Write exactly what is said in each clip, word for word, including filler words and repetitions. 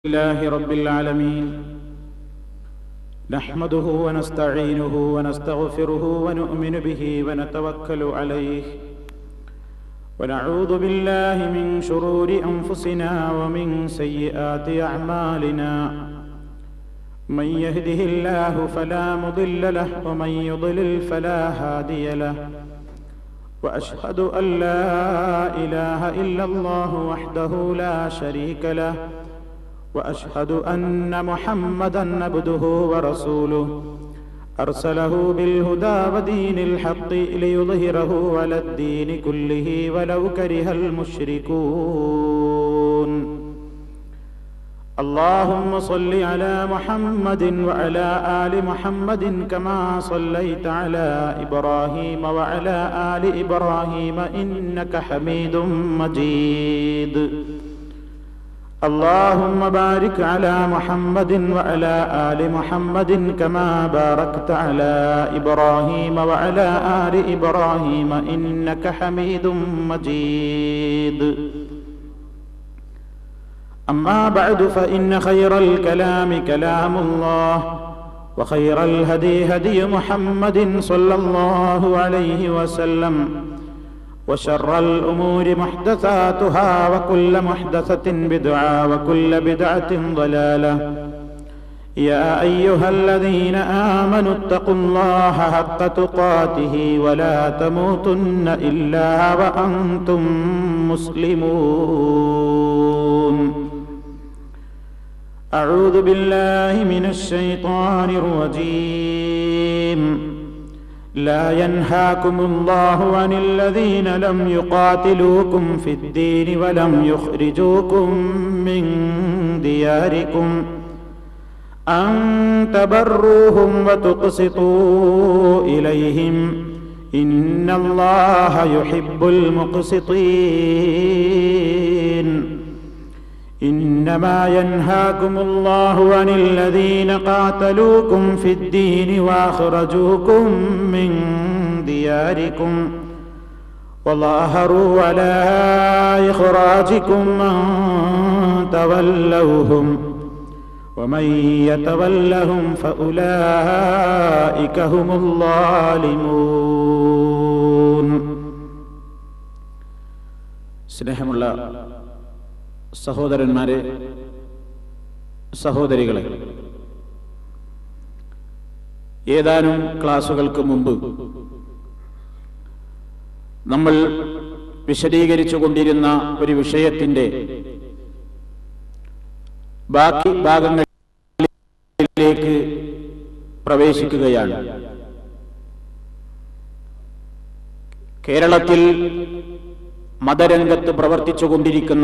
لله رب العالمين نحمده ونستعينه ونستغفره ونؤمن به ونتوكل عليه ونعوذ بالله من شرور أنفسنا ومن سيئات أعمالنا من يهده الله فلا مضل له ومن يضلل فلا هادي له وأشهد أن لا إله إلا الله وحده لا شريك له وأشهد أن محمدًا عبده ورسوله أرسله بالهدى ودين الحق ليظهره على الدين كله ولو كره المشركون اللهم صل على محمد وعلى آل محمد كما صليت على إبراهيم وعلى آل إبراهيم إنك حميد مجيد اللهم بارك على محمد وعلى آل محمد كما باركت على إبراهيم وعلى آل إبراهيم إنك حميد مجيد أما بعد فإن خير الكلام كلام الله وخير الهدي هدي محمد صلى الله عليه وسلم وشر الأمور محدثاتها وكل محدثة بدعة وكل بدعة ضلالة يا أيها الذين آمنوا اتقوا الله حق تقاته ولا تموتن إلا وأنتم مسلمون أعوذ بالله من الشيطان الرجيم لا ينهاكم الله عن الذين لم يقاتلوكم في الدين ولم يخرجوكم من دياركم أن تبروهم وتقسطوا إليهم إن الله يحب المقسطين إنما ينهاكم الله عن الذين قاتلوكم في الدين وأخرجوكم من دياركم وظاهروا على إخراجكم أن تولوهم ومن يتولهم فأولئك هم الظالمون. സ്നേഹമുള്ള സഹോദരന്മാരെ, സഹോദരികളെ, ഏതാനും ക്ലാസുകൾക്ക് മുമ്പ് നമ്മൾ വിശദീകരിച്ചു കൊണ്ടിരുന്ന ഒരു വിഷയത്തിന്റെ ബാക്കി ഭാഗങ്ങളിലേക്ക് പ്രവേശിക്കുകയാണ്. കേരളത്തിൽ മതരംഗത്ത് പ്രവർത്തിച്ചു കൊണ്ടിരിക്കുന്ന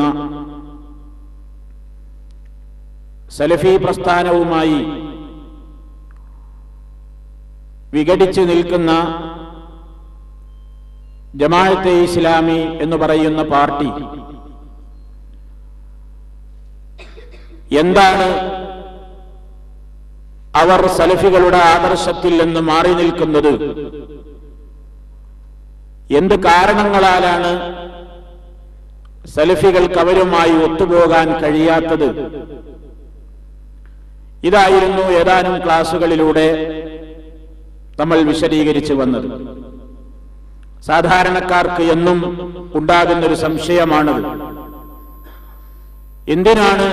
സലഫി പ്രസ്ഥാനവുമായി വിഘടിച്ചു നിൽക്കുന്ന ജമാഅത്തെ ഇസ്ലാമി എന്ന് പറയുന്ന പാർട്ടി എന്താണ് അവർ സലഫികളുടെ ആദർശത്തിൽ നിന്ന് മാറി നിൽക്കുന്നത്, എന്ത് കാരണങ്ങളാലാണ് സലഫികൾക്ക് അവരുമായി ഒത്തുപോകാൻ കഴിയാത്തത്, ഇതായിരുന്നു ഏതാനും ക്ലാസുകളിലൂടെ നമ്മൾ വിശദീകരിച്ചു വന്നത്. സാധാരണക്കാർക്ക് എന്നും ഉണ്ടാകുന്നൊരു സംശയമാണത്. എന്തിനാണ്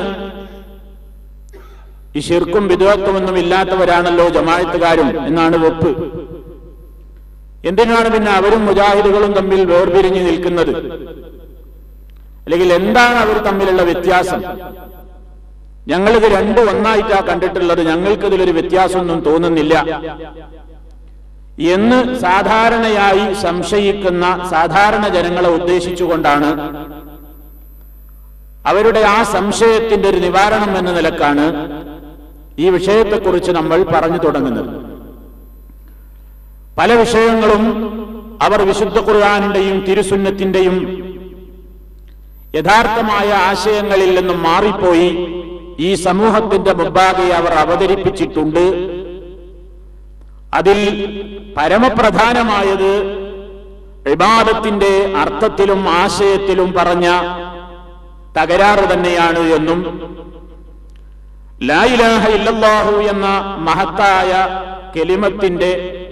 ഈ ശിർക്കും ബിദ്അത്തുമൊന്നും ഇല്ലാത്തവരാണല്ലോ ജമാഅത്തുകാരും എന്നാണ് വെപ്പ്, എന്തിനാണ് പിന്നെ അവരും മുജാഹിദുകളും തമ്മിൽ വേർപിരിഞ്ഞു നിൽക്കുന്നത്? അല്ലെങ്കിൽ എന്താണ് അവർ തമ്മിലുള്ള വ്യത്യാസം? ഞങ്ങളിത് രണ്ടും ഒന്നായിട്ടാ കണ്ടിട്ടുള്ളത്, ഞങ്ങൾക്കിതിലൊരു വ്യത്യാസമൊന്നും തോന്നുന്നില്ല എന്ന് സാധാരണയായി സംശയിക്കുന്ന സാധാരണ ജനങ്ങളെ ഉദ്ദേശിച്ചുകൊണ്ടാണ്, അവരുടെ ആ സംശയത്തിന്റെ ഒരു നിവാരണം എന്ന നിലക്കാണ് ഈ വിഷയത്തെക്കുറിച്ച് നമ്മൾ പറഞ്ഞു തുടങ്ങുന്നത്. പല വിഷയങ്ങളും അവർ വിശുദ്ധ ഖുർആനിന്റെയും തിരുസുന്നത്തിന്റെയും യഥാർത്ഥമായ ആശയങ്ങളിൽ നിന്നും മാറിപ്പോയി ഈ സമൂഹത്തിന്റെ മുമ്പാകെ അവർ അവതരിപ്പിച്ചിട്ടുണ്ട്. അതിൽ പരമപ്രധാനമായത് ഇബാദത്തിന്റെ അർത്ഥത്തിലും ആശയത്തിലും പറഞ്ഞ തകരാറ് തന്നെയാണ് എന്നും ലാ ഇലാഹ ഇല്ലല്ലാഹു എന്ന മഹത്തായ കലിമത്തിന്റെ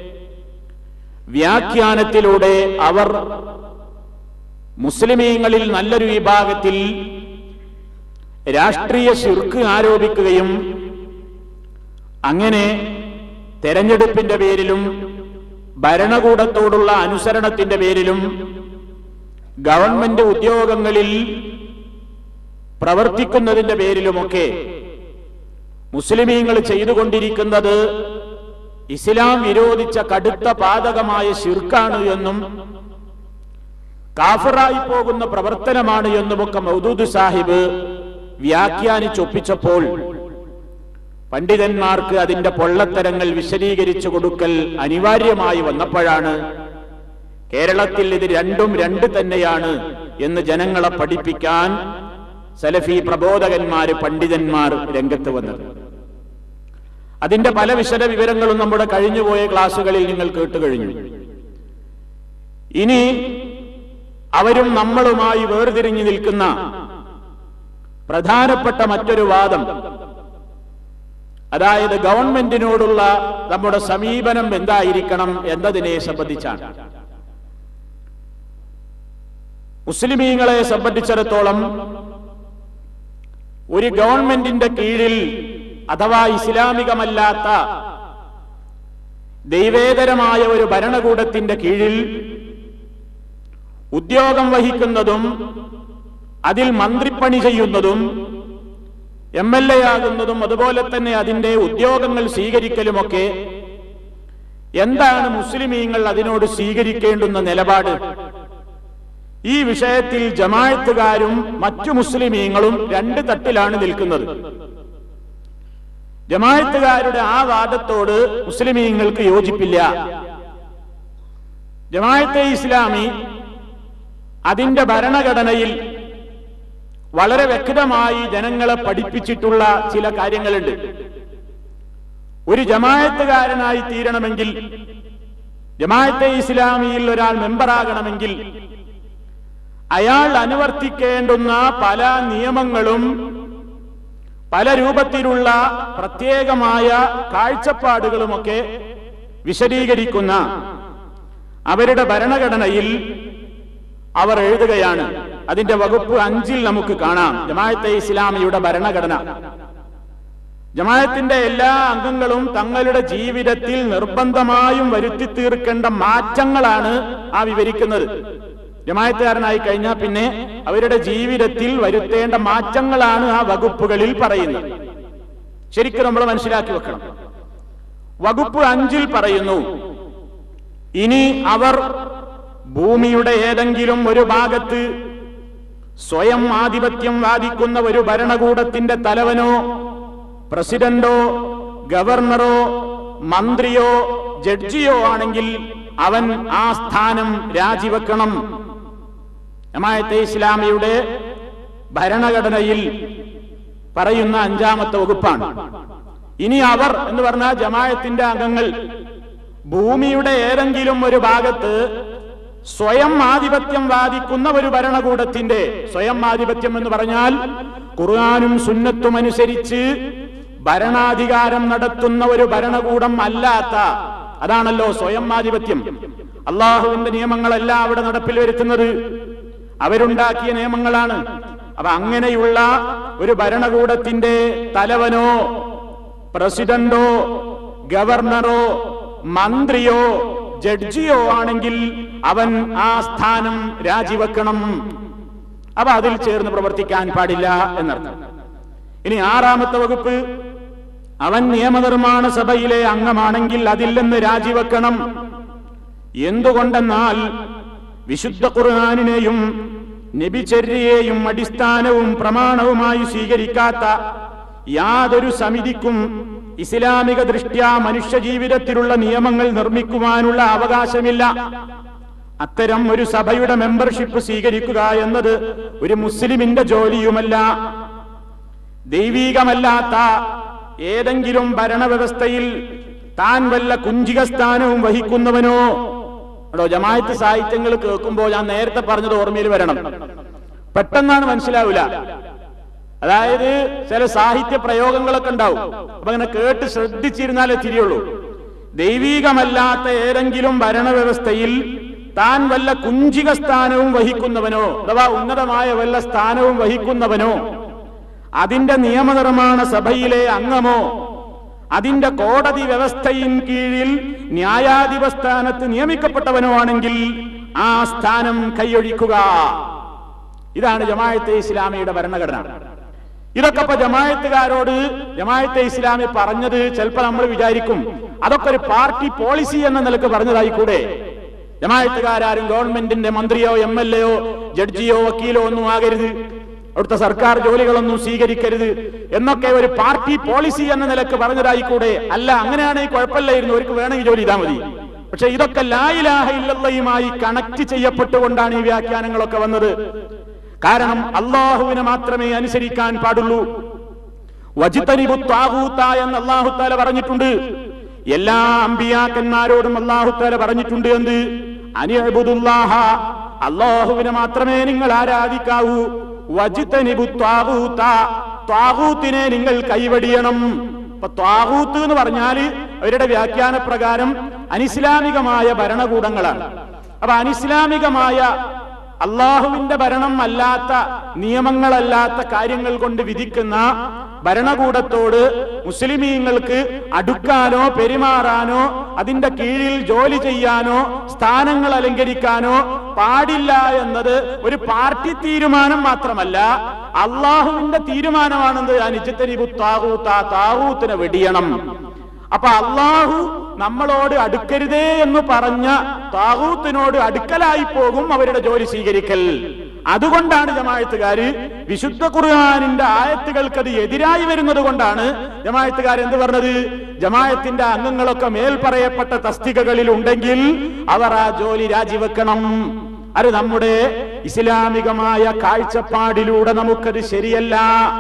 വ്യാഖ്യാനത്തിലൂടെ അവർ മുസ്ലിമീങ്ങളിൽ നല്ലൊരു വിഭാഗത്തിൽ രാഷ്ട്രീയ ശിർക്ക് ആരോപിക്കുകയും അങ്ങനെ തെരഞ്ഞെടുപ്പിന്റെ പേരിലും ഭരണകൂടത്തോടുള്ള അനുസരണത്തിന്റെ പേരിലും ഗവൺമെന്റ് ഉദ്യോഗങ്ങളിൽ പ്രവർത്തിക്കുന്നതിന്റെ പേരിലുമൊക്കെ മുസ്ലിമീങ്ങൾ ചെയ്തുകൊണ്ടിരിക്കുന്നത് ഇസ്ലാം വിരോധിച്ച കടുത്ത പാതകമായ ശിർക്കാണ് എന്നും കാഫിറായി പോകുന്ന പ്രവർത്തനമാണ് എന്നുമൊക്കെ മൗദൂദ് സാഹിബ് വ്യാഖ്യാനിച്ചൊപ്പിച്ചപ്പോൾ പണ്ഡിതന്മാർക്ക് അതിന്റെ പൊള്ളത്തരങ്ങൾ വിശദീകരിച്ചു കൊടുക്കൽ അനിവാര്യമായി വന്നപ്പോഴാണ് കേരളത്തിൽ ഇത് രണ്ടും രണ്ട് തന്നെയാണ് എന്ന് ജനങ്ങളെ പഠിപ്പിക്കാൻ സലഫി പ്രബോധകന്മാര് പണ്ഡിതന്മാർ രംഗത്ത് വന്നത്. അതിന്റെ പല വിശദ വിവരങ്ങളും നമ്മുടെ കഴിഞ്ഞുപോയ ക്ലാസുകളിൽ നിങ്ങൾ കേട്ടുകഴിഞ്ഞു. ഇനി അവരും നമ്മളുമായി വേർതിരിഞ്ഞു നിൽക്കുന്ന പ്രധാനപ്പെട്ട മറ്റൊരു വാദം, അതായത് ഗവൺമെന്റിനോടുള്ള നമ്മുടെ സമീപനം എന്തായിരിക്കണം എന്നതിനെ സംബന്ധിച്ചാണ്. മുസ്ലിമീങ്ങളെ സംബന്ധിച്ചിടത്തോളം ഒരു ഗവൺമെന്റിന്റെ കീഴിൽ അഥവാ ഇസ്ലാമികമല്ലാത്ത ദൈവേതരമായ ഒരു ഭരണകൂടത്തിന്റെ കീഴിൽ ഉദ്യോഗം വഹിക്കുന്നതും അതിൽ മന്ത്രിപ്പണി ചെയ്യുന്നതും എം എൽ എ ആകുന്നതും അതുപോലെ തന്നെ അതിന്റെ ഉദ്യോഗങ്ങൾ സ്വീകരിക്കലുമൊക്കെ എന്താണ് മുസ്ലിമീങ്ങൾ അതിനോട് സ്വീകരിക്കേണ്ടുന്ന നിലപാട്? ഈ വിഷയത്തിൽ ജമാഅത്തുകാരും മറ്റു മുസ്ലിമീങ്ങളും രണ്ട് തട്ടിലാണ് നിൽക്കുന്നത്. ജമാഅത്തുകാരുടെ ആ വാദത്തോട് മുസ്ലിമീങ്ങൾക്ക് യോജിപ്പില്ല. ജമാഅത്തെ ഇസ്ലാമി അതിന്റെ ഭരണഘടനയിൽ വളരെ വ്യക്തമായി ജനങ്ങളെ പഠിപ്പിച്ചിട്ടുള്ള ചില കാര്യങ്ങളുണ്ട്. ഒരു ജമാഅത്തുകാരനായി തീരണമെങ്കിൽ, ജമാഅത്തെ ഇസ്ലാമിയിൽ ഒരാൾ മെമ്പറാകണമെങ്കിൽ അയാൾ അനുവർത്തിക്കേണ്ടുന്ന പല നിയമങ്ങളും പല രൂപത്തിലുള്ള പ്രത്യേകമായ കാഴ്ചപ്പാടുകളുമൊക്കെ വിശദീകരിക്കുന്ന അവരുടെ ഭരണഘടനയിൽ അവർ എഴുതുകയാണ്. അതിന്റെ വകുപ്പ് അഞ്ചിൽ നമുക്ക് കാണാം ജമാഅത്തെ ഇസ്ലാമിയുടെ ഭരണഘടന. ജമാഅത്തിന്റെ എല്ലാ അംഗങ്ങളും തങ്ങളുടെ ജീവിതത്തിൽ നിർബന്ധമായും വരുത്തി തീർക്കേണ്ട മാറ്റങ്ങളാണ് ആ വിവരിക്കുന്നത്. ജമാഅത്തുകാരനായി കഴിഞ്ഞാൽ പിന്നെ അവരുടെ ജീവിതത്തിൽ വരുത്തേണ്ട മാറ്റങ്ങളാണ് ആ വകുപ്പുകളിൽ പറയുന്നത്. ശരിക്കും നമ്മൾ മനസ്സിലാക്കി വെക്കണം. വകുപ്പ് അഞ്ചിൽ പറയുന്നു, ഇനി അവർ ഭൂമിയുടെ ഏതെങ്കിലും ഒരു ഭാഗത്ത് സ്വയം ആധിപത്യം വാദിക്കുന്ന ഒരു ഭരണകൂടത്തിന്റെ തലവനോ പ്രസിഡന്റോ ഗവർണറോ മന്ത്രിയോ ജഡ്ജിയോ ആണെങ്കിൽ അവൻ ആ സ്ഥാനം രാജിവെക്കണം. ജമാഅത്തെ ഇസ്ലാമിയുടെ ഭരണഘടനയിൽ പറയുന്ന അഞ്ചാമത്തെ വകുപ്പാണ്. ഇനി അവർ എന്ന് പറഞ്ഞാൽ ജമാഅത്തിന്റെ അംഗങ്ങൾ ഭൂമിയുടെ ഏതെങ്കിലും ഒരു ഭാഗത്ത് സ്വയം ആധിപത്യം വാദിക്കുന്ന ഒരു ഭരണകൂടത്തിന്റെ, സ്വയം ആധിപത്യം എന്ന് പറഞ്ഞാൽ ഖുർആനും സുന്നത്തും അനുസരിച്ച് ഭരണാധികാരം നടത്തുന്ന ഒരു ഭരണകൂടം അല്ലാത്ത, അതാണല്ലോ സ്വയം ആധിപത്യം. അള്ളാഹുവിന്റെ നിയമങ്ങളല്ല അവിടെ നടപ്പിൽ വരുത്തുന്നത്, അവരുണ്ടാക്കിയ നിയമങ്ങളാണ്. അപ്പൊ അങ്ങനെയുള്ള ഒരു ഭരണകൂടത്തിന്റെ തലവനോ പ്രസിഡന്റോ ഗവർണറോ മന്ത്രിയോ ജഡ്ജിയോ ആണെങ്കിൽ അവൻ ആ സ്ഥാനം രാജിവെക്കണം. അപ്പൊ അതിൽ ചേർന്ന് പ്രവർത്തിക്കാൻ പാടില്ല എന്നർത്ഥം. ഇനി ആറാമത്തെ വകുപ്പ്, അവൻ നിയമനിർമ്മാണ സഭയിലെ അംഗമാണെങ്കിൽ അതിൽ നിന്ന് രാജിവെക്കണം. എന്തുകൊണ്ടെന്നാൽ വിശുദ്ധ ഖുർആനിനെയും നബിചര്യയെയും അടിസ്ഥാനവും പ്രമാണവുമായി സ്വീകരിക്കാത്ത യാതൊരു സമിതിക്കും ഇസ്ലാമിക ദൃഷ്ട്യാ മനുഷ്യ ജീവിതത്തിലുള്ള നിയമങ്ങൾ നിർമ്മിക്കുവാനുള്ള അവകാശമില്ല. അത്തരം ഒരു സഭയുടെ മെമ്പർഷിപ്പ് സ്വീകരിക്കുക എന്നത് ഒരു മുസ്ലിമിന്റെ ജോലിയുമല്ല. ദൈവീകമല്ലാത്ത ഏതെങ്കിലും ഭരണവ്യവസ്ഥയിൽ താൻ വല്ല കുഞ്ചിക സ്ഥാനവും വഹിക്കുന്നവനോ, അതോ ജമാഅത്ത് സാഹിത്യങ്ങൾ കേൾക്കുമ്പോൾ ഞാൻ നേരത്തെ പറഞ്ഞത് ഓർമ്മയിൽ വരണം, പെട്ടെന്നാണ് മനസ്സിലാവില്ല. അതായത് ചില സാഹിത്യ പ്രയോഗങ്ങളൊക്കെ ഉണ്ടാവും. അപ്പൊ അങ്ങനെ കേട്ട് ശ്രദ്ധിച്ചിരുന്നാലേ തിരിയുള്ളൂ. ദൈവീകമല്ലാത്ത ഏതെങ്കിലും ഭരണവ്യവസ്ഥയിൽ താൻ വല്ല കുഞ്ചിക സ്ഥാനവും വഹിക്കുന്നവനോ അഥവാ ഉന്നതമായ വല്ല സ്ഥാനവും വഹിക്കുന്നവനോ അതിന്റെ നിയമനിർമ്മാണ സഭയിലെ അംഗമോ അതിന്റെ കോടതി വ്യവസ്ഥയിൻ കീഴിൽ ന്യായാധിപ സ്ഥാനത്ത് നിയമിക്കപ്പെട്ടവനോ ആണെങ്കിൽ ആ സ്ഥാനം കൈയൊഴിക്കുക. ഇതാണ് ജമാഅത്തെ ഇസ്ലാമിയുടെ ഭരണഘടന. ഇതൊക്കെ ഇപ്പൊ ജമാഅത്തുകാരോട് ജമാഅത്തെ ഇസ്ലാമി പറഞ്ഞത് ചിലപ്പോൾ നമ്മൾ വിചാരിക്കും അതൊക്കെ ഒരു പാർട്ടി പോളിസി എന്ന നിലക്ക് പറഞ്ഞതായിക്കൂടെ. ജമാഅത്തുകാരും ഗവൺമെന്റിന്റെ മന്ത്രിയോ എം എൽ എയോ ജഡ്ജിയോ വക്കീലോ ഒന്നും ആകരുത്, അവിടുത്തെ സർക്കാർ ജോലികളൊന്നും സ്വീകരിക്കരുത് എന്നൊക്കെ ഒരു പാർട്ടി പോളിസി എന്ന നിലക്ക് പറഞ്ഞതായിക്കൂടെ. അല്ല, അങ്ങനെയാണെങ്കിൽ കുഴപ്പമില്ലായിരുന്നു, അവർക്ക് വേണമെങ്കിൽ ജോലി ചെയ്താൽ മതി. പക്ഷെ ഇതൊക്കെ ലാ ഇലാഹ ഇല്ലല്ലാഹുമായി കണക്ട് ചെയ്യപ്പെട്ടുകൊണ്ടാണ് ഈ വ്യാഖ്യാനങ്ങളൊക്കെ വന്നത്. കാരണം അള്ളാഹുവിനെ മാത്രമേ അനുസരിക്കാൻ പാടുള്ളൂ. വജ്തനിബു ത്വാഗൂത എന്ന് അല്ലാഹു തആല പറഞ്ഞിട്ടുണ്ട്. എല്ലാ അമ്പിയാക്കന്മാരോടും അല്ലാഹു തആല പറഞ്ഞിട്ടുണ്ട് എന്ത്? അനിഅ്ബുദുല്ലാഹ, അല്ലാഹുവിനെ മാത്രമേ നിങ്ങൾ ആരാധിക്കാവൂ. വജ്തനിബു ത്വാഗൂത, ത്വാഗൂത്തിനെ നിങ്ങൾ കൈവടിയണം. അപ്പൊ ത്വാഗൂത്ത് എന്ന് പറഞ്ഞാല് അവരുടെ വ്യാഖ്യാന പ്രകാരം അനിസ്ലാമികമായ ഭരണകൂടങ്ങളാണ്. അപ്പൊ അനിസ്ലാമികമായ അള്ളാഹുവിന്റെ ഭരണം അല്ലാത്ത നിയമങ്ങളല്ലാത്ത കാര്യങ്ങൾ കൊണ്ട് വിധിക്കുന്ന ഭരണകൂടത്തോട് മുസ്ലിമീങ്ങൾക്ക് അടുക്കാനോ പെരുമാറാനോ അതിന്റെ കീഴിൽ ജോലി ചെയ്യാനോ സ്ഥാനങ്ങൾ അലങ്കരിക്കാനോ പാടില്ല എന്നത് ഒരു പാർട്ടി തീരുമാനം മാത്രമല്ല, അള്ളാഹുവിന്റെ തീരുമാനമാണെന്ന്. അനിജ്തനിബു ത്വാഗൂത, താഗൂത്തിനെ വെടിയണം. അപ്പൊ അള്ളാഹു നമ്മളോട് അടുക്കരുതേ എന്ന് പറഞ്ഞ താഗൂത്തിനോട് അടുക്കലായി പോകും അവരുടെ ജോലി സ്വീകരിക്കൽ. അതുകൊണ്ടാണ് ജമാഅത്തുകാര് വിശുദ്ധ ഖുർആനിന്റെ ആയത്തുകൾക്ക് അത് എതിരായി വരുന്നത് കൊണ്ടാണ് ജമാഅത്തുകാർ എന്ത് പറഞ്ഞത്? ജമാഅത്തിന്റെ അംഗങ്ങളൊക്കെ മേൽ പറയപ്പെട്ട തസ്തികകളിൽ ഉണ്ടെങ്കിൽ അവർ ആ ജോലി രാജിവെക്കണം. അത് നമ്മുടെ ഇസ്ലാമികമായ കാഴ്ചപ്പാടിലൂടെ നമുക്കത് ശരിയല്ല.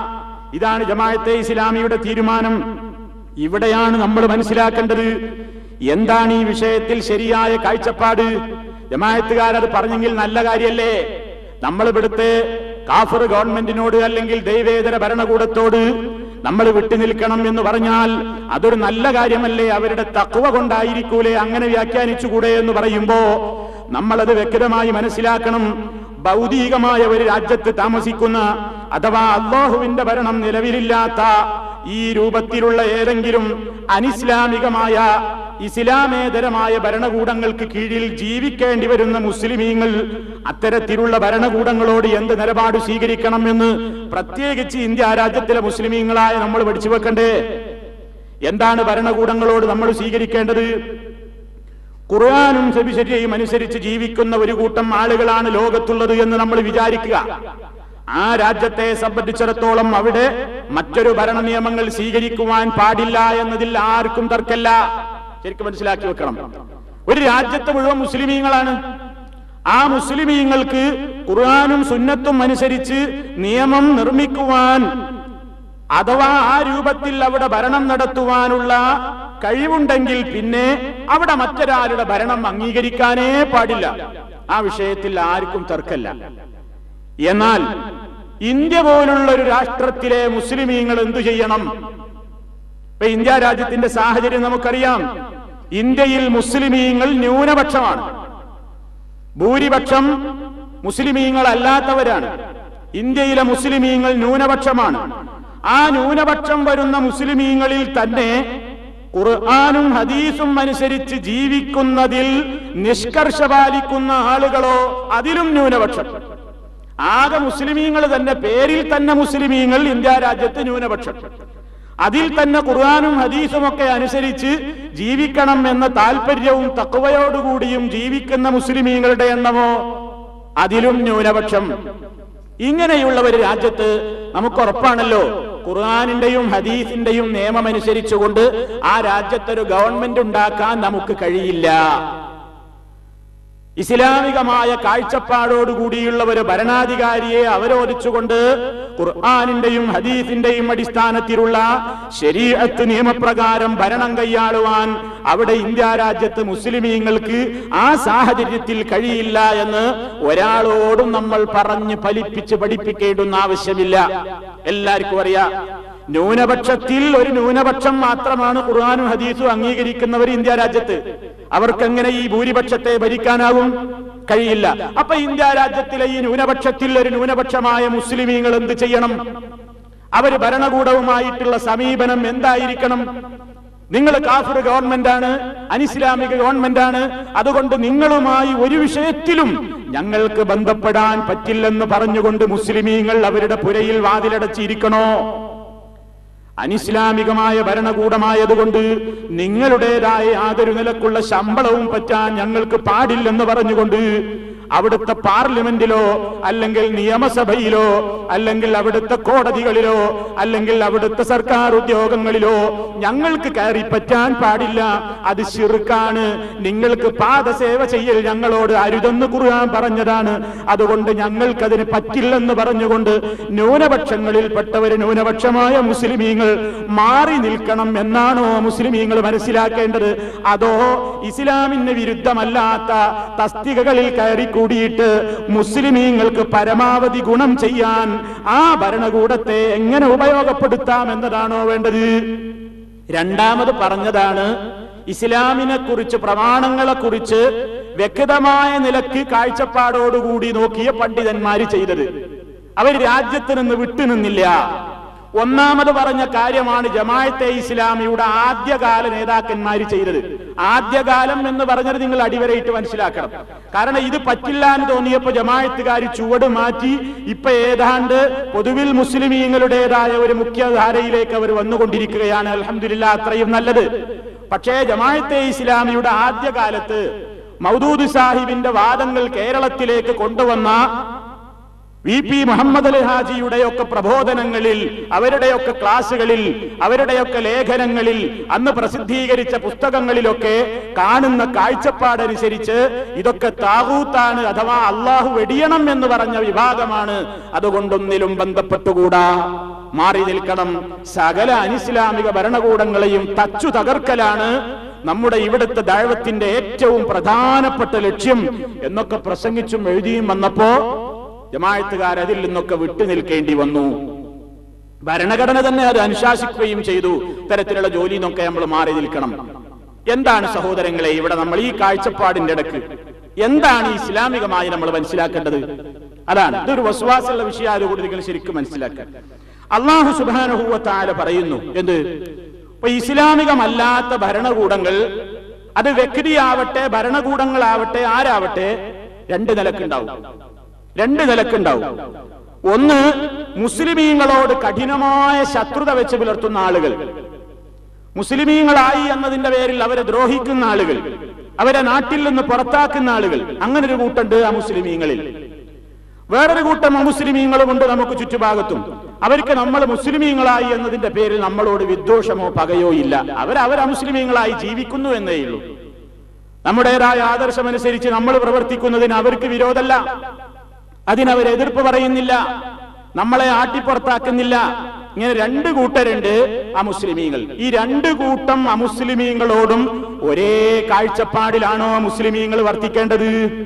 ഇതാണ് ജമാഅത്തെ ഇസ്ലാമിയുടെ തീരുമാനം. ഇവിടെയാണ് നമ്മൾ മനസ്സിലാക്കേണ്ടത് എന്താണ് ഈ വിഷയത്തിൽ ശരിയായ കാഴ്ചപ്പാട്. ജമാഅത്തുകാരത് പറഞ്ഞെങ്കിൽ നല്ല കാര്യല്ലേ. നമ്മൾ ഇവിടുത്തെ കാഫിർ ഗവൺമെന്റിനോട് അല്ലെങ്കിൽ ദൈവേതര ഭരണകൂടത്തോട് നമ്മൾ വിട്ടുനിൽക്കണം എന്ന് പറഞ്ഞാൽ അതൊരു നല്ല കാര്യമല്ലേ? അവരുടെ തഖ്വ കൊണ്ടായിരിക്കൂലേ അങ്ങനെ വ്യാഖ്യാനിച്ചുകൂടെ എന്ന് പറയുമ്പോ നമ്മളത് വ്യക്തമായി മനസ്സിലാക്കണം. ഭൗതികമായ ഒരു രാജ്യത്ത് താമസിക്കുന്ന അഥവാ അല്ലാഹുവിന്റെ ഭരണം നിലവിലില്ലാത്ത ഈ രൂപത്തിലുള്ള ഏതെങ്കിലും അനിസ്ലാമികമായ ഇസ്ലാമേതരമായ ഭരണകൂടങ്ങൾക്ക് കീഴിൽ ജീവിക്കേണ്ടി വരുന്ന മുസ്ലിമീങ്ങൾ അത്തരത്തിലുള്ള ഭരണകൂടങ്ങളോട് എന്ത് നിലപാട് സ്വീകരിക്കണം എന്ന് പ്രത്യേകിച്ച് ഇന്ത്യ രാജ്യത്തിലെ മുസ്ലിമീങ്ങളായ നമ്മൾ പഠിച്ചു വെക്കണ്ടേ? എന്താണ് ഭരണകൂടങ്ങളോട് നമ്മൾ സ്വീകരിക്കേണ്ടത്? ഖുർആനും സബിശരിയയും അനുസരിച്ച് ജീവിക്കുന്ന ഒരു കൂട്ടം ആളുകളാണ് ലോകത്തുള്ളത് എന്ന് നമ്മൾ വിചാരിക്കുക. ആ രാജ്യത്തെ സംബന്ധിച്ചിടത്തോളം അവിടെ മറ്റൊരു ഭരണ നിയമങ്ങൾ സ്വീകരിക്കുവാൻ പാടില്ല എന്നതിൽ ആർക്കും തർക്കമില്ല. ശരിക്കും മനസ്സിലാക്കി വെക്കണം. ഒരു രാജ്യത്ത് മുഴുവൻ മുസ്ലിമീങ്ങളാണ്. ആ മുസ്ലിമീങ്ങൾക്ക് ഖുർആനും സുന്നത്തും അനുസരിച്ച് നിയമം നിർമ്മിക്കുവാൻ അഥവാ ആ രൂപത്തിൽ അവിടെ ഭരണം നടത്തുവാനുള്ള കഴിവുണ്ടെങ്കിൽ പിന്നെ അവിടെ മറ്റൊരാളുടെ ഭരണം അംഗീകരിക്കാനേ പാടില്ല. ആ വിഷയത്തിൽ ആർക്കും തർക്കമില്ല. എന്നാൽ ഇന്ത്യ പോലുള്ള ഒരു രാഷ്ട്രത്തിലെ മുസ്ലിമീങ്ങൾ എന്തു ചെയ്യണം? ഇപ്പൊ ഇന്ത്യ രാജ്യത്തിന്റെ സാഹചര്യം നമുക്കറിയാം. ഇന്ത്യയിൽ മുസ്ലിമീങ്ങൾ ന്യൂനപക്ഷമാണ്. ഭൂരിപക്ഷം മുസ്ലിമീങ്ങൾ അല്ലാത്തവരാണ്. ഇന്ത്യയിലെ മുസ്ലിമീങ്ങൾ ന്യൂനപക്ഷമാണ്. ആ ന്യൂനപക്ഷം വരുന്ന മുസ്ലിമീങ്ങളിൽ തന്നെ ഖുർആനും ഹദീസും അനുസരിച്ച് ജീവിക്കുന്നതിൽ നിഷ്കർഷ പാലിക്കുന്ന ആളുകളോ അതിലും ന്യൂനപക്ഷം. ആകെ മുസ്ലിമീങ്ങൾ തന്നെ, പേരിൽ തന്നെ മുസ്ലിമീങ്ങൾ ഇന്ത്യ രാജ്യത്ത് ന്യൂനപക്ഷം. അതിൽ തന്നെ ഖുർആനും ഹദീസും ഒക്കെ അനുസരിച്ച് ജീവിക്കണം എന്ന താല്പര്യവും തഖ്വയോടുകൂടിയും ജീവിക്കുന്ന മുസ്ലിമീങ്ങളുടെ എണ്ണമോ അതിലും ന്യൂനപക്ഷം. ഇങ്ങനെയുള്ള ഒരു രാജ്യത്ത് നമുക്ക് ഉറപ്പാണല്ലോ ഖുർആനിന്റെയും ഹദീസിന്റെയും നിയമമനുസരിച്ചുകൊണ്ട് ആ രാജ്യത്തൊരു ഗവൺമെന്റ് ഉണ്ടാക്കാൻ നമുക്ക് കഴിയില്ല. ഇസ്ലാമികമായ കാഴ്ചപ്പാടോടുകൂടിയുള്ള ഒരു ഭരണാധികാരിയെ അവരോധിച്ചുകൊണ്ട് ഖുർആനിന്റെയും ഹദീസിന്റെയും അടിസ്ഥാനത്തിലുള്ള ശരീഅത്ത് നിയമപ്രകാരം ഭരണം കൈയാളുവാൻ അവിടെ ഇന്ത്യ രാജ്യത്ത് മുസ്ലിമീങ്ങൾക്ക് ആ സാഹചര്യത്തിൽ കഴിയില്ല എന്ന് ഒരാളോടും നമ്മൾ പറഞ്ഞ് ഫലിപ്പിച്ച് പഠിപ്പിക്കേണ്ടുന്ന ആവശ്യമില്ല. എല്ലാവർക്കും അറിയാം, ന്യൂനപക്ഷത്തിൽ ഒരു ന്യൂനപക്ഷം മാത്രമാണ് ഖുർആനും ഹദീസും അംഗീകരിക്കുന്നവർ ഇന്ത്യ രാജ്യത്ത്. അവർക്കെങ്ങനെ ഈ ഭൂരിപക്ഷത്തെ ഭരിക്കാനാവും? കഴിയില്ല. അപ്പൊ ഇന്ത്യ രാജ്യത്തിലെ ഈ ന്യൂനപക്ഷത്തിൽ ഒരു ന്യൂനപക്ഷമായ മുസ്ലിമീങ്ങൾ എന്ത് ചെയ്യണം? അവർ ഭരണകൂടവുമായിട്ടുള്ള സമീപനം എന്തായിരിക്കണം? നിങ്ങൾ കാഫിർ ഗവൺമെന്റാണ്, അനിസ്ലാമിക ഗവൺമെന്റാണ്, അതുകൊണ്ട് നിങ്ങളുമായി ഒരു വിഷയത്തിലും ഞങ്ങൾക്ക് ബന്ധപ്പെടാൻ പറ്റില്ലെന്ന് പറഞ്ഞുകൊണ്ട് മുസ്ലിമീങ്ങൾ അവരുടെ പുരയിൽ വാതിലടച്ചിരിക്കണോ? അനിസ്ലാമികമായ ഭരണകൂടമായതുകൊണ്ട് നിങ്ങളുടേതായ യാതൊരു നിലക്കുള്ള ശമ്പളവും പറ്റാൻ ഞങ്ങൾക്ക് പാടില്ലെന്ന് പറഞ്ഞുകൊണ്ട് അവിടുത്തെ പാർലമെന്റിലോ അല്ലെങ്കിൽ നിയമസഭയിലോ അല്ലെങ്കിൽ അവിടുത്തെ കോടതികളിലോ അല്ലെങ്കിൽ അവിടുത്തെ സർക്കാർ ഉദ്യോഗങ്ങളിലോ ഞങ്ങൾക്ക് കയറി പറ്റാൻ പാടില്ല, അത് ശിർക്കാണ്, നിങ്ങൾക്ക് പാദസേവ ചെയ്യൽ ഞങ്ങളോട് അരുതെന്ന് ഖുർആൻ പറഞ്ഞതാണ്, അതുകൊണ്ട് ഞങ്ങൾക്കതിന് പറ്റില്ലെന്ന് പറഞ്ഞുകൊണ്ട് ന്യൂനപക്ഷങ്ങളിൽപ്പെട്ടവര് ന്യൂനപക്ഷമായ മുസ്ലിമീങ്ങൾ മാറി നിൽക്കണം എന്നാണോ മുസ്ലിമീങ്ങൾ മനസ്സിലാക്കേണ്ടത്? അതോ ഇസ്ലാമിന് വിരുദ്ധമല്ലാത്ത തസ്തികകളിൽ കയറി കൂടിയിട്ട് മുസ്ലിമീങ്ങൾക്ക് പരമാവധി ഗുണം ചെയ്യാൻ ആ ഭരണകൂടത്തെ എങ്ങനെ ഉപയോഗപ്പെടുത്താം എന്നതാണോ വേണ്ടത്? രണ്ടാമത് പറഞ്ഞതാണ് ഇസ്ലാമിനെ കുറിച്ച്, പ്രമാണങ്ങളെ കുറിച്ച് വ്യക്തമായ നിലക്ക് കാഴ്ചപ്പാടോടുകൂടി നോക്കിയ പണ്ഡിതന്മാര് ചെയ്തത്. അവർ രാജ്യത്ത് നിന്ന് വിട്ടുനിന്നില്ല. ഒന്നാമത് പറഞ്ഞ കാര്യമാണ് ജമാഅത്തെ ഇസ്ലാമിയുടെ ആദ്യകാല നേതാക്കന്മാര് ചെയ്തത്. ആദ്യകാലം എന്ന് പറഞ്ഞത് നിങ്ങൾ അടിവരയിട്ട് മനസ്സിലാക്കണം. കാരണം ഇത് പറ്റില്ല എന്ന് തോന്നിയപ്പോ ജമാഅത്തുകാർ ചുവട് മാറ്റി ഇപ്പൊ ഏതാണ്ട് പൊതുവിൽ മുസ്ലിമീങ്ങളുടേതായ ഒരു മുഖ്യധാരയിലേക്ക് അവർ വന്നുകൊണ്ടിരിക്കുകയാണ്. അൽഹംദുലില്ലാഹ്, അത്രയും നല്ലത്. പക്ഷേ ജമാഅത്തെ ഇസ്ലാമിയുടെ ആദ്യകാലത്ത് മൗദൂദ് സാഹിബിന്റെ വാദങ്ങൾ കേരളത്തിലേക്ക് കൊണ്ടുവന്ന വി പി മുഹമ്മദ് അലി ഹാജിയുടെയൊക്കെ പ്രബോധനങ്ങളിൽ, അവരുടെയൊക്കെ ക്ലാസുകളിൽ, അവരുടെയൊക്കെ ലേഖനങ്ങളിൽ, അന്ന് പ്രസിദ്ധീകരിച്ച പുസ്തകങ്ങളിലൊക്കെ കാണുന്ന കാഴ്ചപ്പാടനുസരിച്ച് ഇതൊക്കെ താഗൂത്താണ്, അഥവാ അള്ളാഹു വെടിയണം എന്ന് പറഞ്ഞ വിഭാഗമാണ്, അതുകൊണ്ടൊന്നിലും ബന്ധപ്പെട്ടുകൂടാ, മാറി നിൽക്കണം, സകല അനിസ്ലാമിക ഭരണകൂടങ്ങളെയും തച്ചു തകർക്കലാണ് നമ്മുടെ ഇവിടുത്തെ ദഅവത്തിന്റെ ഏറ്റവും പ്രധാനപ്പെട്ട ലക്ഷ്യം എന്നൊക്കെ പ്രസംഗിച്ചും എഴുതിയും വന്നപ്പോ ജമാഅത്തുകാർ അതിൽ നിന്നൊക്കെ വിട്ടുനിൽക്കേണ്ടി വന്നു. ഭരണഘടന തന്നെ അത് അനുശാസിക്കുകയും ചെയ്തു, ഇത്തരത്തിലുള്ള ജോലി നിന്നൊക്കെ നമ്മൾ മാറി നിൽക്കണം. എന്താണ് സഹോദരങ്ങളെ ഇവിടെ നമ്മൾ ഈ കാഴ്ചപ്പാടിന്റെ ഇടക്ക് എന്താണ് ഇസ്ലാമികമായി നമ്മൾ മനസ്സിലാക്കേണ്ടത്? അതാണ്, ഇതൊരു വസ്വാസുള്ള വിഷയം, അതുകൂടി നിങ്ങൾ ശരിക്കും മനസ്സിലാക്കുക. അല്ലാഹു സുബ്ഹാനഹു വ തആല പറയുന്നു എന്ത്? ഇപ്പൊ ഇസ്ലാമികമല്ലാത്ത ഭരണകൂടങ്ങൾ, അത് വ്യക്തിയാവട്ടെ ഭരണകൂടങ്ങളാവട്ടെ ആരാവട്ടെ, രണ്ട് നിലക്കുണ്ടാവും. രണ്ട് നിലക്കുണ്ടാവും. ഒന്ന്, മുസ്ലിമീങ്ങളോട് കഠിനമായ ശത്രുത വെച്ച് പുലർത്തുന്ന ആളുകൾ, മുസ്ലിമീങ്ങളായി എന്നതിന്റെ പേരിൽ അവരെ ദ്രോഹിക്കുന്ന ആളുകൾ, അവരെ നാട്ടിൽ നിന്ന് പുറത്താക്കുന്ന ആളുകൾ, അങ്ങനെ ഒരു കൂട്ടുണ്ട് ആ മുസ്ലിമീങ്ങളിൽ. വേറൊരു കൂട്ടം അമുസ്ലിമീങ്ങളുമുണ്ട് നമുക്ക് ചുറ്റുഭാഗത്തും. അവർക്ക് നമ്മൾ മുസ്ലിമീങ്ങളായി എന്നതിന്റെ പേരിൽ നമ്മളോട് വിദ്വേഷമോ പകയോ ഇല്ല. അവർ അവർ അമുസ്ലിമീങ്ങളായി ജീവിക്കുന്നു എന്നേ ഉള്ളൂ. നമ്മുടേതായ ആദർശമനുസരിച്ച് നമ്മൾ പ്രവർത്തിക്കുന്നതിന് അവർക്ക് വിരോധമല്ല, അതിനവർ എതിർപ്പ് പറയുന്നില്ല, നമ്മളെ ആട്ടിപ്പുറത്താക്കുന്നില്ല. ഇങ്ങനെ രണ്ട് കൂട്ടരുണ്ട് അമുസ്ലിമീങ്ങൾ. ഈ രണ്ട് കൂട്ടം അമുസ്ലിമീങ്ങളോടും ഒരേ കാഴ്ചപ്പാടിലാണോ മുസ്ലിമീങ്ങൾ വർത്തിക്കേണ്ടത്?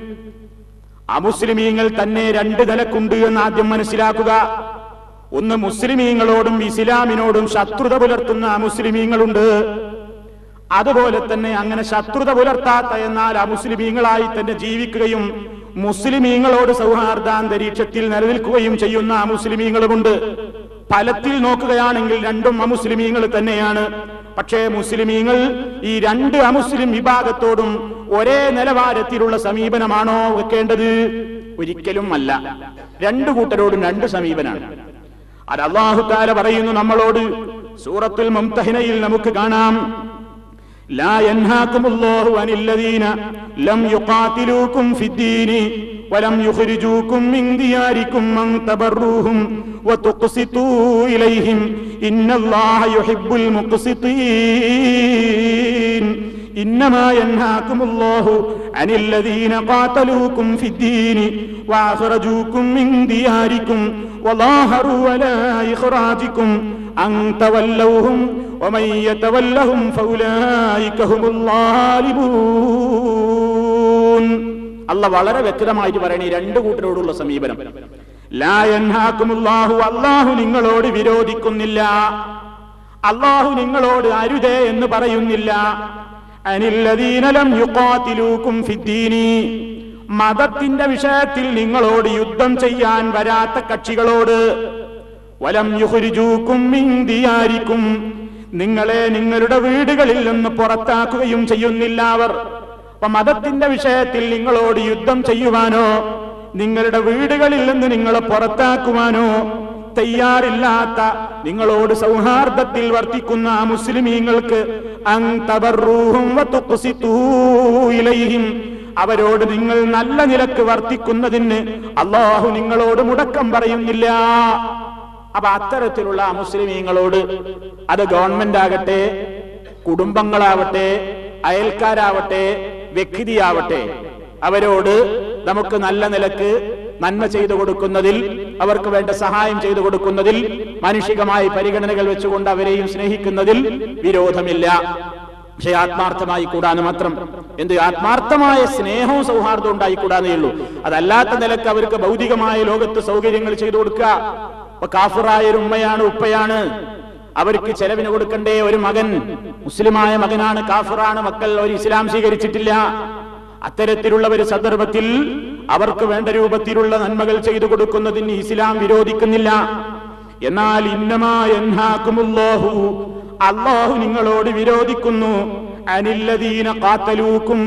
അമുസ്ലിമീങ്ങൾ തന്നെ രണ്ട് നിലക്കുണ്ട് എന്ന് ആദ്യം മനസ്സിലാക്കുക. ഒന്ന്, മുസ്ലിമീങ്ങളോടും ഇസ്ലാമിനോടും ശത്രുത പുലർത്തുന്ന അമുസ്ലിമീങ്ങളുണ്ട്. അതുപോലെ തന്നെ അങ്ങനെ ശത്രുത പുലർത്താത്ത എന്നാൽ അമുസ്ലിമീങ്ങളായി തന്നെ ജീവിക്കുകയും മുസ്ലിമീങ്ങളോട് സൗഹാർദ്ദാന്തരീക്ഷത്തിൽ നിലനിൽക്കുകയും ചെയ്യുന്ന അമുസ്ലിമീങ്ങളുമുണ്ട്. ഫലത്തിൽ നോക്കുകയാണെങ്കിൽ രണ്ടും അമുസ്ലിമീങ്ങൾ തന്നെയാണ്. പക്ഷേ മുസ്ലിമീങ്ങൾ ഈ രണ്ട് അമുസ്ലിം വിഭാഗത്തോടും ഒരേ നിലവാരത്തിലുള്ള സമീപനമാണോ വെക്കേണ്ടത്? ഒരിക്കലും അല്ല. രണ്ടു കൂട്ടരോടും രണ്ട് സമീപനാണ്. അത് അല്ലാഹു തആല പറയുന്നു നമ്മളോട്. സൂറത്തുൽ മുംതഹിനയിൽ നമുക്ക് കാണാം, ലാ യൻഹാകുമുല്ലാഹു അനില്ലദീന ലം യുഖാതിലൂകും ഫിദ്ദീനി വലം യുഖ്രിജൂകും മിൻ ദിയാരികും അൻ തബറൂഹും വതുഖ്സിതൂ ഇലൈഹിം ഇന്നല്ലാഹ യുഹിബ്ബുൽ മുഖ്സിതീൻ. ഇന്നമാ യൻഹാകുമുല്ലാഹു അനില്ലദീന ഖാതലൂകും ഫിദ്ദീനി വഅഖറജൂകും മിൻ ദിയാരികും വളാഹറു അലാ ഇഖ്റാജികും അൻ തവല്ലൗഹും വമൻ യതവല്ലഹും ഫൗലൈക ഹുമുൽ ളാലിമൂൻ. അല്ലാഹ് വളരെ വ്യക്തമായിട്ട് പറയണേ രണ്ട് കൂട്ടരോടുള്ള സമീപനം. ലാ യൻഹാകുമുല്ലാഹു, അല്ലാഹു നിങ്ങളോട് വിരോധിക്കുന്നില്ല, അല്ലാഹു നിങ്ങളോട് അരുതേ എന്ന് പറയുന്നില്ല. അനില്ലദീന ലം യുഖാതിലൂകും ഫിദ്ദീനി, മതത്തിന്റെ വിഷയത്തിൽ നിങ്ങളോട് യുദ്ധം ചെയ്യാൻ വരാത്ത കക്ഷികളോട്. വലം യുഖ്രിജൂകും മിൻ ദിയാരികും, നിങ്ങളെ നിങ്ങളുടെ വീടുകളിൽ നിന്ന് പുറത്താക്കുകയും ചെയ്യുന്നില്ല അവർ. അപ്പൊ മതത്തിന്റെ വിഷയത്തിൽ നിങ്ങളോട് യുദ്ധം ചെയ്യുവാനോ നിങ്ങളുടെ വീടുകളിൽ നിന്ന് നിങ്ങളെ പുറത്താക്കുവാനോ തയ്യാറില്ലാത്ത, നിങ്ങളോട് സൗഹാർദ്ദത്തിൽ വർത്തിക്കുന്ന ആ മുസ്ലിമീങ്ങൾക്ക് അൻ തബറൂഹും വതുഖ്സിതൂ ഇലൈഹിം, അവരോട് നിങ്ങൾ നല്ല നിലക്ക് വർത്തിക്കുന്നതിന് അല്ലാഹു നിങ്ങളോട് മുടക്കം പറയുന്നില്ല. അപ്പൊ അത്തരത്തിലുള്ള മുസ്ലിമീങ്ങളോട്, അത് ഗവൺമെന്റ് ആകട്ടെ, കുടുംബങ്ങളാവട്ടെ, അയൽക്കാരാവട്ടെ, വ്യക്തിയാവട്ടെ, അവരോട് നമുക്ക് നല്ല നിലക്ക് നന്മ ചെയ്തു കൊടുക്കുന്നതിൽ, അവർക്ക് വേണ്ട സഹായം ചെയ്തു കൊടുക്കുന്നതിൽ, മാനുഷികമായ പരിഗണനകൾ വെച്ചുകൊണ്ട് അവരെയും സ്നേഹിക്കുന്നതിൽ വിരോധമില്ല. പക്ഷെ ആത്മാർത്ഥമായി കൂടാന്ന് മാത്രം. എന്ത് ആത്മാർത്ഥമായ സ്നേഹവും സൗഹാർദ്ദവും ഉണ്ടായിക്കൂടാന്നേ ഉള്ളൂ. അതല്ലാത്ത നിലക്ക് അവർക്ക് ഭൗതികമായ ലോകത്ത് സൗകര്യങ്ങൾ ചെയ്തു കൊടുക്കുക. ഇപ്പൊ കാഫിറായ ഒരു ഉമ്മയാണ്, ഉപ്പയാണ്, അവർക്ക് ചെലവിന് കൊടുക്കണ്ടേ? ഒരു മകൻ മുസ്ലിമായ മകനാണ്, കാഫിറാണ്, മക്കൾ ഒരു ഇസ്ലാം സ്വീകരിച്ചിട്ടില്ല. അത്തരത്തിലുള്ള ഒരു സന്ദർഭത്തിൽ അവർക്ക് വേണ്ട രൂപത്തിലുള്ള നന്മകൾ ചെയ്തു കൊടുക്കുന്നതിന് ഇസ്ലാം വിരോധിക്കുന്നില്ല. എന്നാൽ ഇന്നമാ യൻഹാകുമുല്ലാഹു, അല്ലാഹു നിങ്ങളോട് വിരോധിക്കുന്നു. അനില്ലദീന ഖാതലൂകും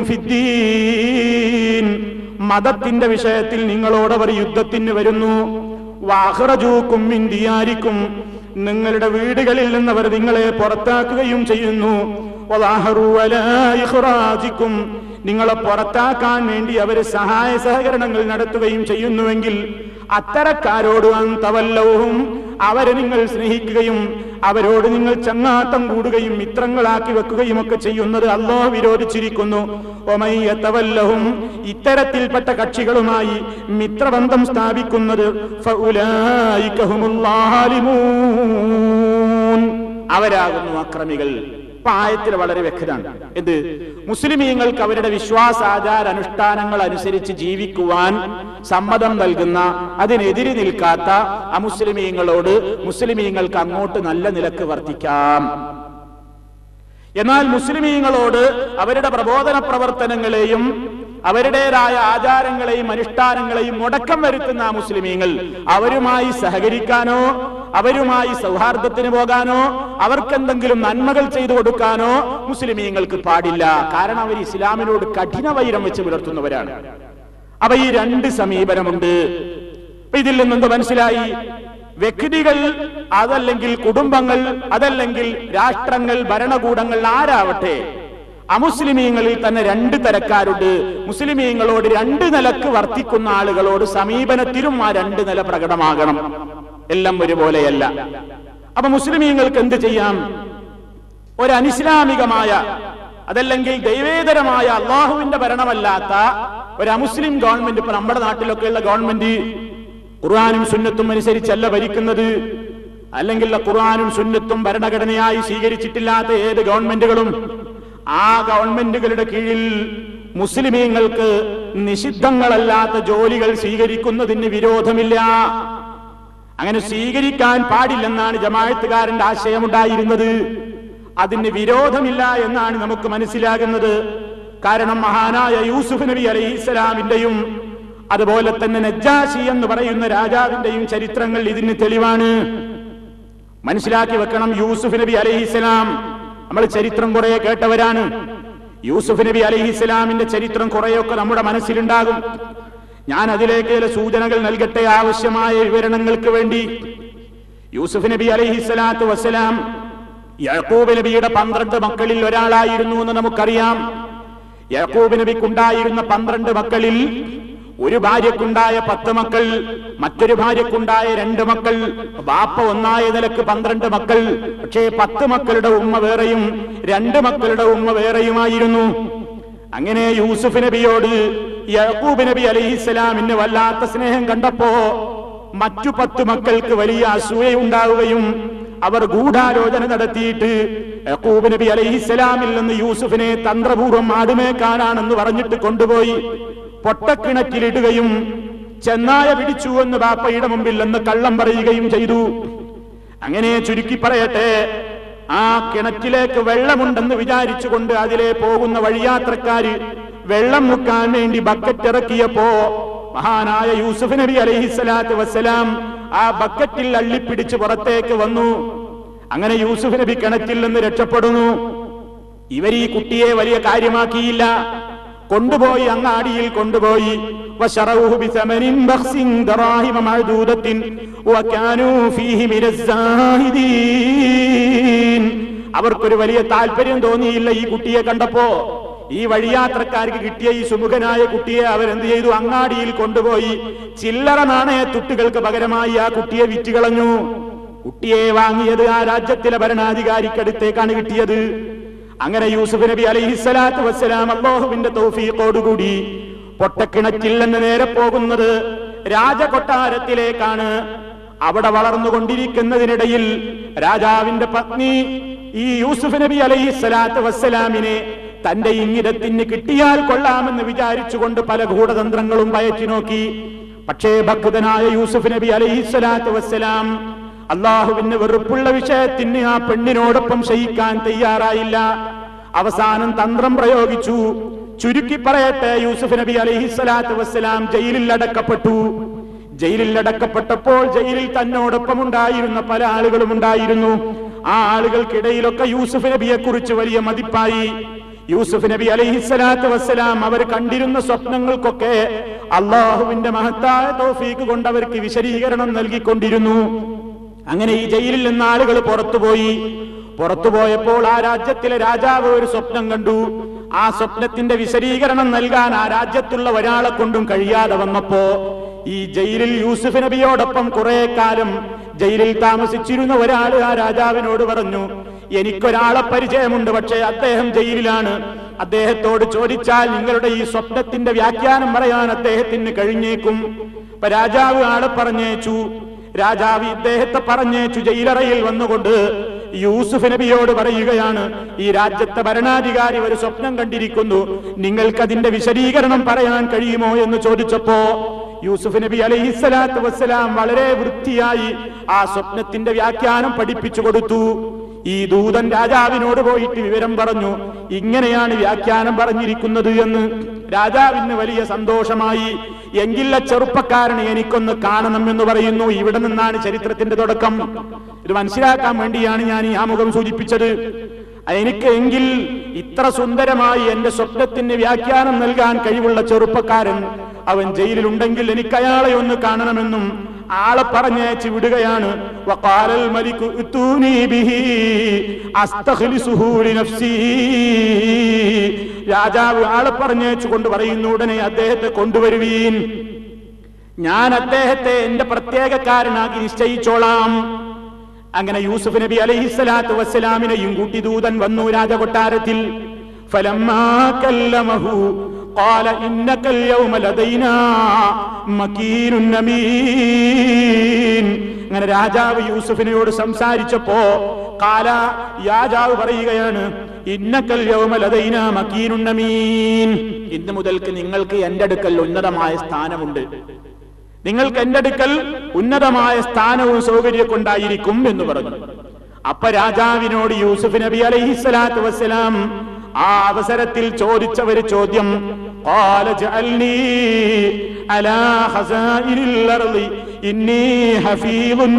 ഫിദ്ദീൻ, മതത്തിന്റെ വിഷയത്തിൽ നിങ്ങളോട് അവർ യുദ്ധത്തിന് വരുന്നു. വഅഖറജൂകും മിൻ ദിയാരികും, നിങ്ങളുടെ വീടുകളിൽ നിന്ന് അവർ നിങ്ങളെ പുറത്താക്കുകയും ചെയ്യുന്നു. വളാഹറു അലാ ഇഖ്റാജികും, നിങ്ങളെ പുറത്താക്കാൻ വേണ്ടി അവർ സഹായ സഹകരണങ്ങൾ നടത്തുകയും ചെയ്യുന്നുവെങ്കിൽ അത്തരക്കാരോട് അൻ തവല്ലൗഹും, അവരെ നിങ്ങൾ സ്നേഹിക്കുകയും അവരോട് നിങ്ങൾ ചങ്ങാത്തം കൂടുകയും മിത്രങ്ങളാക്കി വെക്കുകയും ഒക്കെ ചെയ്യുന്നത് അല്ലാഹു വിരോധിച്ചിരിക്കുന്നു. വമൻ യതവല്ലഹും, ഇത്തരത്തിൽപ്പെട്ട കക്ഷികളുമായി മിത്രബന്ധം സ്ഥാപിക്കുന്നത് ഫഉലൈക ഹുമുൽ ളാലിമൂൻ, അവരാകുന്നു അക്രമികൾ. ആയത്തിൽ വളരെ വ്യക്തമാണ്. എന്ത്? മുസ്ലിമീങ്ങൾക്ക് അവരുടെ വിശ്വാസാചാര അനുഷ്ഠാനങ്ങൾ അനുസരിച്ച് ജീവിക്കുവാൻ സമ്മതം നൽകുന്ന, അതിനെതിരെ നിൽക്കാത്ത അമുസ്ലിമീങ്ങളോട് മുസ്ലിമീങ്ങൾക്ക് അങ്ങോട്ട് നല്ല നിലക്ക് വർത്തിക്കാം. എന്നാൽ മുസ്ലിമീങ്ങളോട് അവരുടെ പ്രബോധന പ്രവർത്തനങ്ങളെയും അവരുടേതായ ആചാരങ്ങളെയും അനുഷ്ഠാനങ്ങളെയും മുടക്കം വരുത്തുന്ന ആ മുസ്ലിമീങ്ങൾ അവരുമായി സഹകരിക്കാനോ അവരുമായി സൗഹാർദ്ദത്തിന് പോകാനോ അവർക്കെന്തെങ്കിലും നന്മകൾ ചെയ്തു കൊടുക്കാനോ മുസ്ലിമീങ്ങൾക്ക് പാടില്ല. കാരണം അവർ ഇസ്ലാമിനോട് കഠിന വൈരം വെച്ച് പുലർത്തുന്നവരാണ്. അപ്പൊ ഈ രണ്ട് സമീപനമുണ്ട്. ഇതിൽ നിന്നെന്ത് മനസ്സിലായി? വ്യക്തികൾ, അതല്ലെങ്കിൽ കുടുംബങ്ങൾ, അതല്ലെങ്കിൽ രാഷ്ട്രങ്ങൾ, ഭരണകൂടങ്ങൾ, ആരാവട്ടെ, അമുസ്ലിമീങ്ങളിൽ തന്നെ രണ്ട് തരക്കാരുണ്ട്. മുസ്ലിമീങ്ങളോട് രണ്ട് നിലക്ക് വർത്തിക്കുന്ന ആളുകളോട് സമീപനത്തിലും ആ രണ്ട് നില പ്രകടമാകണം. എല്ലാം ഒരുപോലെയല്ല. അപ്പൊ മുസ്ലിമീങ്ങൾക്ക് എന്ത് ചെയ്യാം? ഒരു അനിസ്ലാമികമായ, അതല്ലെങ്കിൽ ദൈവേതരമായ, അള്ളാഹുവിന്റെ ഭരണമല്ലാത്ത ഒരു അമുസ്ലിം ഗവൺമെന്റ്, ഇപ്പൊ നമ്മുടെ നാട്ടിലൊക്കെയുള്ള ഗവൺമെന്റ് ഖുർആനും സുന്നത്തും അനുസരിച്ചല്ല ഭരിക്കുന്നത്, അല്ലെങ്കിൽ ഖുർആനും സുന്നത്തും ഭരണഘടനയായി സ്വീകരിച്ചിട്ടില്ലാത്ത ഏത് ഗവൺമെന്റുകളും, ആ ഗവൺമെന്റുകളുടെ കീഴിൽ മുസ്ലിമീങ്ങൾക്ക് നിഷിദ്ധങ്ങളല്ലാത്ത ജോലികൾ സ്വീകരിക്കുന്നതിന് വിരോധമില്ല. അങ്ങനെ സ്വീകരിക്കാൻ പാടില്ലെന്നാണ് ജമാഅത്തുകാരന്റെ ആശയമുണ്ടായിരുന്നത്. അതിന് വിരോധമില്ല എന്നാണ് നമുക്ക് മനസ്സിലാകുന്നത്. കാരണം മഹാനായ യൂസുഫ് നബി അലൈഹിസ്സലാമിന്റെയും അതുപോലെ തന്നെ നജ്ജാശി എന്ന് പറയുന്ന രാജാവിന്റെയും ചരിത്രങ്ങൾ ഇതിന് തെളിവാണ്. മനസ്സിലാക്കി വെക്കണം. യൂസുഫ് നബി അലൈഹിസ്സലാം, നമ്മൾ ചരിത്രം കുറെ കേട്ടവരാണ്. യൂസുഫ് നബി അലൈഹിസ്സലാമിന്റെ ചരിത്രം കുറെയൊക്കെ നമ്മുടെ മനസ്സിലുണ്ടാകും. ഞാൻ അതിലേക്ക് ചില സൂചനകൾ നൽകട്ടെ ആവശ്യമായ വിവരണങ്ങൾക്ക് വേണ്ടി. യൂസുഫ് നബി അലൈഹിസ്സലാത്തു വസ്സലാം യാക്കൂബ് നബിയുടെ പന്ത്രണ്ട് മക്കളിൽ ഒരാളായിരുന്നു എന്ന് നമുക്കറിയാം. യാക്കൂബ് നബിക്കുണ്ടായിരുന്ന പന്ത്രണ്ട് മക്കളിൽ ഒരു ഭാര്യക്കുണ്ടായ പത്ത് മക്കൾ, മറ്റൊരു ഭാര്യക്കുണ്ടായ രണ്ട് മക്കൾ, ബാപ്പ ഒന്നായ നിലക്ക് പന്ത്രണ്ട് മക്കൾ. പക്ഷേ പത്ത് മക്കളുടെ ഉമ്മ വേറെയും രണ്ട് മക്കളുടെ ഉമ്മ വേറെയുമായിരുന്നു. അങ്ങനെ യൂസുഫ് നബിയോട് യാക്കൂബ് നബി അലൈഹിസ്സലാമിന് വല്ലാത്ത സ്നേഹം കണ്ടപ്പോ മറ്റു പത്ത് മക്കൾക്ക് വലിയ അസൂയയുണ്ടാവുകയും അവർ ഗൂഢാലോചന നടത്തിയിട്ട് യാക്കൂബ് നബി അലൈഹിസ്സലാമിൽ നിന്ന് യൂസുഫിനെ തന്ത്രപൂർവ്വം ആടുമേക്കാനാണെന്ന് പറഞ്ഞിട്ട് കൊണ്ടുപോയി പൊട്ടക്കിണറ്റിലിടുകയും ചെന്നായ പിടിച്ചു എന്ന് ബാപ്പയുടെ മുമ്പിൽ നിന്ന് കള്ളം പറയുകയും ചെയ്തു. അങ്ങനെ ചുരുക്കി പറയട്ടെ, ആ കിണറ്റിലേക്ക് വെള്ളമുണ്ടെന്ന് വിചാരിച്ചുകൊണ്ട് അതിലെ പോകുന്ന വഴിയാത്രക്കാര് വെള്ളം മുക്കാൻ വേണ്ടി ബക്കറ്റ് ഇറക്കിയപ്പോ മഹാനായ യൂസുഫ് നബി അലൈഹിസ്സലാത്തു വസ്സലാം ആ ബക്കറ്റിൽ അള്ളിപ്പിടിച്ച് പുറത്തേക്ക് വന്നു. അങ്ങനെ യൂസുഫ് നബി കിണറ്റിൽ നിന്ന് രക്ഷപ്പെടുന്നു. ഇവർ ഈ കുട്ടിയെ വലിയ കാര്യമാക്കിയില്ല, കൊണ്ടുപോയി അങ്ങാടിയിൽ കൊണ്ടുപോയി വശറൂഹു ബിസമനിൻ ബഖ്സിൻ ദറാഹിമ മഅദൂദത്തിൻ വകാനൂ ഫീഹി മിനസ്സാഹിദീൻ. അവർക്കൊരു വലിയ താല്പര്യം തോന്നിയില്ല ഈ കുട്ടിയെ കണ്ടപ്പോ. ഈ വഴിയാത്രക്കാർക്ക് കിട്ടിയ ഈ സുമുഖനായ കുട്ടിയെ അവരെന്ത് ചെയ്തു? അങ്ങാടിയിൽ കൊണ്ടുപോയി ചില്ലറ നാണയത്തുട്ടുകൾക്ക് പകരമായി ആ കുട്ടിയെ വിറ്റുകളഞ്ഞു. കുട്ടിയെ വാങ്ങിയത് ആ രാജ്യത്തിലെ ഭരണാധികാരിക്കടുത്തേക്കാണ് കിട്ടിയത്. അങ്ങനെ യൂസുഫ് നബി അലൈഹിസ്സലാത്തു വസ്സലാം അല്ലാഹുവിന്റെ തൗഫീഖോടുകൂടി പൊട്ടക്കിണറ്റിൽ നിന്ന് നേരെ പോകുന്നത് രാജകൊട്ടാരത്തിലേക്കാണ്. അവിടെ വളർന്നുകൊണ്ടിരിക്കുന്നതിനിടയിൽ രാജാവിന്റെ പത്നി ഈ യൂസുഫ് നബി അലൈഹിസ്സലാത്തു വസ്സലാമിനെ തന്റെ ഇംഗിതത്തിന് കിട്ടിയാൽ കൊള്ളാമെന്ന് വിചാരിച്ചുകൊണ്ട് പല ഗൂഢതന്ത്രങ്ങളും പയറ്റി നോക്കി. പക്ഷേ ഭക്തനായ യൂസുഫ് നബി അലൈഹിസ്സലാത്തു വസ്സലാം അള്ളാഹുവിന് വെറുപ്പുള്ള വിഷയത്തിന് ആ പെണ്ണിനോടൊപ്പം ശയിക്കാൻ തയ്യാറായില്ല. അവസാനം തന്ത്രം പ്രയോഗിച്ചു. ചുരുക്കി പറയട്ടെ, യൂസുഫ് നബി അലൈഹിസ്സലാത്തു വസ്സലാം ജയിലിൽ അടക്കപ്പെട്ടു. ജയിലിൽ അടക്കപ്പെട്ടപ്പോൾ ജയിലിൽ തന്നോടൊപ്പം ഉണ്ടായിരുന്ന പല ആളുകളും ഉണ്ടായിരുന്നു. ആ ആളുകൾക്കിടയിലൊക്കെ യൂസുഫ് നബിയെ കുറിച്ച് വലിയ മതിപ്പായി. യൂസുഫ് നബി അലൈഹിസ്സലാത്തു വസ്സലാം അവർ കണ്ടിരുന്ന സ്വപ്നങ്ങൾക്കൊക്കെ അള്ളാഹുവിന്റെ മഹത്തായ തൗഫീഖ് കൊണ്ട് അവർക്ക് വിശദീകരണം നൽകിക്കൊണ്ടിരുന്നു. അങ്ങനെ ഈ ജയിലിൽ നിന്ന് ആളുകൾ പുറത്തുപോയി. പുറത്തുപോയപ്പോൾ ആ രാജ്യത്തിലെ രാജാവ് ഒരു സ്വപ്നം കണ്ടു. ആ സ്വപ്നത്തിന്റെ വിശദീകരണം നൽകാൻ ആ രാജ്യത്തുള്ള ഒരാളെ കൊണ്ടും കഴിയാതെ വന്നപ്പോ ഈ ജയിലിൽ യൂസുഫ് നബിയോടൊപ്പം കുറെ കാലം ജയിലിൽ താമസിച്ചിരുന്ന ഒരാൾ ആ രാജാവിനോട് പറഞ്ഞു, എനിക്കൊരാളെ പരിചയമുണ്ട്, പക്ഷേ അദ്ദേഹം ജയിലിലാണ്. അദ്ദേഹത്തോട് ചോദിച്ചാൽ നിങ്ങളുടെ ഈ സ്വപ്നത്തിന്റെ വ്യാഖ്യാനം പറയാൻ അദ്ദേഹത്തിന് കഴിഞ്ഞേക്കും. ഇപ്പൊ രാജാവ് ആളെ പറഞ്ഞേച്ചു. രാജാവ് ഇദ്ദേഹത്തെ പറഞ്ഞേച്ചു ജയിലറയിൽ വന്നുകൊണ്ട് യൂസുഫ് നബിയോട് പറയുകയാണ്, ഈ രാജ്യത്തെ ഭരണാധികാരി ഒരു സ്വപ്നം കണ്ടിരിക്കുന്നു, നിങ്ങൾക്കതിന്റെ വിശദീകരണം പറയാൻ കഴിയുമോ എന്ന് ചോദിച്ചപ്പോ യൂസുഫ് നബി അലൈഹിസ്സലാത്തു വസ്സലാം വളരെ വൃത്തിയായി ആ സ്വപ്നത്തിന്റെ വ്യാഖ്യാനം പഠിപ്പിച്ചു കൊടുത്തു. ഈ ദൂതൻ രാജാവിനോട് പോയിട്ട് വിവരം പറഞ്ഞു, ഇങ്ങനെയാണ് വ്യാഖ്യാനം പറഞ്ഞിരിക്കുന്നത് എന്ന്. രാജാവിന് വലിയ സന്തോഷമായി. എങ്കില്ല ചെറുപ്പക്കാരനെ എനിക്കൊന്ന് കാണണം എന്ന് പറയുന്നു. ഇവിടെ നിന്നാണ് ചരിത്രത്തിന്റെ തുടക്കം. ഇത് മനസ്സിലാക്കാൻ വേണ്ടിയാണ് ഞാൻ ഈ ആമുഖം സൂചിപ്പിച്ചത്. എനിക്ക് എങ്കിൽ ഇത്ര സുന്ദരമായി എന്റെ സ്വപ്നത്തിന് വ്യാഖ്യാനം നൽകാൻ കഴിവുള്ള ചെറുപ്പക്കാരൻ അവൻ ജയിലിലുണ്ടെങ്കിൽ എനിക്ക് അയാളെ ഒന്ന് കാണണമെന്നും ആളെ പറഞ്ഞയച്ച് വിടുകയാണ്. വഖാലൽ മലികു ഉതൂനി ബിഹി അസ്തഖ്ലിസുഹു ലിനഫ്സി. രാജാവ് ആളെ പറഞ്ഞയച്ചു കൊണ്ട് പറയുന്നു, ഉടനെ അദ്ദേഹത്തെ കൊണ്ടുവരുവീൻ, ഞാൻ അദ്ദേഹത്തെ എന്റെ പ്രത്യേകക്കാരനാക്കി നിശ്ചയിച്ചോളാം. അങ്ങനെ യൂസുഫ് നബി അലൈഹിസ്സലാത്തു വസ്സലാമിനെയും കൂട്ടി ദൂതൻ വന്നു രാജകൊട്ടാരത്തിൽ. ഫലമ്മാ കല്ലമഹു ഖാല ഇന്നകൽ യൗമ ലദൈനാ മകീനുൻ അമീൻ. അങ്ങനെ രാജാവ് യൂസുഫിനോട് സംസാരിച്ചപ്പോ ഖാല, രാജാവ് പറയുകയാണ്, ഇന്നകൽ യൗമ ലദൈനാ മകീനുൻ അമീൻ. ഇന്ന് മുതൽക്ക് നിങ്ങൾക്ക് എന്റെ അടുക്കൽ ഉന്നതമായ സ്ഥാനമുണ്ട്, നിങ്ങൾക്ക് എന്റെ അടുക്കൽ ഉന്നതമായ സ്ഥാനവും സൗകര്യമൊക്കെ ഉണ്ടായിരിക്കും എന്ന് പറഞ്ഞു. അപ്പൊ രാജാവിനോട് യൂസുഫ് നബി അലൈഹിസ്സലാത്തു വസ്സലാം ആ അവസരത്തിൽ ചോദിച്ച ഒരു ചോദ്യം, ഖാല ജഅൽനീ അലാ ഖസാഇനിൽ അർളി ഇന്നി ഹഫീദുൻ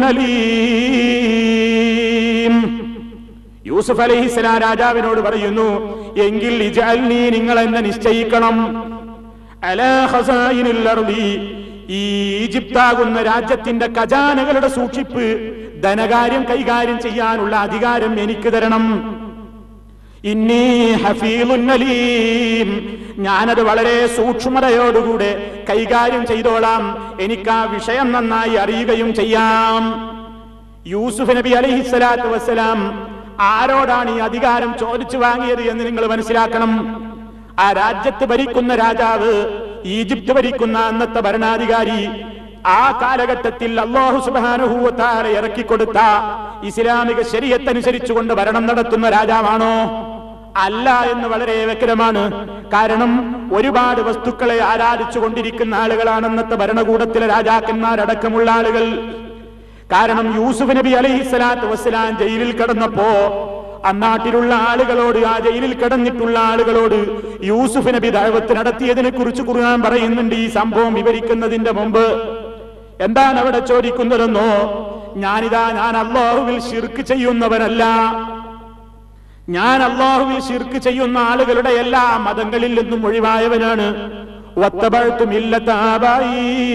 അലീം. യൂസുഫ് അലൈഹിസ്സലാം രാജാവിനോട് പറയുന്നു, എങ്കിൽ ഇജഅൽനീ, നിങ്ങൾ എന്നെ നിശ്ചയിക്കണം, അലാ ഖസാഇനിൽ അർളി, ഈ ഈജിപ്താകുന്ന രാജ്യത്തിന്റെ ഖജാനകളുടെ സൂക്ഷിപ്പ്, ധനകാര്യം കൈകാര്യം ചെയ്യാനുള്ള അധികാരം എനിക്ക് തരണം. ഇന്നി ഹഫീളുൻ അലീം, ഞാനത് വളരെ സൂക്ഷ്മതയോടുകൂടെ കൈകാര്യം ചെയ്തോളാം, എനിക്ക് ആ വിഷയം നന്നായി അറിയുകയും ചെയ്യാം. യൂസുഫ് നബി അലൈഹിസ്സലാത്തു വസ്സലാം ആരോടാണ് ഈ അധികാരം ചോദിച്ചു വാങ്ങിയത് എന്ന് നിങ്ങൾ മനസ്സിലാക്കണം. ആ രാജ്യത്ത് ഭരിക്കുന്ന രാജാവ്, ഈജിപ്ത് ഭരിക്കുന്ന അന്നത്തെ ഭരണാധികാരി, ആ കാലഘട്ടത്തിൽ അല്ലാഹു സുബ്ഹാനഹു വ തആല ഇറക്കിക്കൊടുത്ത ഇസ്ലാമിക ശരീഅത്തനുസരിച്ചുകൊണ്ട് ഭരണം നടത്തുന്ന രാജാവാണോ? അല്ല എന്ന് വളരെ വ്യക്തമാണ്. കാരണം ഒരുപാട് വസ്തുക്കളെ ആരാധിച്ചു കൊണ്ടിരിക്കുന്ന ആളുകളാണ് അന്നത്തെ ഭരണകൂടത്തിലെ രാജാക്കന്മാരടക്കമുള്ള ആളുകൾ. കാരണം യൂസുഫ് നബി അലൈഹിസ്സലാത്തു വസ്സലാം ജയിലിൽ കിടന്നപ്പോ അന്നാട്ടിലുള്ള ആളുകളോട്, ആ ജയിലിൽ കിടന്നിട്ടുള്ള ആളുകളോട് യൂസുഫ് നബി ദഅവത്ത് നടത്തിയതിനെ കുറിച്ച് ഖുർആൻ പറയുന്നുണ്ട്. ഈ സംഭവം വിവരിക്കുന്നതിന്റെ മുമ്പ് എന്താണ് അവിടെ ചോദിക്കുന്നതെന്നോ, ഞാനിതാ ഞാൻ അല്ലാഹുവിൽ ശിർക്ക് ചെയ്യുന്നവനല്ല, ഞാൻ അല്ലാഹുവിൽ ശിർക്ക് ചെയ്യുന്ന ആളുകളുടെ എല്ലാ മതങ്ങളിൽ നിന്നും ഒഴിവായവനാണ്. വത്തബഅതു മില്ലത ആബായി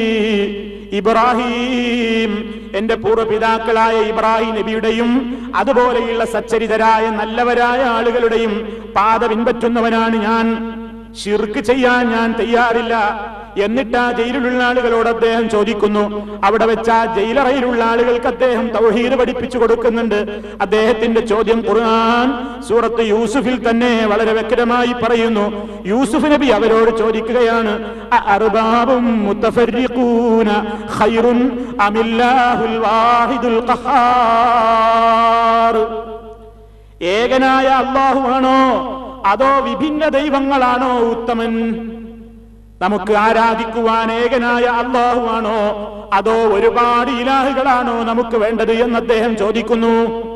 ഇബ്രാഹിം, എന്റെ പൂർവ്വപിതാക്കളായ ഇബ്രാഹിം നബിയുടെയും അതുപോലെയുള്ള സച്ചരിതരായ നല്ലവരായ ആളുകളുടെയും പാത പിൻപറ്റുന്നവനാണ് ഞാൻ. ശിർക്ക് ചെയ്യാൻ ഞാൻ തയ്യാറില്ല. എന്നിട്ട് ആ ജയിലിലുള്ള ആളുകളോട് അദ്ദേഹം ചോദിക്കുന്നു. അവിടെ വെച്ച് ആ ജയിലറയിലുള്ള ആളുകൾക്ക് അദ്ദേഹം തൗഹീദ് പഠിപ്പിച്ചു കൊടുക്കുന്നുണ്ട്. അദ്ദേഹത്തിന്റെ ചോദ്യം ഖുർആൻ സൂറത്ത് യൂസുഫിൽ തന്നെ വളരെ വ്യക്തമായി പറയുന്നു. യൂസുഫ് നബി അവരോട് ചോദിക്കുകയാണ്, അഅർബാബും മുതഫർരിഖൂന ഖൈറുൻ അമില്ലാഹുൽ വാഹിദുൽ ഖഹാർ, ഏകനായ അല്ലാഹു ആണോ അതോ വിഭിന്ന ദൈവങ്ങളാണോ ഉത്തമൻ? നമുക്ക് ആരാധിക്കുവാൻ ഏകനായ അല്ലാഹു ആണോ അതോ ഒരുപാട് ഇലാഹുകളാണോ നമുക്ക് വേണ്ടത് എന്ന് അദ്ദേഹം ചോദിക്കുന്നു.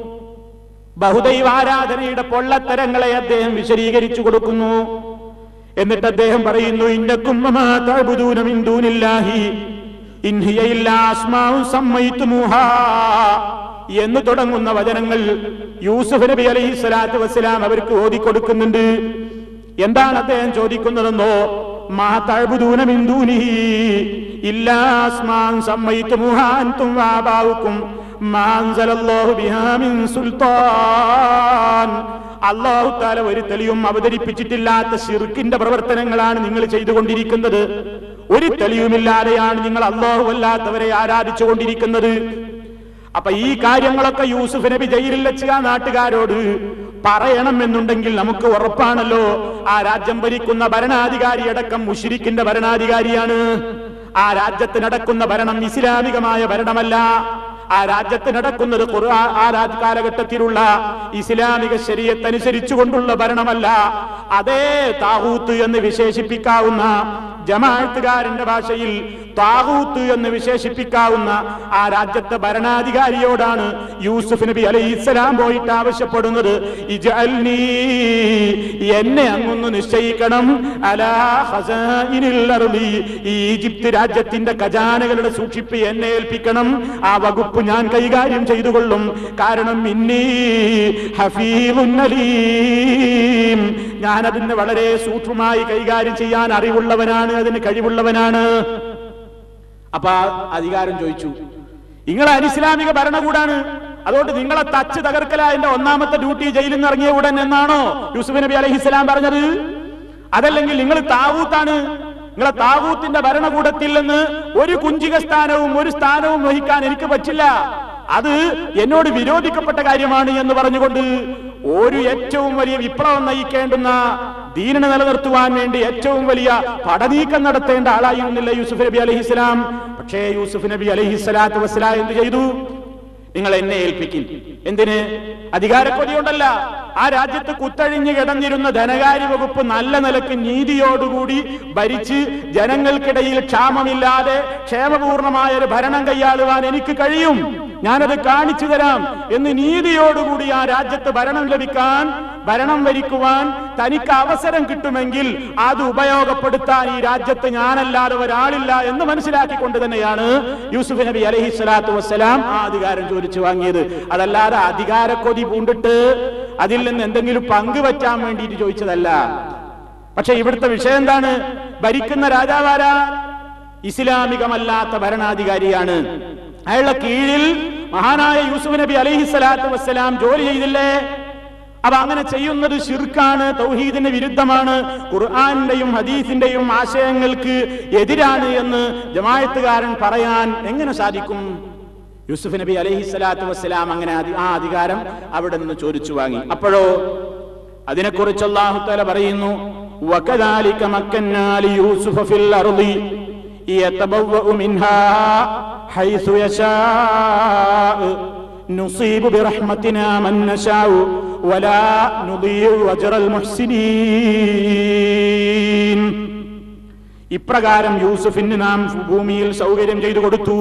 ബഹുദൈവാരാധനയുടെ പൊള്ളത്തരങ്ങളെ അദ്ദേഹം വിശദീകരിച്ചു കൊടുക്കുന്നു. എന്നിട്ട് അദ്ദേഹം പറയുന്നു, ഇന്നകും വമാ തഅബുദൂന മിൻ ദൂനില്ലാഹി ഇൻ ഹിയ ഇല്ലാ അസ്മാഉൻ സമ്മൈതുമുഹാ എന്ന് തുടങ്ങുന്ന വചനങ്ങൾ യൂസുഫ് നബി അലൈഹിസ്സലാത്തു വസ്സലാം അവർക്ക് ഓതിക്കൊടുക്കുന്നുണ്ട്. എന്താണ് അദ്ദേഹം ചോദിക്കുന്നതെന്നോ, മാ തഅബുദൂന മിൻ ദൂനിഹി ഇല്ലാ അസ്മാഉൻ സമ്മൈതുമുഹാ അൻതും വആബാഉകും മാ അൻസലല്ലാഹു ബിഹാ മിൻ സുൽത്താൻ, അല്ലാഹു തആല ഒരു തെളിവും അവതരിപ്പിച്ചിട്ടില്ലാത്ത ശിർക്കിന്റെ പ്രവർത്തനങ്ങളാണ് നിങ്ങൾ ചെയ്തുകൊണ്ടിരിക്കുന്നത്. ഒരു തെളിവുമില്ലാതെയാണ് നിങ്ങൾ അല്ലാഹു അല്ലാത്തവരെ ആരാധിച്ചു കൊണ്ടിരിക്കുന്നത്. അപ്പൊ ഈ കാര്യങ്ങളൊക്കെ യൂസുഫ് നബി ജയിലിൽ വെച്ച് ആ നാട്ടുകാരോട് പറയണം എന്നുണ്ടെങ്കിൽ നമുക്ക് ഉറപ്പാണല്ലോ ആ രാജ്യം ഭരിക്കുന്ന ഭരണാധികാരി അടക്കം മുശ്രിക്കിന്റെ ഭരണാധികാരിയാണ്. ആ രാജ്യത്ത് നടക്കുന്ന ഭരണം ഇസ്ലാമികമായ ഭരണമല്ല. ആ രാജ്യത്ത് നടക്കുന്നത് ഖുർആൻ ആ രാജ് കാലഘട്ടത്തിലുള്ള ഇസ്ലാമിക ശരീഅത്തനുസരിച്ചു കൊണ്ടുള്ള ഭരണമല്ല. അതേ താഹൂത്ത് എന്ന് വിശേഷിപ്പിക്കാവുന്ന, ജമാഅത്തുകാരന്റെ ഭാഷയിൽ താഹൂത്ത് എന്ന് വിശേഷിപ്പിക്കാവുന്ന ആ രാജ്യത്തെ ഭരണാധികാരിയോടാണ് യൂസുഫ് നബി അലൈഹിസ്സലാം പോയിട്ട് ആവശ്യപ്പെടുന്നത്, ഇജ്അൽനീ, എന്നെ അങ്ങൊന്ന് നിശ്ചയിക്കണം, അലാ ഖസാഇനിൽ അർളി, ഈ ഈജിപ്ത് രാജ്യത്തിന്റെ ഖജാനകളുടെ സൂക്ഷിപ്പ് എന്നെ ഏൽപ്പിക്കണം. ആ വകുപ്പ് ഞാൻ കൈകാര്യം ചെയ്തുകൊള്ളും. കാരണം ഇന്നീ ഹഫീളുൻ അലീം, ഞാൻ അതിന് വളരെ സൂക്ഷ്മമായി കൈകാര്യം ചെയ്യാൻ അറിവുള്ളവനാണ്, അതിന് കഴിവുള്ളവനാണ്. അപ്പൊ അധികാരം ചോദിച്ചു, നിങ്ങൾ അനിസ്ലാമിക ഭരണകൂടാണ്, അതുകൊണ്ട് നിങ്ങളെ തച്ച് തകർക്കല എന്റെ ഒന്നാമത്തെ ഡ്യൂട്ടി ജയിലിൽ നിന്ന് ഇറങ്ങിയ ഉടൻ എന്നാണോ യൂസുഫ് നബി അലൈഹിസ്സലാം പറഞ്ഞത്? അതല്ലെങ്കിൽ നിങ്ങൾ താവൂത്താണ്, നിങ്ങളെ താവൂത്തിന്റെ ഭരണകൂടത്തിൽ നിന്ന് ഒരു കുഞ്ചിക സ്ഥാനവും ഒരു സ്ഥാനവും വഹിക്കാൻ എനിക്ക് പറ്റില്ല, അത് എന്നോട് വിരോധിക്കപ്പെട്ട കാര്യമാണ് എന്ന് പറഞ്ഞുകൊണ്ട് ഒരു ഏറ്റവും വലിയ വിപ്ലവം നയിക്കേണ്ടുന്ന, ദീനിനെ നിലനിർത്തുവാൻ വേണ്ടി ഏറ്റവും വലിയ പടനീക്കം നടത്തേണ്ട ആളായിരുന്നില്ല യൂസുഫ് നബി അലൈഹിസ്സലാം. പക്ഷേ യൂസുഫ് നബി അലൈഹിസ്സലാത്തു വസ്സലാം എന്ത് ചെയ്തു? നിങ്ങൾ എന്നെ ഏൽപ്പിക്കും. എന്തിന്? അധികാരക്കൊതിയുണ്ടല്ല. ആ രാജ്യത്ത് കുത്തഴിഞ്ഞു കിടന്നിരുന്ന ധനകാര്യ വകുപ്പ് നല്ല നിലക്ക് നീതിയോടുകൂടി ഭരിച്ച് ജനങ്ങൾക്കിടയിൽ ക്ഷാമമില്ലാതെ ക്ഷേമപൂർണമായ ഒരു ഭരണം കൈയാളുവാൻ എനിക്ക് കഴിയും, ഞാനത് കാണിച്ചു തരാം എന്ന് നീതിയോടുകൂടി ആ രാജ്യത്ത് ഭരണം ലഭിക്കാൻ, ഭരണം ഭരിക്കുവാൻ തനിക്ക് അവസരം കിട്ടുമെങ്കിൽ അത് ഉപയോഗപ്പെടുത്താൻ ഈ രാജ്യത്ത് ഞാനല്ലാതെ ഒരാളില്ല എന്ന് മനസ്സിലാക്കിക്കൊണ്ട് തന്നെയാണ് യൂസുഫ് നബി അലൈഹിസ്സലാത്തു വസ്സലാം ആ അധികാരം ചോദിച്ചു വാങ്ങിയത്. അതല്ലാതെ അധികാരക്കൊതി പൂണ്ടിട്ട് അതിൽ നിന്ന് എന്തെങ്കിലും പങ്കുവറ്റാൻ വേണ്ടിയിട്ട് ചോദിച്ചതല്ല. പക്ഷെ ഇവിടുത്തെ വിഷയം എന്താണ്? ഭരിക്കുന്ന രാജാവാരാ? ഇസ്ലാമികമല്ലാത്ത ഭരണാധികാരിയാണ്. അയാളുടെ കീഴിൽ മഹാനായ യൂസുഫ് നബി അലൈഹിസ്സലാത്തു വസ്സലാം ജോലി ചെയ്തില്ലേ? അപ്പൊ അങ്ങനെ ചെയ്യുന്നത് ശിർക്കാണ്, തൗഹീദിന് വിരുദ്ധമാണ്, ഖുർആന്റെയും ഹദീസിന്റെയും ആശയങ്ങൾക്ക് എതിരാണ് എന്ന് ജമാഅത്തുകാരൻ പറയാൻ എങ്ങനെ സാധിക്കും? യൂസുഫ് നബി അലൈഹിസ്സലാത്തു വസ്സലാം അങ്ങനെ ആ അധികാരം അവിടെ നിന്ന് ചോദിച്ചു വാങ്ങി. അപ്പോഴോ അതിനെക്കുറിച്ച് അല്ലാഹു തആല പറയുന്നു, വകദാലിക മക്കന്നാ ലിയൂസുഫ ഫിൽ അർളി യതബവ്വഉ മിൻഹാ ഹൈസു യശാഉ നുസീബു ബിറഹ്മതിനാ മൻ നശാഉ വലാ നുദീഉ അജ്റൽ മുഹ്സിനീൻ. ഇപ്രകാരം യൂസുഫിന് നാം ഭൂമിയിൽ സൗകര്യം ചെയ്തു കൊടുത്തു.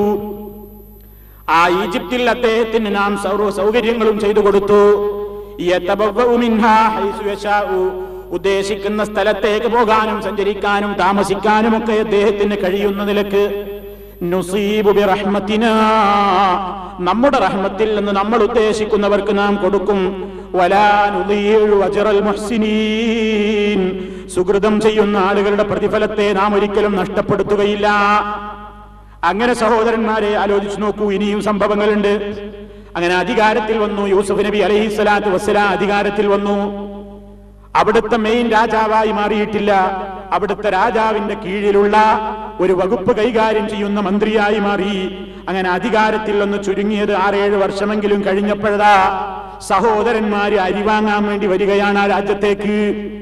ആ ഈജിപ്തിൽ അദ്ദേഹത്തിന് നാം സർവ്വ സൗകര്യങ്ങളും ചെയ്തു കൊടുത്തു. യതബവ്വഉ മിൻഹാ ഹൈസു യശാഉ, ഉദ്ദേശിക്കുന്ന സ്ഥലത്തേക്ക് പോകാനും സഞ്ചരിക്കാനും താമസിക്കാനും ഒക്കെ അദ്ദേഹത്തിന് കഴിയുന്ന നിലക്ക്. നുസീബു ബിറഹ്മതിനാ, നമ്മുടെ റഹ്മത്തിൽ നിന്ന് നമ്മൾ ഉദ്ദേശിക്കുന്നവർക്ക് നാം കൊടുക്കും. വലാ നുദീഉ അജ്റൽ മുഹ്സിനീൻ, സുകൃതം ചെയ്യുന്ന ആളുകളുടെ പ്രതിഫലത്തെ നാം ഒരിക്കലും നഷ്ടപ്പെടുത്തുകയില്ല. അങ്ങനെ സഹോദരന്മാരെ ആലോചിച്ചു നോക്കൂ, ഇനിയും സംഭവങ്ങളുണ്ട്. അങ്ങനെ അധികാരത്തിൽ വന്നു യൂസുഫ് നബി അലൈഹിസ്സലാത്തു വസ്സലാം. അധികാരത്തിൽ വന്നു. അവിടുത്തെ മെയിൻ രാജാവായി മാറിയിട്ടില്ല, അവിടുത്തെ രാജാവിന്റെ കീഴിലുള്ള ഒരു വകുപ്പ് കൈകാര്യം ചെയ്യുന്ന മന്ത്രിയായി മാറി. അങ്ങനെ അധികാരത്തിൽ ഒന്ന് ചുരുങ്ങിയത് ആറേഴ് വർഷമെങ്കിലും കഴിഞ്ഞപ്പോഴാ സഹോദരന്മാര് അരിവാങ്ങാൻ വേണ്ടി വരികയാണ് ആ രാജ്യത്തേക്ക്.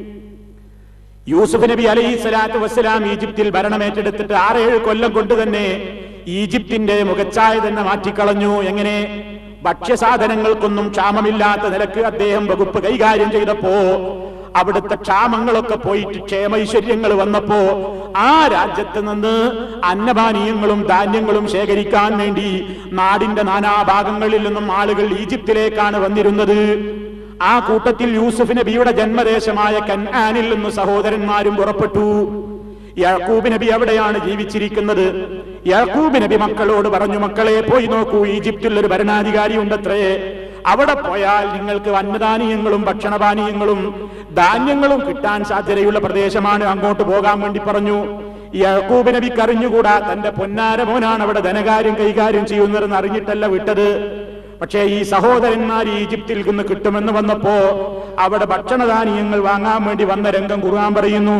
യൂസുഫ് നബി അലൈഹിസ്സലാത്തു വസ്സലാം ഈജിപ്തിൽ ഭരണമേറ്റെടുത്തിട്ട് ആറേഴ് കൊല്ലം കൊണ്ട് തന്നെ ഈജിപ്തിന്റെ മുഖച്ഛായ തന്നെ മാറ്റിക്കളഞ്ഞു. എങ്ങനെ? ഭക്ഷ്യസാധനങ്ങൾക്കൊന്നും ക്ഷാമമില്ലാത്ത നിലക്ക് അദ്ദേഹം വകുപ്പ് കൈകാര്യം ചെയ്തപ്പോ അവിടുത്തെ ക്ഷാമങ്ങളൊക്കെ പോയിട്ട് ക്ഷേമൈശ്വര്യങ്ങൾ വന്നപ്പോ ആ രാജ്യത്ത് നിന്ന് അന്നപാനീയങ്ങളും ധാന്യങ്ങളും ശേഖരിക്കാൻ വേണ്ടി നാടിന്റെ നാനാഭാഗങ്ങളിൽ നിന്നും ആളുകൾ ഈജിപ്തിലേക്കാണ് വന്നിരുന്നത്. ആ കൂട്ടത്തിൽ യൂസുഫ് നബിയുടെ ജന്മദേശമായ കൻആനിൽ നിന്ന് സഹോദരന്മാരും പുറപ്പെട്ടു. യാക്കൂബ് നബി അവിടെയാണ് ജീവിച്ചിരിക്കുന്നത്. യാക്കൂബ് നബി മക്കളോട് പറഞ്ഞു, മക്കളെ പോയി നോക്കൂ, ഈജിപ്തിൽ ഒരു ഭരണാധികാരി ഉണ്ടത്രേ, അവിടെ പോയാൽ നിങ്ങൾക്ക് അന്നദാനീയങ്ങളും ഭക്ഷണപാനീയങ്ങളും ധാന്യങ്ങളും കിട്ടാൻ സാധ്യതയുള്ള പ്രദേശമാണ്, അങ്ങോട്ട് പോകാൻ വേണ്ടി പറഞ്ഞു. യാക്കൂബ് നബിക്ക് അറിഞ്ഞുകൂടാ തന്റെ പൊന്നാര മോനാണ് അവിടെ ധനകാര്യം കൈകാര്യം ചെയ്യുന്നതെന്ന് അറിഞ്ഞിട്ടല്ല വിട്ടത്. പക്ഷേ ഈ സഹോദരന്മാർ ഈജിപ്തിൽ നിന്ന് കിട്ടുമെന്ന് വന്നപ്പോ അവിടെ ഭക്ഷണധാന്യങ്ങൾ വാങ്ങാൻ വേണ്ടി വന്ന രംഗം ഖുർആൻ പറയുന്നു.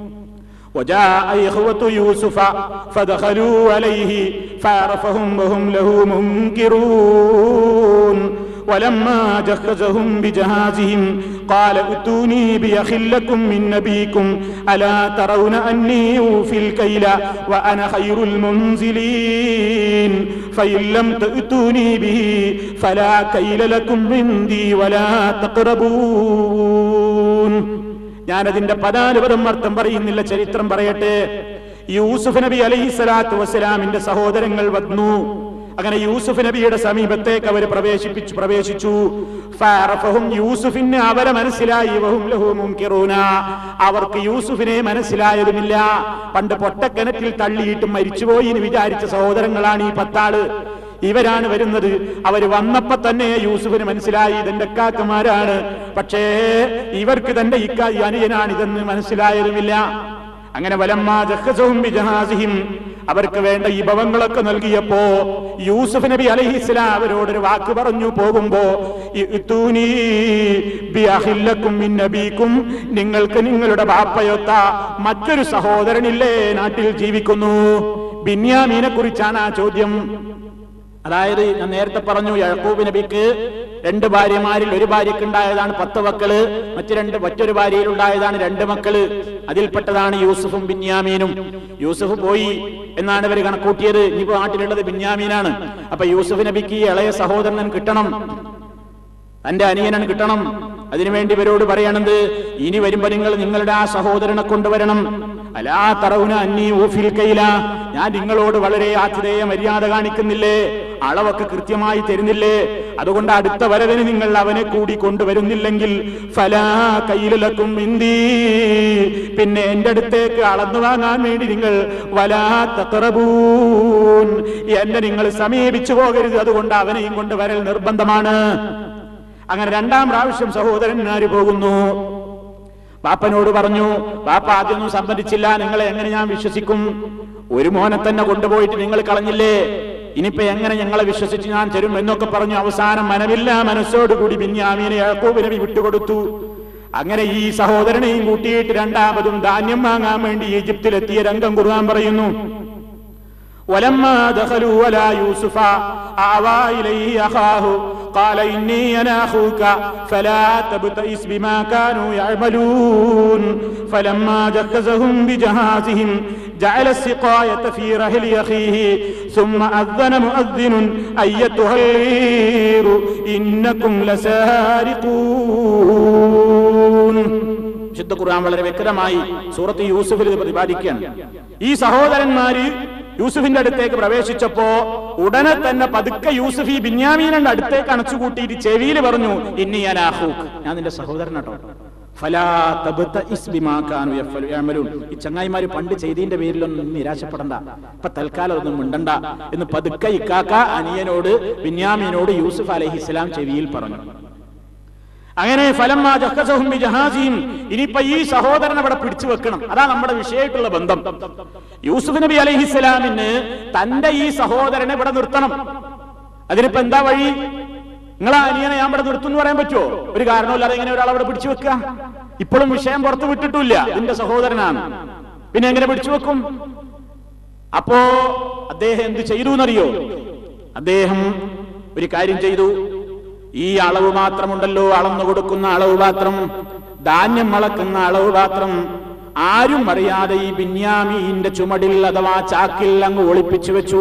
وجاء إخوة يوسف فدخلوا عليه فعرفهم وهم له منكرون ولما جهزهم بجهازهم قال ائتوني بأخ لكم من أبيكم ألا ترون أني أوفي الكيل وأنا خير المنزلين فإن لم تأتوني به فلا كيل لكم عندي ولا تقربون. ഞാനതിന്റെ പദാനുപദം അർത്ഥം പറയുന്നില്ല, ചരിത്രം പറയട്ടെ. യൂസുഫ് നബി അലൈഹിസ്സലാത്തു വസ്സലാമിന്റെ സഹോദരങ്ങൾ വന്നു. അങ്ങനെ യൂസുഫ് നബിയുടെ സമീപത്തേക്ക് അവർ പ്രവേശിപ്പിച്ചു പ്രവേശിച്ചു ഫഅറഫഹും, യൂസുഫിന് അവരെ മനസ്സിലായി. വഹും ലഹു മുൻകിറൂന, അവർക്ക് യൂസുഫിനെ മനസ്സിലായതുമില്ല. പണ്ട് പൊട്ടക്കിണറ്റിൽ തള്ളിയിട്ട് മരിച്ചുപോയി എന്ന് വിചാരിച്ച സഹോദരങ്ങളാണ് ഈ പത്താള്. ഇവരാണ് വരുന്നത്. അവര് വന്നപ്പോ തന്നെ യൂസുഫിന് മനസ്സിലായി ഇതെന്റെ ഇക്കാക്കമാരാണ്. പക്ഷേ ഇവർക്ക് തന്റെ ഇക്ക അനുജനാണ് ഇതെന്ന് മനസ്സിലായതുമില്ല. അങ്ങനെ വലമ്മാ ജഹ്സഹും ബിജഹാസിഹിം, അവർക്ക് വേണ്ട വിഭവങ്ങളൊക്കെ നൽകിയപ്പോ യൂസുഫ് നബി അലൈഹിസ്സലാം അവരോടൊരു വാക്ക് പറഞ്ഞു പോകുമ്പോ, ഇഅ്തൂനി ബിഅഖിൻ ലക്കും മിൻ നബീക്കും, നിങ്ങൾക്ക് നിങ്ങളുടെ ബാപ്പയൊത്ത മറ്റൊരു സഹോദരനില്ലേ നാട്ടിൽ ജീവിക്കുന്നു. ബിന്യാമീനെ കുറിച്ചാണ് ആ ചോദ്യം. അതായത് ഞാൻ നേരത്തെ പറഞ്ഞു, യാക്കൂബ് നബിക്ക് രണ്ട് ഭാര്യമാരിൽ ഒരു ഭാര്യക്ക് ഉണ്ടായതാണ് പത്ത് മക്കള്, മറ്റു രണ്ട് മറ്റൊരു ഭാര്യയിൽ ഉണ്ടായതാണ് രണ്ട് മക്കള്. അതിൽപ്പെട്ടതാണ് യൂസുഫും ബിന്യാമീനും. യൂസുഫ് പോയി എന്നാണ് ഇവർ കണക്കൂട്ടിയത്. ഇനിയിപ്പോ നാട്ടിലുള്ളത് ബിന്യാമീനാണ്. അപ്പൊ യൂസുഫ് നബിക്ക് ഇളയ സഹോദരൻ കിട്ടണം, തന്റെ അനിയനാണ് കിട്ടണം. അതിനുവേണ്ടി ഇവരോട് പറയണത്, ഇനി വരുമ്പോ നിങ്ങൾ നിങ്ങളുടെ ആ സഹോദരനെ കൊണ്ടുവരണം. അലാ തറൗന അന്നീ ഊഫിൽ കൈല, ഞാൻ നിങ്ങളോട് വളരെ ആതിഥേയ മര്യാദ കാണിക്കുന്നില്ലേ, അളവൊക്കെ കൃത്യമായി തരുന്നില്ലേ? അതുകൊണ്ട് അടുത്ത വരവിന് നിങ്ങൾ അവനെ കൂടി കൊണ്ടുവരുന്നില്ലെങ്കിൽ ഫലാ കൈലലക്കും ഇന്ദീ, പിന്നെ എന്റെ അടുത്തേക്ക് അളന്നു വാങ്ങാൻ വേണ്ടി നിങ്ങൾ വലാ തഖറബൂൻ, എന്നെ നിങ്ങൾ സമീപിച്ചു പോകരുത്. അതുകൊണ്ട് അവനെയും കൊണ്ട് വരൽ നിർബന്ധമാണ്. അങ്ങനെ രണ്ടാം പ്രാവശ്യം സഹോദരന്മാര് പോകുന്നു. ബാപ്പനോട് പറഞ്ഞു, ബാപ്പ ആദ്യമൊന്നും സമ്മതിച്ചില്ല, നിങ്ങളെ എങ്ങനെ ഞാൻ വിശ്വസിക്കും? ഒരു മോനെ തന്നെ കൊണ്ടുപോയിട്ട് നിങ്ങൾ കളഞ്ഞില്ലേ, ഇനിയിപ്പോ എങ്ങനെ ഞങ്ങളെ വിശ്വസിച്ച് ഞാൻ തരും എന്നൊക്കെ പറഞ്ഞു അവസാനം മനമില്ല മനസ്സോടുകൂടി ബിന്യാമീനെ യാക്കൂബ് നബി വിട്ടുകൊടുത്തു. അങ്ങനെ ഈ സഹോദരനെയും കൂട്ടിയിട്ട് രണ്ടാമതും ധാന്യം വാങ്ങാൻ വേണ്ടി ഈജിപ്തിലെത്തിയ രംഗം ഖുർആൻ പറയുന്നു. ولما دخلوا على يوسف آوى إليه أخاه قال إني أنا أخوك فلا تبتئس بما كانوا يعملون فلما جهزهم بجهازهم جعل السقاية في رحل أخيه ثم أذن مؤذن أيتها العير إنكم لسارقون. വിശുദ്ധ ഖുർആൻ വളരെ വ്യക്തമായി സൂറത്ത് യൂസുഫിൽ ഇത് പ്രതിപാദിക്കുകയാണ്. ഈ സഹോദരന്മാര് യൂസുഫിന്റെ അടുത്തേക്ക് പ്രവേശിച്ചപ്പോ ഉടനെ തന്നെ പതുക്കെ യൂസുഫ് ഈ ബിന്യാമീനന്റെ അടുത്തേക്ക് അണച്ചുകൂട്ടിയിട്ട് ചെവിയിൽ പറഞ്ഞു, ഇന്നി അനാ അഖൂക്ക്, ഞാൻ നിന്റെ സഹോദരനാട്ടോ. ഫലാ തബ്തഇസ് ബിമാ കാനൂ യഅമലൂൻ. ഈ ചങ്ങായിമാര് പണ്ട് ചെയ്തതിന്റെ പേരിലൊന്നും നിരാശപ്പെടണ്ട, ഇപ്പൊ തൽക്കാലം ഒന്നും മിണ്ടണ്ട എന്ന് പതുക്കെ ഇക്കാക്ക അനിയനോട് ബിന്യാമീനോട് യൂസുഫ് അലൈഹിസ്സലാം ചെവിയിൽ പറഞ്ഞു. അങ്ങനെ ഫലമ്മാ ജഹ്സഹും ബിജഹാസിഹിം, ഇനിയിപ്പോ ഈ സഹോദരനെ ഇവിടെ പിടിച്ചു വെക്കണം. അതാ നമ്മുടെ വിഷയമായിട്ടുള്ള ബന്ധം. യൂസുഫ് നബി അലൈഹിസ്സലാമിന് തന്റെ ഈ സഹോദരനെ ഇവിടെ നിർത്തണം. അതിനിപ്പോ എന്താ വഴി? നിങ്ങളെ അനിയനെ ഞാൻ ഇവിടെ നിർത്തും എന്ന് പറയാൻ പറ്റുമോ? ഒരു കാരണമില്ലാതെ എങ്ങനെ ഒരാളെ ഇവിടെ പിടിച്ചു വെക്കുക? ഇപ്പോഴും വിഷയം പുറത്തു വിട്ടിട്ടില്ല, നിന്റെ സഹോദരനാണ്, പിന്നെ എങ്ങനെ പിടിച്ചു വെക്കും? അപ്പോ അദ്ദേഹം എന്ത് ചെയ്തു എന്നറിയോ? അദ്ദേഹം ഒരു കാര്യം ചെയ്തു. ഈ അളവ് മാത്രമുണ്ടല്ലോ, അളന്നു കൊടുക്കുന്ന അളവ് പാത്രം, ധാന്യം അളക്കുന്ന അളവ് പാത്രം, ആരും അറിയാതെ ഈ ബിന്യാമീന്റെ ചുമടിൽ അഥവാ ചാക്കിൽ അങ്ങ് ഒളിപ്പിച്ചു വെച്ചു.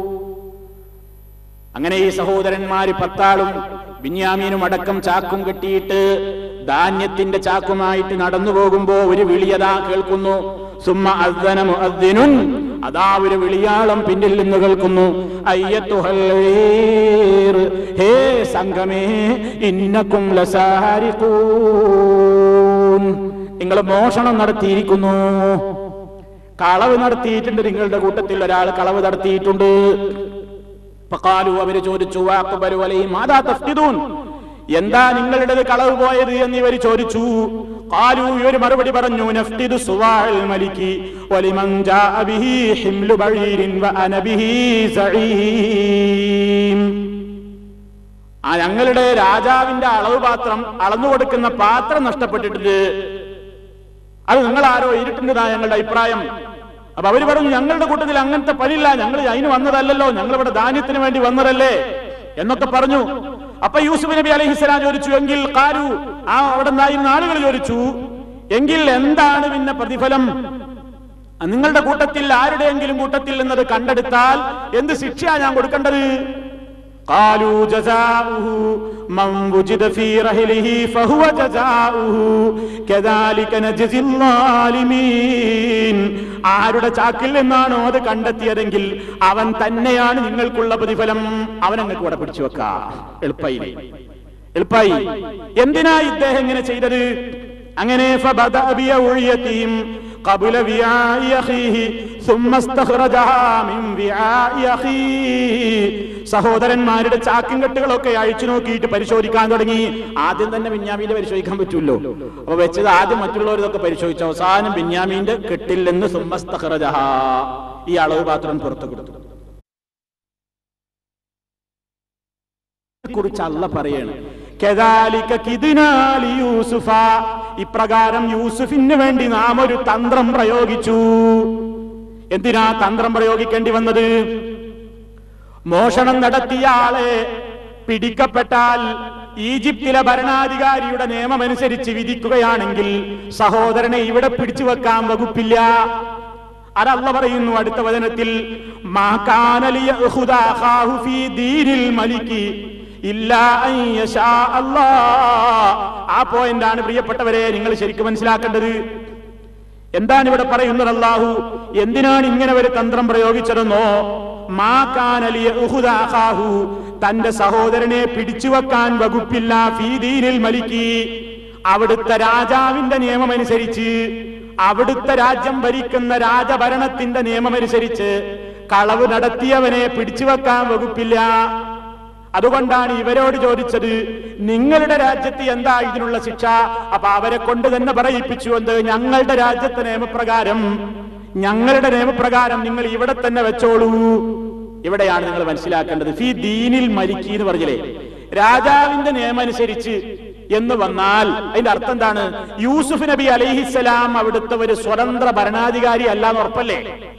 അങ്ങനെ ഈ സഹോദരന്മാര് പത്താളും ബിന്യാമീനും അടക്കം ചാക്കും കെട്ടിയിട്ട് ധാന്യത്തിന്റെ ചാക്കുമായിട്ട് നടന്നു പോകുമ്പോ ഒരു വിളിയതാ കേൾക്കുന്നു. സുമ്മ അദ്ദന മുഅദ്ദിനുൻ, അതാ ഒരു വിളിയാളം പിന്നിൽ നിന്ന് കേൾക്കുന്നു. അയ്യത്തുഹൽ ഈർ, ഹേ സംഘമേ, ഇന്നകും ലസാരിഖൂൻ, നിങ്ങൾ മോഷണം നടത്തിയിരിക്കുന്നു, കളവ് നടത്തിയിട്ടുണ്ട്. നിങ്ങളുടെ കൂട്ടത്തിൽ ഒരാൾ കളവ് നടത്തിയിട്ടുണ്ട്. ഫഖാലു, അവര് ചോദിച്ചു, വഅഖബലു അലൈഹി മാദാ തഫ്ഖിദൂൻ, എന്താ നിങ്ങളുടേത് കളവ് പോയത് എന്നിവർ ചോദിച്ചു. ഖാലു, ഇവർ മറുപടി പറഞ്ഞു, നഫ്തിദു സുവാഅൽ മലികി വലിമൻ ജാഅ ബിഹി ഹിംലു ബഈരിൻ വഅന ബിഹി സഈം. ആ ഞങ്ങളുടെ രാജാവിന്റെ അളവ് പാത്രം, അളന്നു കൊടുക്കുന്ന പാത്രം നഷ്ടപ്പെട്ടിട്ടുണ്ട്, അത് നിങ്ങൾ ആരോ ഇരുട്ടുന്നതാ ഞങ്ങളുടെ അഭിപ്രായം. അപ്പൊ അവര് പറഞ്ഞു, ഞങ്ങളുടെ കൂട്ടത്തിൽ അങ്ങനത്തെ പണിയില്ല, ഞങ്ങൾ അതിന് വന്നതല്ലല്ലോ, ഞങ്ങൾ ഇവിടെ ധാന്യത്തിന് വേണ്ടി വന്നതല്ലേ എന്നൊക്കെ പറഞ്ഞു. അപ്പൊ യൂസുഫ് നബി അലൈഹിസ്സലാം ചോദിച്ചു, എങ്കിൽ ഖാലു, ആ അവിടെ നിന്നായിരുന്ന ആളുകൾ ചോദിച്ചു, എങ്കിൽ എന്താണ് പിന്നെ പ്രതിഫലം? നിങ്ങളുടെ കൂട്ടത്തിൽ ആരുടെയെങ്കിലും കൂട്ടത്തിൽ എന്നത് കണ്ടെടുത്താൽ എന്ത് ശിക്ഷയാ ഞാൻ കൊടുക്കേണ്ടത്? ഖാലു ജസാഉഹു മൻ വുജിദ ഫീ റഹ്ലിഹി ഫഹുവ ജസാഉഹു കദാലിക നജ്സിൽ ളാലിമീൻ. ആരുടെ ചാക്കിൽ നിന്നാണോ അത് കണ്ടെത്തിയതെങ്കിൽ അവൻ തന്നെയാണ് നിങ്ങൾക്കുള്ള പ്രതിഫലം. അവൻ നിങ്ങൾക്ക് ഇവിടെ പിടിച്ചു വെക്കാം. എളുപ്പായി എളുപ്പായി എന്തിനാ ഇദ്ദേഹം ഇങ്ങനെ ചെയ്തത്? അങ്ങനെ ഫബദഅ ബിയഉയതിഹിം ഖബല വിആഇ അഖീഹി സുമ്മ ഇസ്തഖറജഹാ മിൻ വിആഇ അഖീഹി. സഹോദരന്മാരുടെ ചാക്കും കെട്ടുകളൊക്കെ അഴിച്ചു നോക്കിയിട്ട് പരിശോധിക്കാൻ തുടങ്ങി. ആദ്യം തന്നെ ബിന്യാമീനെ പരിശോധിക്കാൻ പറ്റൂല്ലോ, അപ്പൊ വെച്ചത് ആദ്യം മറ്റുള്ളവരതൊക്കെ പരിശോധിച്ചു. അവസാനം ബിന്യാമീന്റെ കെട്ടിൽ നിന്ന് സുമ്മ ഇസ്തഖറജഹാ, ഈ അളവ് പാത്രം പുറത്തു കൊടുത്തു. കുറിച്ച് അല്ല പറയാണ്, കദാലിക കിദ്നാ ലിയൂസുഫ, ഇപ്രകാരം യൂസുഫിന് വേണ്ടി നാം ഒരു തന്ത്രം പ്രയോഗിച്ചു. എന്തിനാ തന്ത്രം പ്രയോഗിക്കേണ്ടി വന്നത്? മോഷണം നടത്തിയ ആളെ പിടിക്കപ്പെട്ടാൽ ഈജിപ്തിലെ ഭരണാധികാരിയുടെ നിയമമനുസരിച്ച് വിധിക്കുകയാണെങ്കിൽ സഹോദരനെ ഇവിടെ പിടിച്ചു വെക്കാൻ വകുപ്പില്ല. അതല്ല പറയുന്നു അടുത്ത വചനത്തിൽ, മാ കാന ലിയഖുദ അഖാഹു ഫീ ദീനിൽ മലികി ഇല്ലാ അൻ യശാ അല്ലാഹ്. ആ പോയിന്റാണ് പ്രിയപ്പെട്ടവരെ നിങ്ങൾ ശരിക്കും മനസ്സിലാക്കേണ്ടത്. എന്താണ് ഇവിടെ പറയുന്നത്? അല്ലാഹു എന്തിനാണ് ഇങ്ങനെ ഒരു തന്ത്രം പ്രയോഗിച്ചതെന്നോ, മാ കാന ലിയഖുദ അഖാഹു, തന്റെ സഹോദരനെ പിടിച്ചുവെക്കാൻ വകുപ്പില്ല, ഫീ ദീനിൽ മലികി, അവിടുത്തെ രാജാവിന്റെ നിയമമനുസരിച്ച്, അവിടുത്തെ രാജ്യം ഭരിക്കുന്ന രാജഭരണത്തിന്റെ നിയമമനുസരിച്ച് കളവ് നടത്തിയവനെ പിടിച്ചുവെക്കാൻ വകുപ്പില്ല. അതുകൊണ്ടാണ് ഇവരോട് ചോദിച്ചത്, നിങ്ങളുടെ രാജ്യത്ത് എന്താ ഇതിനുള്ള ശിക്ഷ? അപ്പൊ അവരെ കൊണ്ട് തന്നെ പറയിപ്പിച്ചു, എന്ത്? ഞങ്ങളുടെ രാജ്യത്തെ നിയമപ്രകാരം, ഞങ്ങളുടെ നിയമപ്രകാരം നിങ്ങൾ ഇവിടെ തന്നെ വെച്ചോളൂ. ഇവിടെയാണ് നിങ്ങൾ മനസ്സിലാക്കേണ്ടത്. ഫി ദീനിൽ മലിക്കി എന്ന് പറഞ്ഞില്ലേ, രാജാവിന്റെ നിയമം അനുസരിച്ച് എന്ന് വന്നാൽ അതിന്റെ അർത്ഥം എന്താണ്? യൂസുഫ് നബി അലൈഹിസ്സലാം അവിടുത്തെ ഒരു സ്വതന്ത്ര ഭരണാധികാരി അല്ലാന്ന് ഉറപ്പല്ലേ?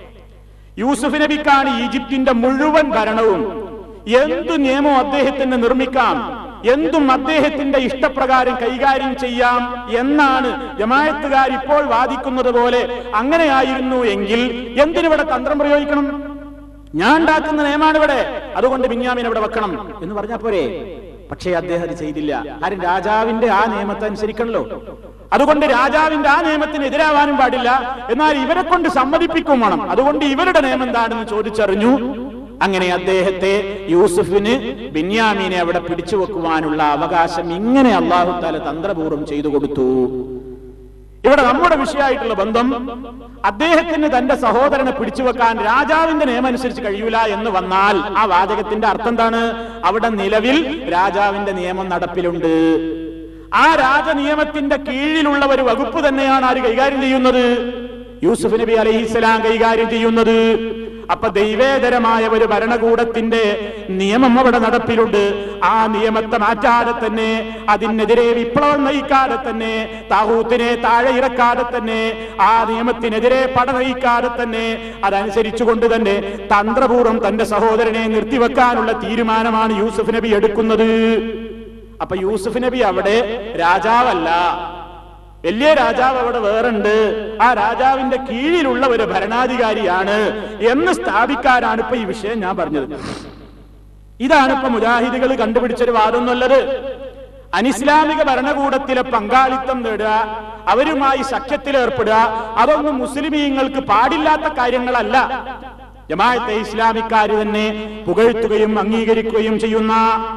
യൂസുഫ് നബിക്കാണ് ഈജിപ്തിന്റെ മുഴുവൻ ഭരണവും. എന്തു നിയമവും അദ്ദേഹത്തിന് നിർമ്മിക്കാം, എന്തും അദ്ദേഹത്തിന്റെ ഇഷ്ടപ്രകാരം കൈകാര്യം ചെയ്യാം എന്നാണ് ജമാഅത്തുകാർ ഇപ്പോൾ വാദിക്കുന്നത് പോലെ. അങ്ങനെയായിരുന്നു എങ്കിൽ എന്തിനിവിടെ തന്ത്രം പ്രയോഗിക്കണം? ഞാൻ ഉണ്ടാക്കുന്ന നിയമമാണ് ഇവിടെ, അതുകൊണ്ട് ബിന്യാമീൻ ഇവിടെ വെക്കണം എന്ന് പറഞ്ഞാൽ പോരെ? പക്ഷേ അദ്ദേഹം അത് ചെയ്തില്ല. ആരും രാജാവിന്റെ ആ നിയമത്തെ അനുസരിക്കണല്ലോ. അതുകൊണ്ട് രാജാവിന്റെ ആ നിയമത്തിന് എതിരാവാനും പാടില്ല, എന്നാൽ ഇവരെ കൊണ്ട് സമ്മതിപ്പിക്കും വേണം. അതുകൊണ്ട് ഇവരുടെ നിയമം എന്താണെന്ന് ചോദിച്ചറിഞ്ഞു. അങ്ങനെ അദ്ദേഹത്തെ, യൂസുഫിന് ബിന്യാമീനെ അവിടെ പിടിച്ചു വെക്കുവാനുള്ള അവകാശം ഇങ്ങനെ അല്ലാഹു തആല തന്ത്രപൂർവ്വം ചെയ്തു കൊടുത്തു. ഇവിടെ നമ്മുടെ വിഷയമായിട്ടുള്ള ബന്ധം, അദ്ദേഹത്തിന് തന്റെ സഹോദരനെ പിടിച്ചു വെക്കാൻ രാജാവിന്റെ നിയമം അനുസരിച്ച് കഴിയൂല എന്ന് വന്നാൽ ആ വാചകത്തിന്റെ അർത്ഥം എന്താണ്? അവിടെ നിലവിൽ രാജാവിന്റെ നിയമം നടപ്പിലുണ്ട്. ആ രാജനിയമത്തിന്റെ കീഴിലുള്ള ഒരു വകുപ്പ് തന്നെയാണ് ആര് കൈകാര്യം ചെയ്യുന്നത്? യൂസുഫ് നബി അലൈഹിസ്സലാം കൈകാര്യം ചെയ്യുന്നത്. അപ്പൊ ദൈവേതരമായ ഒരു ഭരണകൂടത്തിന്റെ നിയമം അവിടെ നടപ്പിലുണ്ട്. ആ നിയമത്തെ മാറ്റാതെ തന്നെ, അതിനെതിരെ വിപ്ലവം നയിക്കാതെ തന്നെ, താഹൂത്തിനെ താഴെ ഇറക്കാതെ തന്നെ, ആ നിയമത്തിനെതിരെ പട നയിക്കാതെ തന്നെ, അതനുസരിച്ചുകൊണ്ട് തന്നെ തന്ത്രപൂർവ്വം തന്റെ സഹോദരനെ നിർത്തിവെക്കാനുള്ള തീരുമാനമാണ് യൂസുഫ് നബി എടുക്കുന്നത്. അപ്പൊ യൂസുഫ് നബി അവിടെ രാജാവല്ല, വലിയ രാജാവ് അവിടെ വേറുണ്ട്, ആ രാജാവിന്റെ കീഴിലുള്ള ഒരു ഭരണാധികാരിയാണ് എന്ന് സ്ഥാപിക്കാനാണ് ഇപ്പൊ ഈ വിഷയം ഞാൻ പറഞ്ഞത്. ഇതാണ് ഇപ്പൊ മുജാഹിദുകൾ കണ്ടുപിടിച്ചൊരു വാദം എന്നുള്ളത്. അനിസ്ലാമിക ഭരണകൂടത്തിലെ പങ്കാളിത്തം നേടുക, അവരുമായി സഖ്യത്തിലേർപ്പെടുക, അതൊന്നും മുസ്ലിമീങ്ങൾക്ക് പാടില്ലാത്ത കാര്യങ്ങളല്ല. ജമാഅത്തെ ഇസ്ലാമിക്കാര് തന്നെ പുകഴ്ത്തുകയും അംഗീകരിക്കുകയും ചെയ്യുന്ന,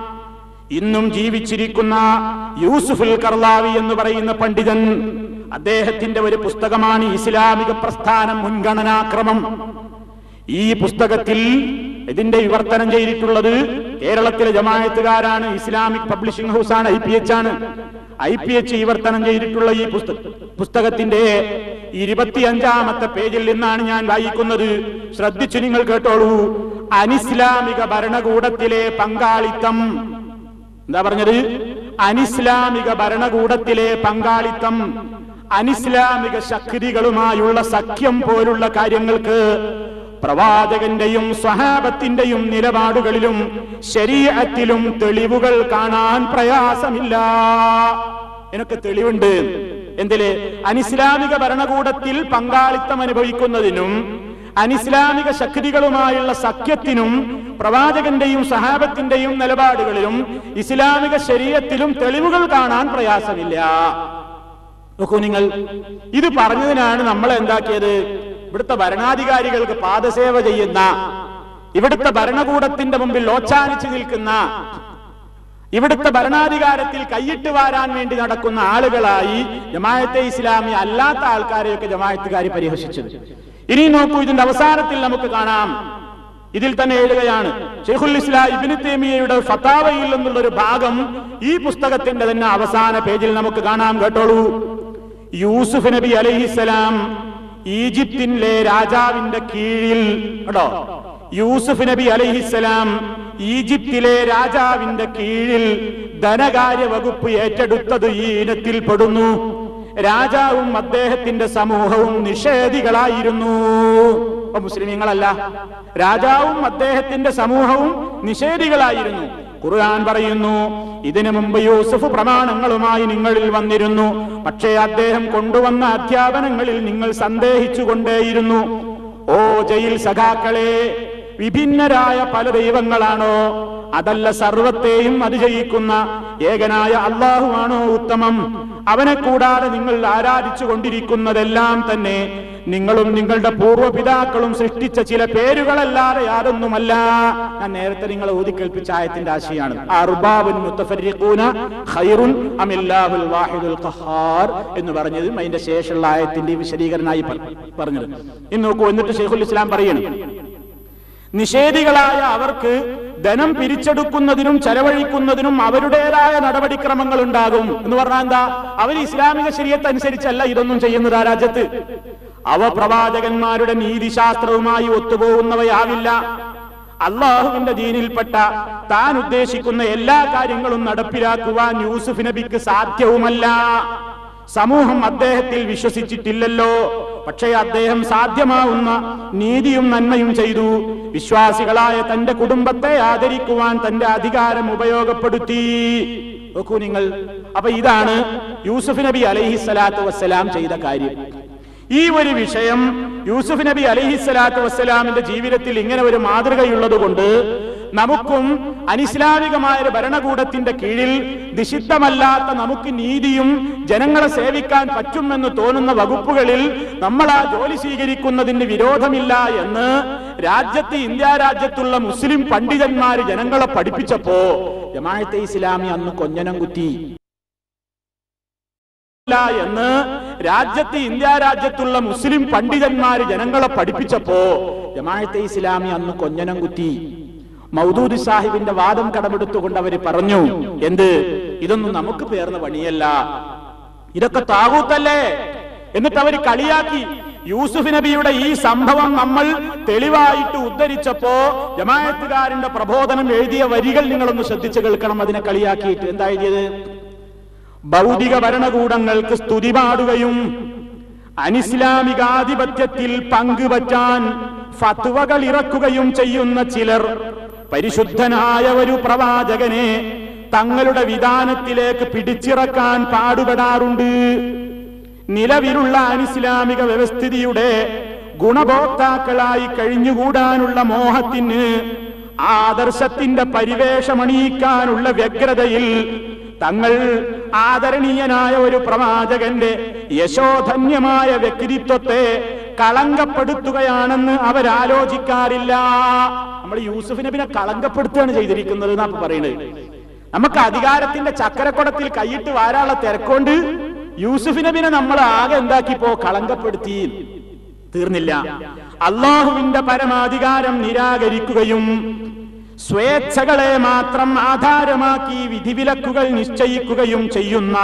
ഇന്നും ജീവിച്ചിരിക്കുന്ന യൂസുഫുൽ കർലാവി എന്ന് പറയുന്ന പണ്ഡിതൻ, അദ്ദേഹത്തിന്റെ ഒരു പുസ്തകമാണ് ഇസ്ലാമിക പ്രസ്ഥാനം മുൻഗണനാക്രമം. ഈ പുസ്തകത്തിൽ ഇതിന്റെ വിവർത്തനം ചെയ്തിട്ടുള്ളത് കേരളത്തിലെ ജമാഅത്തുകാരാണ്. ഇസ്ലാമിക് പബ്ലിഷിംഗ് ഹൗസാണ്, ഐ പി എച്ച് ആണ്. ഐ പി എച്ച് വിവർത്തനം ചെയ്തിട്ടുള്ള ഈ പുസ്തകത്തിന്റെ ഇരുപത്തിയഞ്ചാമത്തെ പേജിൽ നിന്നാണ് ഞാൻ വായിക്കുന്നത്. ശ്രദ്ധിച്ചു നിങ്ങൾ കേട്ടോളൂ. അനിസ്ലാമിക ഭരണകൂടത്തിലെ പങ്കാളിത്തം, എന്താ പറഞ്ഞത്? അനിസ്ലാമിക ഭരണകൂടത്തിലെ പങ്കാളിത്തം, അനിസ്ലാമിക ശക്തികളുമായുള്ള സഖ്യം പോലുള്ള കാര്യങ്ങൾക്ക് പ്രവാചകന്റെയും സ്വഹാബത്തിന്റെയും നിലപാടുകളിലും ശരീഅത്തിലും തെളിവുകൾ കാണാൻ പ്രയാസമില്ല. എനിക്ക് തെളിവുണ്ട്. എന്തില്? അനിസ്ലാമിക ഭരണകൂടത്തിൽ പങ്കാളിത്തം അനുഭവിക്കുന്നതിനും അനിസ്ലാമിക ശക്തികളുമായുള്ള സഖ്യത്തിനും പ്രവാചകന്റെയും സഹാബത്തിന്റെയും നിലപാടുകളിലും ഇസ്ലാമിക ശരീഅത്തിലും തെളിവുകൾ കാണാൻ പ്രയാസമില്ല. നോക്കൂ നിങ്ങൾ, ഇത് പറഞ്ഞതിനാണ് നമ്മൾ എന്താക്കിയത്? ഇവിടുത്തെ ഭരണാധികാരികൾക്ക് പാദസേവ ചെയ്യുന്ന, ഇവിടുത്തെ ഭരണകൂടത്തിന്റെ മുമ്പിൽ ഓച്ചാനിച്ചു നിൽക്കുന്ന, ഇവിടുത്തെ ഭരണാധികാരത്തിൽ കൈയിട്ട് വാരാൻ വേണ്ടി നടക്കുന്ന ആളുകളായി ജമാഅത്തെ ഇസ്ലാമി അല്ലാത്ത ആൾക്കാരെയൊക്കെ ജമാഅത്തുകാർ പരിഹസിച്ചത്. ഇനി നോക്കൂ, ഇതിന്റെ അവസാനത്തിൽ നമുക്ക് കാണാം. ഇതിൽ തന്നെ എഴുതുകയാണ്, ശൈഖുൽ ഇസ്ലാം ഇബ്നു തൈമിയ്യയുടെ ഫതാവയിൽ നിന്നുള്ള ഒരു ഭാഗം ഈ പുസ്തകത്തിന്റെ തന്നെ അവസാന പേജിൽ നമുക്ക് കാണാം. കേട്ടോളൂ. യൂസുഫ് നബി അലൈഹിസ്സലാം ഈജിപ്തിലെ രാജാവിന്റെ കീഴിൽ, കേട്ടോ, യൂസുഫ് നബി അലൈഹിസ്സലാം ഈജിപ്തിലെ രാജാവിന്റെ കീഴിൽ ധനകാര്യ വകുപ്പ് ഏറ്റെടുത്തത് ഈ ഇനത്തിൽ പെടുന്നു. രാജാവും അദ്ദേഹത്തിന്റെ സമൂഹവും നിഷേധികളായിരുന്നു. അപ്പൊ മുസ്ലിമീങ്ങളല്ല, രാജാവും അദ്ദേഹത്തിന്റെ സമൂഹവും നിഷേധികളായിരുന്നു. ഖുർആൻ പറയുന്നു, ഇതിനു മുമ്പ് യൂസുഫ് പ്രമാണങ്ങളുമായി നിങ്ങളിൽ വന്നിരുന്നു, പക്ഷേ അദ്ദേഹം കൊണ്ടുവന്ന അധ്യാപനങ്ങളിൽ നിങ്ങൾ സന്ദേഹിച്ചുകൊണ്ടേയിരുന്നു. ഓ ജയിൽ സഖാക്കളെ, വിഭിന്നരായ പല ദൈവങ്ങളാണോ? അതല്ല, സർവത്തെയും അതിജയിക്കുന്ന ഏകനായ അല്ലാഹുവാണോ ഉത്തമം? അവനെ കൂടാതെ നിങ്ങൾ ആരാധിച്ചു കൊണ്ടിരിക്കുന്നതെല്ലാം തന്നെ നിങ്ങളും നിങ്ങളുടെ പൂർവ്വപിതാക്കളും സൃഷ്ടിച്ച ചില പേരുകളല്ലാതെ യാതൊന്നുമല്ല. ഞാൻ നേരത്തെ നിങ്ങളെ ഓതിക്കേൽപ്പിച്ച ആയത്തിന്റെ ആശയാണ് അർബാബുൻ മുതഫർരിഖൂന ഖൈറുൻ അമില്ലാഹുൽ വാഹിദുൽ ഖഹാർ എന്ന് പറഞ്ഞത് അതിന്റെ ശേഷമുള്ള ആയത്തിന്റെ വിശദീകരണമായി പറഞ്ഞത്. ഇനി നോക്കൂ, എന്നിട്ട് ശൈഖുൽ ഇസ്ലാം പറയുന്നു, നിഷേധികളായ അവർക്ക് ധനം പിരിച്ചെടുക്കുന്നതിനും ചെലവഴിക്കുന്നതിനും അവരുടേതായ നടപടിക്രമങ്ങൾ ഉണ്ടാകും എന്ന് പറഞ്ഞാൽ എന്താ? അവർ ഇസ്ലാമിക ശരീഅത്ത് അനുസരിച്ചല്ല ഇതൊന്നും ചെയ്യുന്നത്. ആ രാജ്യത്ത് അവ പ്രവാചകന്മാരുടെ നീതിശാസ്ത്രവുമായി ഒത്തുപോകുന്നവയാവില്ല. അള്ളാഹുവിന്റെ ദീനിൽപ്പെട്ട താൻ ഉദ്ദേശിക്കുന്ന എല്ലാ കാര്യങ്ങളും നടപ്പിലാക്കുവാൻ യൂസുഫ് നബിക്ക് സാധ്യവുമല്ല. സമൂഹം അദ്ദേഹത്തിൽ വിശ്വസിച്ചിട്ടില്ലല്ലോ. പക്ഷേ അദ്ദേഹം സാധ്യമാവുന്ന നീതിയും നന്മയും ചെയ്തു. വിശ്വാസികളായ തന്റെ കുടുംബത്തെ ആദരിക്കുവാൻ തന്റെ അധികാരം ഉപയോഗപ്പെടുത്തി. നോക്കൂ നിങ്ങൾ. അപ്പൊ ഇതാണ് യൂസുഫ് നബി അലൈഹിസ്സലാത്തു വസ്സലാം ചെയ്ത കാര്യം. ഈ ഒരു വിഷയം യൂസുഫ് നബി അലൈഹിസ്സലാത്തു വസ്സലാമിന്റെ ജീവിതത്തിൽ ഇങ്ങനെ ഒരു മാതൃകയുള്ളത് കൊണ്ട് നമുക്കും അനിസ്ലാമികമായ ഒരു ഭരണകൂടത്തിന്റെ കീഴിൽ നിഷിദ്ധമല്ലാത്ത നമുക്ക് നീതിയും ജനങ്ങളെ സേവിക്കാൻ പറ്റുമെന്ന് തോന്നുന്ന വകുപ്പുകളിൽ നമ്മൾ ആ ജോലി സ്വീകരിക്കുന്നതിന് വിരോധമില്ല എന്ന് രാജ്യത്ത് ഇന്ത്യ രാജ്യത്തുള്ള മുസ്ലിം പണ്ഡിതന്മാര് ജനങ്ങളെ പഠിപ്പിച്ചപ്പോ ജമാഅത്തെ ഇസ്ലാമി അന്ന് കൊഞ്ഞനം കുത്തി എന്ന് രാജ്യത്ത് ഇന്ത്യ രാജ്യത്തുള്ള മുസ്ലിം പണ്ഡിതന്മാര് ജനങ്ങളെ പഠിപ്പിച്ചപ്പോ ജമാഅത്തെ ഇസ്ലാമി അന്ന് കൊഞ്ഞനം കുത്തി. മൗദൂദി സാഹിബിന്റെ വാദം കടമെടുത്തുകൊണ്ട് അവര് പറഞ്ഞു, എന്ത്, ഇതൊന്നും നമുക്ക് പേർന്ന പണിയല്ല, ഇതൊക്കെ താഗൂത്തല്ലേ. എന്നിട്ട് അവര് കളിയാക്കി. യൂസുഫ് നബിയുടെ ഈ സംഭവം നമ്മൾ തെളിവായിട്ട് ഉദ്ധരിച്ചപ്പോ ജമാഅത്തുകാരന്റെ പ്രബോധനം എഴുതിയ വരികൾ നിങ്ങളൊന്ന് ശ്രദ്ധിച്ചു കേൾക്കണം. അതിനെ കളിയാക്കിയിട്ട് എന്താ എഴുതിയത്? ഭൗതിക ഭരണകൂടങ്ങൾക്ക് സ്തുതി പാടുകയും അനിസ്ലാമികാധിപത്യത്തിൽ പങ്കുപറ്റാൻ ഫത്വകൾ ഇറക്കുകയും ചെയ്യുന്ന ചിലർ പരിശുദ്ധനായ ഒരു പ്രവാചകനെ തങ്ങളുടെ വിധാനത്തിലേക്ക് പിടിച്ചിറക്കാൻ പാടുപെടാറുണ്ട്. നിലവിലുള്ള അനിസ്ലാമിക വ്യവസ്ഥിതിയുടെ ഗുണഭോക്താക്കളായി കഴിഞ്ഞുകൂടാനുള്ള മോഹത്തിന് ആദർശത്തിന്റെ പരിവേഷമണിയിക്കാനുള്ള വ്യഗ്രതയിൽ തങ്ങൾ ആദരണീയനായ ഒരു പ്രവാചകന്റെ യശോധന്യമായ വ്യക്തിത്വത്തെ കളങ്കപ്പെടുത്തുകയാണെന്ന് അവരാലോചിക്കാറില്ല. നമ്മൾ യൂസുഫ് നബിനെ കളങ്കപ്പെടുത്തുകയാണ് ചെയ്തിരിക്കുന്നത് എന്നാ പറയുന്നത്. നമുക്ക് അധികാരത്തിന്റെ ചക്കരക്കുടത്തിൽ കൈയിട്ട് വാരാനുള്ള തിരക്കൊണ്ട് യൂസുഫ് നബിനെ നമ്മൾ ആകെ എന്താക്കിപ്പോ കളങ്കപ്പെടുത്തി. തീർന്നില്ല. അള്ളാഹുവിന്റെ പരമാധികാരം നിരാകരിക്കുകയും സ്വേച്ഛകളെ മാത്രം ആധാരമാക്കി വിധിവിലക്കുകൾ നിശ്ചയിക്കുകയും ചെയ്യുന്ന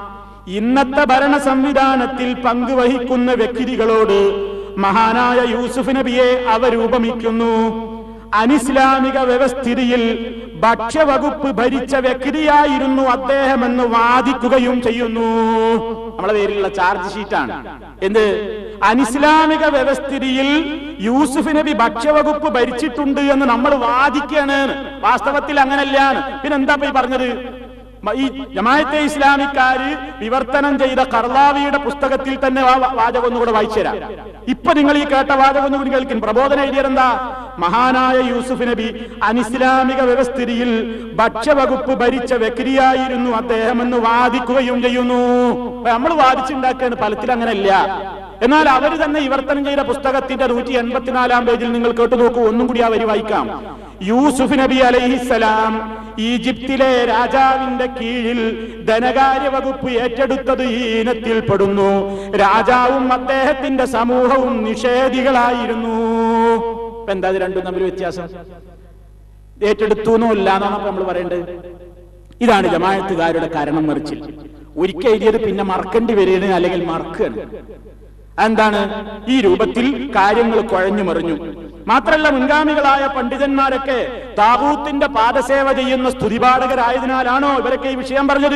ഇന്നത്തെ ഭരണ സംവിധാനത്തിൽ പങ്കുവഹിക്കുന്ന വ്യക്തികളോട് മഹാനായ യൂസുഫ് നബിയെ അവരൂപമിക്കുന്നു. അനിസ്ലാമിക വ്യവസ്ഥിതിയിൽ ഭക്ഷ്യവകുപ്പ് ഭരിച്ച വ്യക്തിയായിരുന്നു അദ്ദേഹമെന്ന് വാദിക്കുകയും ചെയ്യുന്നു. നമ്മളെ പേരിലുള്ള ചാർജ് ഷീറ്റാണ്. എന്ത്? അനിസ്ലാമിക വ്യവസ്ഥിതിയിൽ യൂസുഫ് നബി ഭക്ഷ്യവകുപ്പ് ഭരിച്ചിട്ടുണ്ട് എന്ന് നമ്മൾ വാദിക്കുകയാണ്. വാസ്തവത്തിൽ അങ്ങനല്ല. പിന്നെന്താ ഈ പറഞ്ഞത്? ഈ ജമാഅത്തെ ഇസ്ലാമിക്കാര് വിവർത്തനം ചെയ്ത കർലാവിയുടെ പുസ്തകത്തിൽ തന്നെ വാചകം ഒന്നുകൂടെ വായിച്ചു തരാം. ഇപ്പൊ നിങ്ങൾ ഈ കേട്ട വാചകം ഒന്നുകൂടി കേൾക്കും. പ്രബോധനം എഴുതിയതെന്താ? മഹാനായ യൂസുഫ് നബി അനിസ്ലാമിക വ്യവസ്ഥിതിയിൽ ഭക്ഷ്യവകുപ്പ് ഭരിച്ച വ്യക്തിയായിരുന്നു അദ്ദേഹമെന്ന് വാദിക്കുകയും ചെയ്യുന്നു. നമ്മൾ വാദിച്ചുണ്ടാക്കുകയാണ്. ഫലത്തിൽ അങ്ങനെയല്ല. എന്നാൽ അവർ തന്നെ വിവർത്തനം ചെയ്ത പുസ്തകത്തിന്റെ നൂറ്റി എൺപത്തിനാലാം പേജിൽ നിങ്ങൾ കേട്ടു നോക്കൂ. ഒന്നും കൂടി ആ വരി വായിക്കാം. യൂസുഫ് നബി അലൈഹിസ്സലാം ഈജിപ്തിലെ രാജാവിന്റെ കീഴിൽ ധനകാര്യ വകുപ്പ് ഏറ്റെടുത്തത് ഈ ഇനത്തിൽപ്പെടുന്നു. രാജാവും അദ്ദേഹത്തിന്റെ സമൂഹവും നിഷേധികളായിരുന്നു. എന്താ ഇത് രണ്ടും തമ്മിൽ വ്യത്യാസം? ഏറ്റെടുത്തു എന്നല്ല എന്നാണ് നമ്മൾ പറയേണ്ടത്. ഇതാണ് ജമാഅത്തുകാരുടെ കാരണം മറിച്ചിൽ. ഒരിക്കൽ എഴുതിയത് പിന്നെ മറക്കേണ്ടി വരികയാണ്, അല്ലെങ്കിൽ മറക്കുകയാണ്. എന്താണ്? ഈ രൂപത്തിൽ കാര്യങ്ങൾ കുഴഞ്ഞു മറിഞ്ഞു. മാത്രല്ല, മുൻഗാമികളായ പണ്ഡിതന്മാരൊക്കെ താഗൂത്തിന്റെ പാദസേവ ചെയ്യുന്ന സ്തുതിപാഠകരായതിനാലാണോ ഇവരൊക്കെ ഈ വിഷയം പറഞ്ഞത്?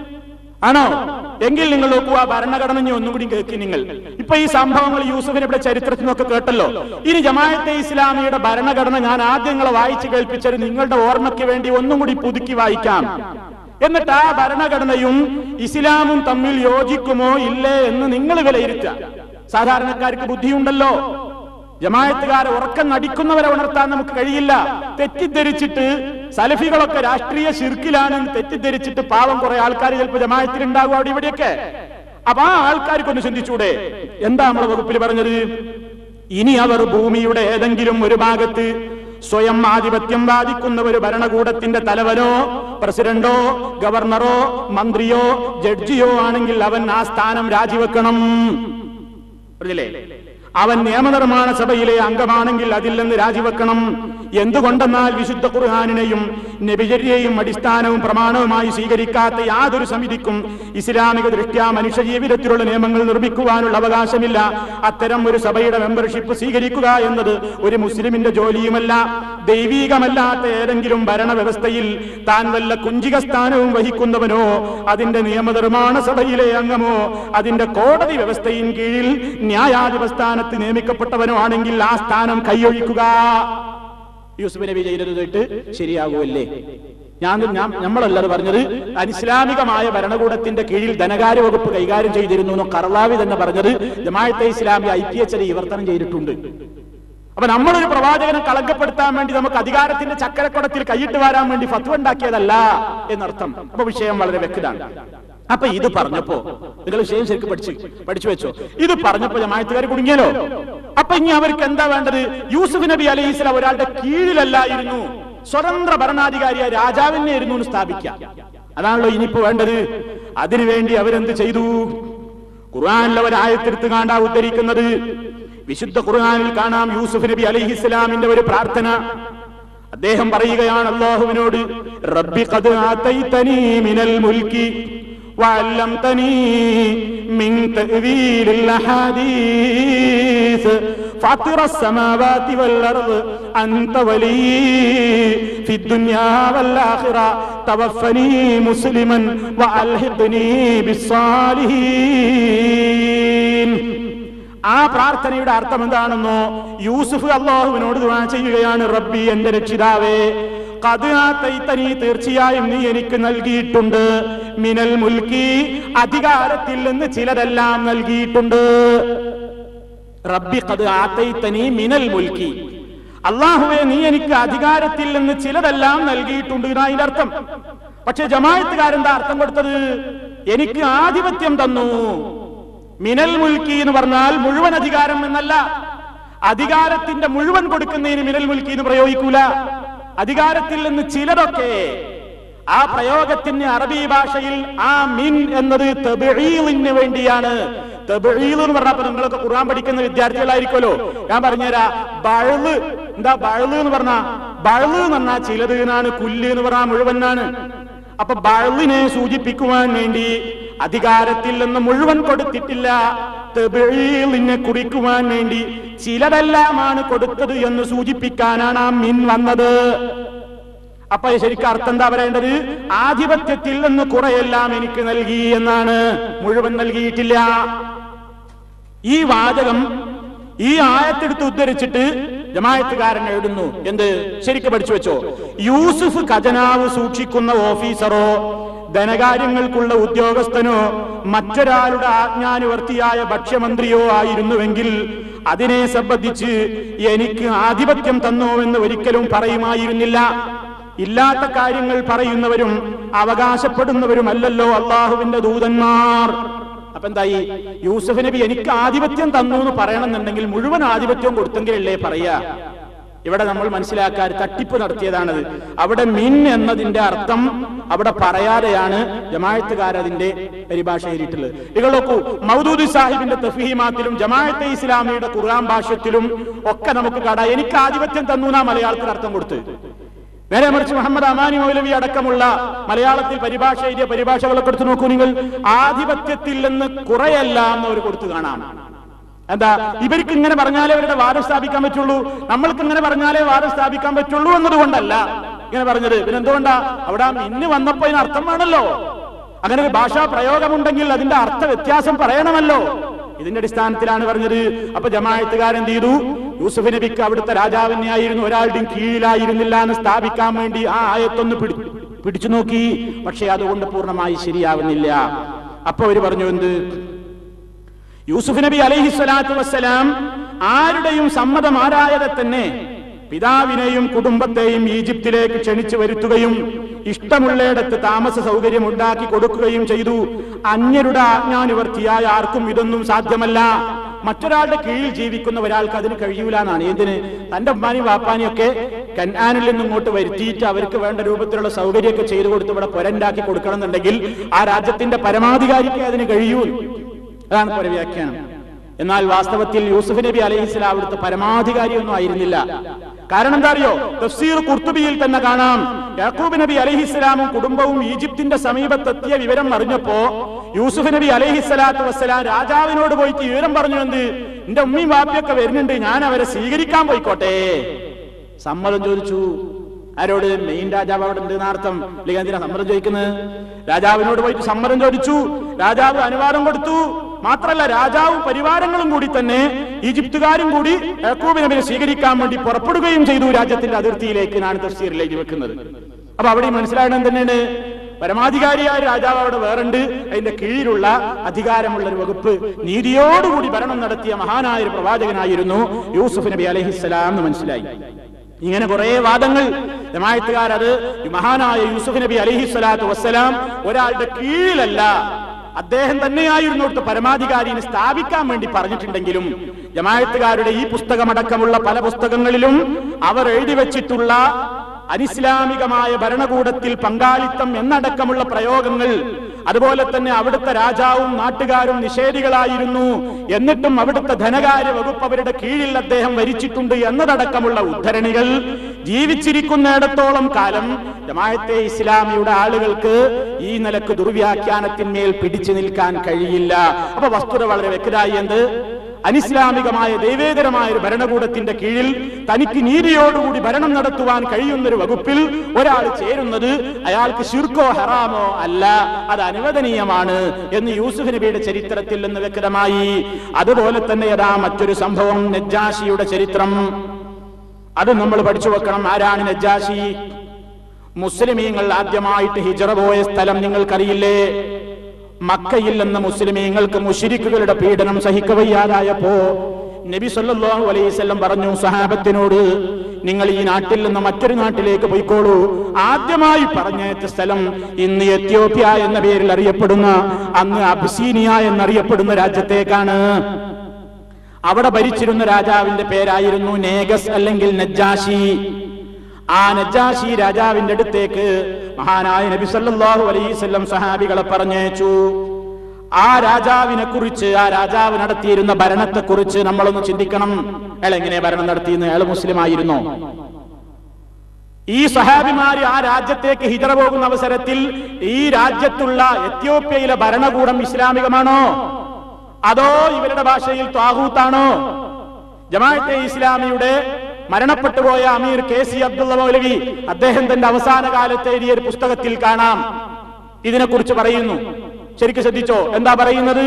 ആണോ? എങ്കിൽ നിങ്ങൾ നോക്കൂ, ആ ഭരണഘടന ഒന്നും കൂടി കേൾക്കി നിങ്ങൾ. ഇപ്പൊ ഈ സംഭവങ്ങൾ യൂസുഫിന്റെ ചരിത്രത്തിൽ നിന്നൊക്കെ കേട്ടല്ലോ. ഇനി ജമാഅത്തെ ഇസ്ലാമിയുടെ ഭരണഘടന ഞാൻ ആദ്യം നിങ്ങളെ വായിച്ചു കേൾപ്പിച്ചത് നിങ്ങളുടെ ഓർമ്മയ്ക്ക് വേണ്ടി ഒന്നും കൂടി പുതുക്കി വായിക്കാം. എന്നിട്ട് ആ ഭരണഘടനയും ഇസ്ലാമും തമ്മിൽ യോജിക്കുമോ ഇല്ലേ എന്ന് നിങ്ങൾ വിലയിരുത്തുക. സാധാരണക്കാർക്ക് ബുദ്ധിയുണ്ടല്ലോ. ജമാഅത്തുകാരെ ഉറക്കം നടിക്കുന്നവരെ ഉണർത്താൻ നമുക്ക് കഴിയില്ല. തെറ്റിദ്ധരിച്ചിട്ട് സലഫികളൊക്കെ രാഷ്ട്രീയ ശിർക്കിലാണെന്ന് തെറ്റിദ്ധരിച്ചിട്ട് പാവം കുറെ ആൾക്കാർ ചിലപ്പോൾ ജമാഅത്തിലുണ്ടാകും അവിടെ ഇവിടെയൊക്കെ. അപ്പൊ ആ ആൾക്കാർക്കൊന്ന് ചിന്തിച്ചൂടെ? എന്താ നമ്മളെ വകുപ്പിൽ പറഞ്ഞത്? ഇനി അവർ ഭൂമിയുടെ ഏതെങ്കിലും ഒരു ഭാഗത്ത് സ്വയം ആധിപത്യം വാദിക്കുന്ന ഒരു ഭരണകൂടത്തിന്റെ തലവനോ പ്രസിഡന്റോ ഗവർണറോ മന്ത്രിയോ ജഡ്ജിയോ ആണെങ്കിൽ അവൻ ആ സ്ഥാനം രാജിവെക്കണം. അവൻ നിയമനിർമ്മാണ സഭയിലെ അംഗമാണെങ്കിൽ അതിൽ നിന്ന് രാജിവെക്കണം. എന്തുകൊണ്ടെന്നാൽ വിശുദ്ധ ഖുർആനിനെയും നബിചര്യയും അടിസ്ഥാനവും പ്രമാണവുമായി സ്വീകരിക്കാത്ത യാതൊരു സമിതിക്കും ഇസ്ലാമിക ദൃഷ്ട്യാ മനുഷ്യ ജീവിതത്തിലുള്ള നിയമങ്ങൾ നിർമ്മിക്കുവാനുള്ള അവകാശമില്ല. അത്തരം ഒരു സഭയുടെ മെമ്പർഷിപ്പ് സ്വീകരിക്കുക എന്നത് ഒരു മുസ്ലിമിന്റെ ജോലിയുമല്ല. ദൈവീകമല്ലാത്ത ഏതെങ്കിലും ഭരണവ്യവസ്ഥയിൽ താൻ വല്ല കുഞ്ചിക സ്ഥാനവും വഹിക്കുന്നവനോ അതിന്റെ നിയമനിർമ്മാണ സഭയിലെ അംഗമോ അതിന്റെ കോടതി വ്യവസ്ഥയിൻ കീഴിൽ ന്യായാധിപ സ്ഥാനത്ത് നിയമിക്കപ്പെട്ടവനോ ആണെങ്കിൽ ആ സ്ഥാനം കൈയൊഴിക്കുക. യൂസുഫ് നബി ചെയ്തത് ശരിയാകുമല്ലേ? ഞാൻ നമ്മളല്ലത് പറഞ്ഞത്. ഇസ്ലാമികമായ ഭരണകൂടത്തിന്റെ കീഴിൽ ധനകാര്യ വകുപ്പ് കൈകാര്യം ചെയ്തിരുന്നു എന്ന് കർലാവി തന്നെ പറഞ്ഞത് Jamaat-e Islami I P H വിവർത്തനം ചെയ്തിട്ടുണ്ട്. അപ്പൊ നമ്മളൊരു പ്രവാചകനെ കളങ്കപ്പെടുത്താൻ വേണ്ടി നമുക്ക് അധികാരത്തിന്റെ ചക്കരക്കുടത്തിൽ കൈയിട്ട് വരാൻ വേണ്ടി ഫത്വ ഉണ്ടാക്കിയതല്ല എന്നർത്ഥം. അപ്പൊ വിഷയം വളരെ വ്യക്തമാണ്. അപ്പൊ ഇത് പറഞ്ഞപ്പോ നിങ്ങൾ വിഷയം ശരിക്കും പഠിച്ചു പഠിച്ചു വെച്ചോ. ഇത് പറഞ്ഞപ്പോ ജമാഅത്തുകാർ കുടുങ്ങിയല്ലോ. അപ്പൊ ഇനി അവർക്ക് എന്താ വേണ്ടത്? യൂസുഫ് നബി അലൈഹി സ്വലാം ഒരാളുടെ കീഴിലല്ലായിരുന്നു, സ്വതന്ത്ര ഭരണാധികാരിയായ രാജാവിനെ ആയിരുന്നു എന്ന് സ്ഥാപിക്കാം. അതാണല്ലോ ഇനിയിപ്പോ വേണ്ടത്. അതിനുവേണ്ടി അവരെന്ത് ചെയ്തു? ഖുർആനിൽ അവർ ആയത്തെടുത്ത് കാണാ ഉദ്ധരിക്കുന്നത്. വിശുദ്ധ ഖുർആനിൽ കാണാം യൂസുഫ് നബി അലൈഹിസ്സലാമിന്റെ ഒരു പ്രാർത്ഥന. അദ്ദേഹം പറയുകയാണ് അല്ലാഹുവിനോട്, റബ്ബി ഖദ് ആതൈതനി മിനൽ മുൽക്കി വഅല്ലംതനി മിൻ തഅ്വീലിൽ അഹാദീസ് ഫാത്തിറസ് സമാവാതി വൽ അർദ് അൻത വലി ഫിദ് ദുനിയാ വൽ ആഖിറ തവഫനി മുസ്ലിമൻ വഅൽഹിഖ്നി ബിസ്സാലിഹീൻ. ആ പ്രാർത്ഥനയുടെ അർത്ഥം എന്താണെന്നോ? യൂസുഫ് അല്ലാഹുവിനോട് ദുആ ചെയ്യുകയാണ്, റബ്ബി എന്റെ രക്ഷിതാവേ, ഖദ് ആതൈതനി തീർച്ചയായും നീ എനിക്ക് നൽകിയിട്ടുണ്ട്, മിനൽ മുൽക്കി അധികാരത്തിൽ നിന്ന് ചിലതെല്ലാം നൽകിയിട്ടുണ്ട്. റബ്ബി ഖദ് ആതൈതനി മിനൽ മുൽക്കി, അല്ലാഹുവേ നീ എനിക്ക് അധികാരത്തിൽ നിന്ന് ചിലതെല്ലാം നൽകിയിട്ടുണ്ട് എന്നാ ഇതിന്റെ അർത്ഥം. പക്ഷെ ജമാഅത്തുകാരെന്താ അർത്ഥം കൊടുത്തത്? എനിക്ക് ആധിപത്യം തന്നു. മിനൽ മുൽക്കി എന്ന് പറഞ്ഞാൽ മുഴുവൻ അധികാരം എന്നല്ല. അധികാരത്തിന്റെ മുഴുവൻ കൊടുക്കുന്നതിന് മിനൽ മുൽക്കി എന്ന് പ്രയോഗിക്കൂല. അധികാരത്തിൽ നിന്ന് ചിലതൊക്കെ. ആ പ്രയോഗത്തിന് അറബി ഭാഷയിൽ ആ മിൻ എന്നത് തബ്ഈലിന് വേണ്ടിയാണ്. തബ്ഈൽ എന്ന് പറഞ്ഞപ്പോ നിങ്ങളൊക്കെ ഖുർആൻ പഠിക്കുന്ന വിദ്യാർത്ഥികളായിരിക്കുമല്ലോ. ഞാൻ പറഞ്ഞുതരാ. ബഅ്ള് എന്താ ബഅ്ള് എന്ന് പറഞ്ഞാ? ബഅ്ള് എന്ന് പറഞ്ഞാൽ ചിലത് എന്നാണ്. കുല്ല് എന്ന് പറഞ്ഞാൽ മുഴുവനാണ്. അപ്പൊ ബഅ്ളിനെ സൂചിപ്പിക്കുവാൻ വേണ്ടി അധികാരത്തിൽ നിന്ന് മുഴുവൻ കൊടുത്തിട്ടില്ല, തബ്ഈലിനെ കുറിക്കുവാൻ വേണ്ടി ചിലതെല്ലാമാണ് കൊടുത്തത് എന്ന് സൂചിപ്പിക്കാനാണ് ആ മിൻ വന്നത്. അപ്പൊ ശരിക്കും അർത്ഥം എന്താ പറയേണ്ടത്? ആധിപത്യത്തിൽ നിന്ന് കുറെയെല്ലാം എനിക്ക് നൽകി എന്നാണ്, മുഴുവൻ നൽകിയിട്ടില്ല. ഈ വാചകം ഈ ആയത്തെടുത്ത് ഉദ്ധരിച്ചിട്ട് ജമാഅത്തുകാരൻ എഴുതുന്നു എന്ത്? ശരിക്കും പഠിച്ചു വെച്ചോ. യൂസുഫ് ഖജനാവ് സൂക്ഷിക്കുന്ന ഓഫീസറോ ധനകാര്യങ്ങൾക്കുള്ള ഉദ്യോഗസ്ഥനോ മറ്റൊരാളുടെ ആജ്ഞാനുവർത്തിയായ ഭക്ഷ്യമന്ത്രിയോ ആയിരുന്നുവെങ്കിൽ അതിനെ സംബന്ധിച്ച് എനിക്ക് ആധിപത്യം തന്നോ എന്ന് ഒരിക്കലും പറയുമായിരുന്നില്ല. ഇല്ലാത്ത കാര്യങ്ങൾ പറയുന്നവരും അവകാശപ്പെടുന്നവരുമല്ലല്ലോ അള്ളാഹുവിന്റെ ദൂതന്മാർ. അപ്പൊ എന്തായി? യൂസുഫ് നബി എനിക്ക് ആധിപത്യം തന്നു എന്ന് പറയണമെന്നുണ്ടെങ്കിൽ മുഴുവൻ ആധിപത്യവും കൊടുത്തെങ്കിലല്ലേ പറയാ. ഇവിടെ നമ്മൾ മനസ്സിലാക്കാൻ തട്ടിപ്പ് നടത്തിയതാണത്. അവിടെ മിൻ എന്നതിന്റെ അർത്ഥം അവിടെ പറയാതെയാണ് ജമാഅത്തുകാരതിന്റെ പരിഭാഷ എഴുതിയിട്ടുള്ളത്. നിങ്ങൾ നോക്കൂ, മൗദൂദി സാഹിബിന്റെ തഫ്ഹീമാത്തിലും ജമാഅത്തെ ഇസ്ലാമിയുടെ ഖുർആൻ ഭാഷ്യത്തിലും ഒക്കെ നമുക്ക് കാണാം എനിക്ക് ആധിപത്യം തന്നു എന്നാ മലയാളത്തിൽ അർത്ഥം കൊടുത്ത്. നേരെ മറിച്ച് മുഹമ്മദ് അമാനി മൗലവി അടക്കമുള്ള മലയാളത്തിൽ പരിഭാഷ എഴുതിയ പരിഭാഷകളൊക്കെ എടുത്ത് നോക്കൂ നിങ്ങൾ. ആധിപത്യത്തിൽ നിന്ന് കുറെയല്ല എന്ന് അവർ കൊടുത്തു കാണാം. എന്താ? ഇവർക്ക് ഇങ്ങനെ പറഞ്ഞാലേ അവരുടെ വാദം സ്ഥാപിക്കാൻ പറ്റുള്ളൂ, നമ്മൾക്ക് ഇങ്ങനെ പറഞ്ഞാലേ വാദം സ്ഥാപിക്കാൻ പറ്റുള്ളൂ എന്നതുകൊണ്ടല്ല ഇങ്ങനെ പറഞ്ഞത്. പിന്നെ എന്തുകൊണ്ടാ? അവിടെ ഇന്ന് വന്നപ്പോ ഇതിന് അർത്ഥം വേണമല്ലോ. അങ്ങനെ ഒരു ഭാഷാ പ്രയോഗമുണ്ടെങ്കിൽ അതിന്റെ അർത്ഥ വ്യത്യാസം പറയണമല്ലോ. ഇതിന്റെ അടിസ്ഥാനത്തിലാണ് പറഞ്ഞത്. അപ്പൊ ജമാഅത്തുകാരെന്ത് ചെയ്തു? യൂസുഫ് നബിക്ക് അവിടുത്തെ രാജാവിനെ ആയിരുന്നു, ഒരാളുടെയും കീഴിലായിരുന്നില്ല എന്ന് സ്ഥാപിക്കാൻ വേണ്ടി ആ ആയത്തൊന്ന് പിടിച്ചു നോക്കി. പക്ഷെ അതുകൊണ്ട് പൂർണ്ണമായി ശരിയാവുന്നില്ല. അപ്പൊ അവര് പറഞ്ഞു എന്ത്? യൂസുഫ് നബി അലൈഹി സ്വലാത്തു വസ്സലാം ആരുടെയും സമ്മതം ആരായതെ തന്നെ പിതാവിനെയും കുടുംബത്തെയും ഈജിപ്തിലേക്ക് ക്ഷണിച്ചു വരുത്തുകയും ഇഷ്ടമുള്ളയിടത്ത് താമസ സൗകര്യം ഉണ്ടാക്കി കൊടുക്കുകയും ചെയ്തു. അന്യരുടെ ആജ്ഞാനുവർത്തിയായ ആർക്കും ഇതൊന്നും സാധ്യമല്ല. മറ്റൊരാളുടെ കീഴിൽ ജീവിക്കുന്ന ഒരാൾക്ക് അതിന് കഴിയൂലെന്നാണ്. എന്തിന്? തന്റെ ഉമ്മാനും വാപ്പാനും ഒക്കെ കനാനിൽ നിന്ന് ഇങ്ങോട്ട് വരുത്തിയിട്ട് അവർക്ക് വേണ്ട രൂപത്തിലുള്ള സൗകര്യമൊക്കെ ചെയ്തു കൊടുത്ത് ഇവിടെ പൊരണ്ടാക്കി കൊടുക്കണം എന്നുണ്ടെങ്കിൽ ആ രാജ്യത്തിന്റെ പരമാധികാരിക്ക് അതിന് കഴിയൂ. അതാണ് പരവ്യാഖ്യാനം. എന്നാൽ വാസ്തവത്തിൽ യൂസുഫ് നബി അലൈഹിസ്സലാം അവിടുത്തെ പരമാധികാരിയൊന്നും ആയിരുന്നില്ല. കാരണം എന്താ അറിയോ? തഫ്സീർ ഖുർത്തുബിയിൽ തന്നെ കാണാം, യാക്കൂബ് നബി അലൈഹിസ്സലാമും കുടുംബവും ഈജിപ്തിന്റെ സമീപത്തെത്തിയ വിവരം അറിഞ്ഞപ്പോ യൂസുഫ് നബി അലൈഹിസ്സലാത്തു വസ്സലാം രാജാവിനോട് പോയിട്ട് വിവരം പറഞ്ഞു, എന്ത്, എന്റെ ഉമ്മയും ബാപ്പിയൊക്കെ വരുന്നുണ്ട്, ഞാൻ അവരെ സ്വീകരിക്കാൻ പോയിക്കോട്ടെ. സമ്മതം ചോദിച്ചു. ആരോട്? മെയിൻ രാജാവ് അവിടെ ഉണ്ട് എന്നർത്ഥം. അല്ലെങ്കിൽ എന്തിനാ സമ്മതം ചോദിക്കുന്നത്? രാജാവിനോട് പോയിട്ട് സമ്മതം ചോദിച്ചു. രാജാവ് അനുവാദം കൊടുത്തു. മാത്രല്ല, രാജാവും പരിവാരങ്ങളും കൂടി തന്നെ ഈജിപ്തുകാരും കൂടി യാക്കൂബ് നബിയെ സ്വീകരിക്കാൻ വേണ്ടി പുറപ്പെടുകയും ചെയ്തു രാജ്യത്തിന്റെ അതിർത്തിയിലേക്ക്. ഞാൻ തഫ്സീറിലേക്ക് വെക്കുന്നത്. അപ്പൊ അവിടെ മനസ്സിലാകണം തന്നെയാണ്, പരമാധികാരിയായ രാജാവ് അവിടെ വേറുണ്ട്, അതിന്റെ കീഴിലുള്ള അധികാരമുള്ള ഒരു വകുപ്പ്. നീതിയോടുകൂടി ഭരണം നടത്തിയ മഹാനായ ഒരു പ്രവാചകനായിരുന്നു യൂസുഫ് നബി അലൈഹിസ്സലാം എന്ന് മനസ്സിലായി. ഇങ്ങനെ കുറെ വാദങ്ങൾ ജമാഅത്തുകാർ അത് മഹാനായ യൂസുഫ് നബി അലൈഹിസ്സലാത്തു വസ്സലാം ഒരാളുടെ കീഴിലല്ല, അദ്ദേഹം തന്നെയായിരുന്നു അവിടുത്തെ പരമാധികാരിയെ സ്ഥാപിക്കാൻ വേണ്ടി പറഞ്ഞിട്ടുണ്ടെങ്കിലും ജമാഅത്തുകാരുടെ ഈ പുസ്തകമടക്കമുള്ള പല പുസ്തകങ്ങളിലും അവർ എഴുതി വെച്ചിട്ടുള്ള അനിസ്ലാമികമായ ഭരണകൂടത്തിൽ പങ്കാളിത്തം എന്നടക്കമുള്ള പ്രയോഗങ്ങൾ, അതുപോലെ തന്നെ അവിടുത്തെ രാജാവും നാട്ടുകാരും നിഷേധികളായിരുന്നു, എന്നിട്ടും അവിടുത്തെ ധനകാര്യ വകുപ്പ് അവരുടെ കീഴിൽ അദ്ദേഹം ഭരിച്ചിട്ടുണ്ട് എന്നതടക്കമുള്ള ഉദ്ധരണികൾ ജീവിച്ചിരിക്കുന്നിടത്തോളം കാലം ജമാഅത്തെ ഇസ്ലാമിയുടെ ആളുകൾക്ക് ഈ നിലക്ക് ദുർവ്യാഖ്യാനത്തിന്മേൽ പിടിച്ചു നിൽക്കാൻ കഴിയില്ല. അപ്പൊ വസ്തുത വളരെ വ്യക്തമായി, എന്ത്, അനിസ്ലാമികമായ ദൈവേതരമായ ഒരു ഭരണകൂടത്തിന്റെ കീഴിൽ തനിക്ക് നീതിയോടുകൂടി ഭരണം നടത്തുവാൻ കഴിയുന്നൊരു വകുപ്പിൽ ഒരാൾ ചേരുന്നത് അയാൾക്ക് ശിർക്കോ ഹറാമോ അല്ല, അത് അനുവദനീയമാണ് എന്ന് യൂസുഫ് നബിയുടെ ചരിത്രത്തിൽ നിന്ന് വ്യക്തമായി. അതുപോലെ തന്നെ യഥാ മറ്റൊരു സംഭവം, നജ്ജാഷിയുടെ ചരിത്രം, അത് നമ്മൾ പഠിച്ചു വെക്കണം. ആരാണ് നജ്ജാഷി? മുസ്ലിമീങ്ങൾ ആദ്യമായിട്ട് ഹിജ്റ പോയ സ്ഥലം നിങ്ങൾക്കറിയില്ലേ? മക്കയിൽ നിന്ന് മുസ്ലിമീങ്ങൾക്ക് മുശ്രിക്കുകളുടെ പീഡനം സഹിക്കവയ്യാതായപ്പോ നബി സല്ലല്ലാഹു അലൈഹി വസല്ലം പറഞ്ഞു സഹാബത്തിനോട്, നിങ്ങൾ ഈ നാട്ടിൽ നിന്ന് മറ്റൊരു നാട്ടിലേക്ക് പോയിക്കോളൂ. ആദ്യമായി പറഞ്ഞയച്ച സ്ഥലം ഇന്ന് എത്യോപ്യ എന്ന പേരിൽ അറിയപ്പെടുന്ന, അന്ന് അബ്സീനിയ എന്നറിയപ്പെടുന്ന രാജ്യത്തേക്കാണ്. അവിടെ ഭരിച്ചിരുന്ന രാജാവിന്റെ പേരായിരുന്നു നേഗസ് അല്ലെങ്കിൽ നജ്ജാഷി. ആ നജ്ജാഷി രാജാവിന്റെ അടുത്തേക്ക് മഹാനായ നബി സല്ലല്ലാഹു അലൈഹി വസല്ലം സഹാബികളെ പറഞ്ഞയച്ചു. ആ രാജാവിനെ കുറിച്ച്, ആ രാജാവ് നടത്തിയിരുന്ന ഭരണത്തെ കുറിച്ച് നമ്മളൊന്ന് ചിന്തിക്കണം. അയാൾ എങ്ങനെ ഭരണം നടത്തിയെന്ന്? അയാൾ മുസ്ലിം ആയിരുന്നോ? ഈ സഹാബിമാര് ആ രാജ്യത്തേക്ക് ഹിജ്റ പോകുന്ന അവസരത്തിൽ ഈ രാജ്യത്തുള്ള എത്യോപ്യയിലെ ഭരണകൂടം ഇസ്ലാമികമാണോ, അതോ ഇവരുടെ ഭാഷയിൽ ത്വാഗൂത്താണോ? ജമാഅത്തെ ഇസ്ലാമിയുടെ മരണപ്പെട്ടുപോയ അമീർ കെ സി അബ്ദുള്ള മൗലവി അദ്ദേഹം തന്റെ അവസാന കാലത്ത് എഴുതിയ ഒരു പുസ്തകത്തിൽ കാണാം, ഇതിനെക്കുറിച്ച് പറയുന്നു. ശരിക്കും ശ്രദ്ധിച്ചോ, എന്താ പറയുന്നത്?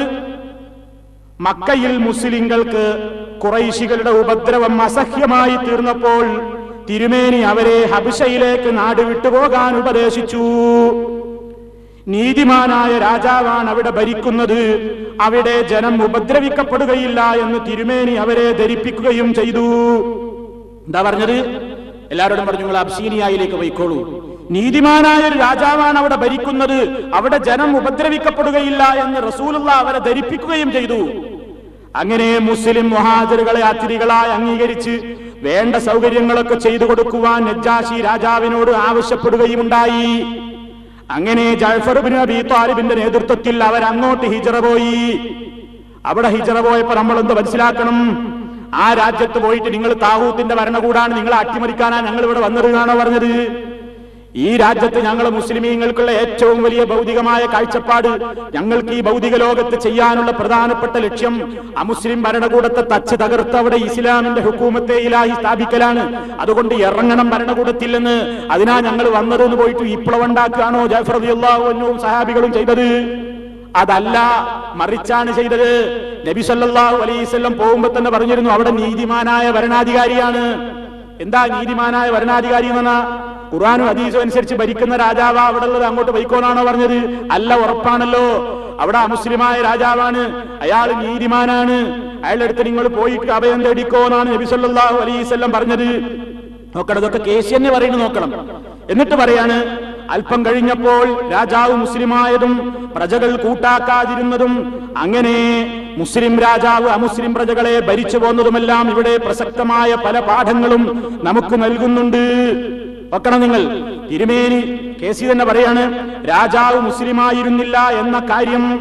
മക്കയിൽ മുസ്ലിങ്ങൾക്ക് ഖുറൈശികളുടെ ഉപദ്രവം അസഹ്യമായി തീർന്നപ്പോൾ തിരുമേനി അവരെ ഹബശയിലേക്ക് നാട് വിട്ടുപോകാൻ ഉപദേശിച്ചു. നീതിമാനായ രാജാവാണ് അവിടെ ഭരിക്കുന്നത്, അവിടെ ജനം ഉപദ്രവിക്കപ്പെടുകയില്ല എന്ന് തിരുമേനി അവരെ ധരിപ്പിക്കുകയും ചെയ്തു. എന്താ പറഞ്ഞത്? എല്ലാവരോടും പറഞ്ഞു, നിങ്ങൾ അബ്സീനിയയിലേക്ക് പോയിക്കോളൂ, നീതിമാനായ ഒരു രാജാവാണ് അവിടെ ഭരിക്കുന്നത്, അവിടെ ജനം ഉപദ്രവിക്കപ്പെടുകയില്ല എന്ന് റസൂലുള്ള അവരെ ധരിപ്പിക്കുകയും ചെയ്തു. അങ്ങനെ മുസ്ലിം മുഹാജിറുകളെ അതിഥികളായി അംഗീകരിച്ച് വേണ്ട സൗകര്യങ്ങളൊക്കെ ചെയ്തു കൊടുക്കുവാൻ നജ്ജാഷി രാജാവിനോട് ആവശ്യപ്പെടുകയും ഉണ്ടായി. അങ്ങനെ ജഅഫർ ഇബ്നു അബീ ത്വാലിബിന്റെ നേതൃത്വത്തിൽ അവർ അങ്ങോട്ട് ഹിജ്റ പോയി. അവിടെ ഹിജ്റ പോയപ്പോ നമ്മൾ എന്ത് മനസ്സിലാക്കണം? ആ രാജ്യത്ത് പോയിട്ട് നിങ്ങൾ താഹൂത്തിന്റെ ഭരണകൂടാണ്, നിങ്ങളെ അട്ടിമറിക്കാനാ ഞങ്ങൾ ഇവിടെ വന്നതെന്നാണോ പറഞ്ഞത്? ഈ രാജ്യത്ത് ഞങ്ങൾ മുസ്ലിമീങ്ങൾക്കുള്ള ഏറ്റവും വലിയ ഭൗതികമായ കാഴ്ചപ്പാട്, ഞങ്ങൾക്ക് ഈ ഭൗതിക ലോകത്ത് ചെയ്യാനുള്ള പ്രധാനപ്പെട്ട ലക്ഷ്യം അമുസ്ലിം ഭരണകൂടത്തെ തച്ച് തകർത്ത് അവിടെ ഇസ്ലാമിന്റെ ഹുക്കൂമത്തെ ഇലാഹി സ്ഥാപിക്കലാണ്. അതുകൊണ്ട് ഇറങ്ങണം ഭരണകൂടത്തിൽ നിന്ന്. അതിനാ ഞങ്ങൾ വന്നതെന്ന് പോയിട്ട് വിപ്ലവം ഉണ്ടാക്കുകയാണോ ജഅഫർ റളിയല്ലാഹു അൻഹുവും സഹാബികളും ചെയ്തത്? അതല്ല, മറിച്ചാണ് ചെയ്തത്. നബി സല്ലല്ലാഹു അലൈഹി വസല്ലം പോകുമ്പോ തന്നെ പറഞ്ഞിരുന്നു, അവിടെ നീതിമാനായ ഭരണാധികാരിയാണ്. എന്താ നീതിമാനായ ഭരണാധികാരി എന്ന് പറഞ്ഞാൽ? ഖുർആനും ഹദീസും അനുസരിച്ച് ഭരിക്കുന്ന രാജാവാ അവിടെ ഉള്ളത്, അങ്ങോട്ട് പോയിക്കോനാണോ പറഞ്ഞത്? അല്ല, ഉറപ്പാണല്ലോ, അവിടെ അമുസ്ലിമായ രാജാവാണ്, അയാൾ നീതിമാനാണ്, അയാളുടെ അടുത്ത് നിങ്ങൾ പോയിട്ട് അഭയം തേടിക്കോന്നാണ് നബി സല്ലല്ലാഹു അലൈഹി വസല്ലം പറഞ്ഞത്. നോക്കണം, ഇതൊക്കെ കേസി തന്നെ പറയുന്നത് നോക്കണം. എന്നിട്ട് പറയാണ്, അല്പം കഴിഞ്ഞപ്പോൾ രാജാവ് മുസ്ലിമായതും പ്രജകൾ കൂട്ടാക്കാതിരുന്നതും, അങ്ങനെ മുസ്ലിം രാജാവ് അമുസ്ലിം പ്രജകളെ ഭരിച്ചു പോന്നതുമെല്ലാം ഇവിടെ പ്രസക്തമായ പല പാഠങ്ങളും നമുക്ക് നൽകുന്നുണ്ട്. നോക്കണം നിങ്ങൾ, തിരുമേനി കേസി തന്നെ പറയാണ്, രാജാവ് മുസ്ലിമായിരുന്നില്ല എന്ന കാര്യം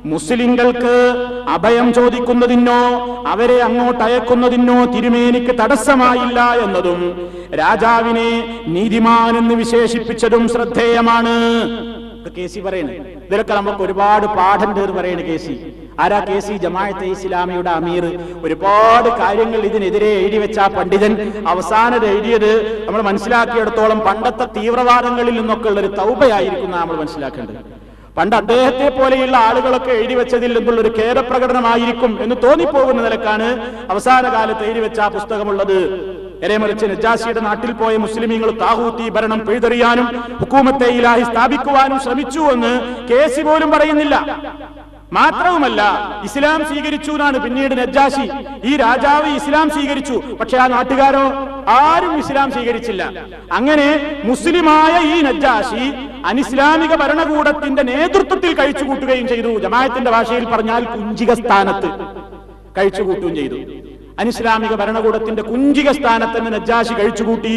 മുസ്ലിങ്ങൾക്ക് അഭയം ചോദിക്കുന്നതിനോ അവരെ അങ്ങോട്ട് അയക്കുന്നതിനോ തിരുമേനിക്ക് തടസ്സമായില്ല എന്നതും രാജാവിനെ നീതിമാൻ എന്ന് വിശേഷിപ്പിച്ചതും ശ്രദ്ധേയമാണ്. കെ സി പറയുന്നത് ഇതിലൊക്കെ നമുക്ക് ഒരുപാട് പാഠം തീർ പറയുന്നത് കെ സി ആരാ? കെ സി ജമാഅത്തെ ഇസ്ലാമിയുടെ അമീർ. ഒരുപാട് കാര്യങ്ങൾ ഇതിനെതിരെ എഴുതി വെച്ച പണ്ഡിതൻ അവസാനം എഴുതിയത് നമ്മൾ മനസ്സിലാക്കിയിടത്തോളം പണ്ടത്തെ തീവ്രവാദങ്ങളിൽ നിന്നൊക്കെ ഉള്ളൊരു തൗബയായിരിക്കും നമ്മൾ മനസ്സിലാക്കേണ്ടത്. പണ്ട് അദ്ദേഹത്തെ പോലെയുള്ള ആളുകളൊക്കെ എഴുതി വെച്ചതിൽ നിന്നുള്ളൊരു ഖേദപ്രകടനമായിരിക്കും എന്ന് തോന്നിപ്പോകുന്ന നിലക്കാണ് അവസാന കാലത്ത് എഴുതി വെച്ച പുസ്തകമുള്ളത്. എരേമറിച്ച് നജാശിയുടെ നാട്ടിൽ പോയ മുസ്ലിമീങ്ങൾ താഹൂത്തി ഭരണം പിഴുതെറിയാനും ഹുക്കൂമത്തെ ഇലാഹി സ്ഥാപിക്കുവാനും ശ്രമിച്ചു എന്ന് കെ സി പോലും പറയുന്നില്ല. മാത്രവുമല്ല ഇസ്ലാം സ്വീകരിച്ചു എന്നാണ് പിന്നീട് നജാശി, ഈ രാജാവ് ഇസ്ലാം സ്വീകരിച്ചു, പക്ഷെ ആ നാട്ടുകാരോ ആരും ഇസ്ലാം സ്വീകരിച്ചില്ല. അങ്ങനെ മുസ്ലിമായ ഈ നജാശി അനിസ്ലാമിക ഭരണകൂടത്തിന്റെ നേതൃത്വത്തിൽ കഴിച്ചുകൂട്ടുകയും ചെയ്തു. ജമാഅത്തിന്റെ ഭാഷയിൽ പറഞ്ഞാൽ കുഞ്ചിക സ്ഥാനത്ത് കഴിച്ചുകൂട്ടുകയും ചെയ്തു. അനിസ്ലാമിക ഭരണകൂടത്തിന്റെ കുഞ്ചിക സ്ഥാനത്ത് തന്നെ നജാശി കഴിച്ചുകൂട്ടി.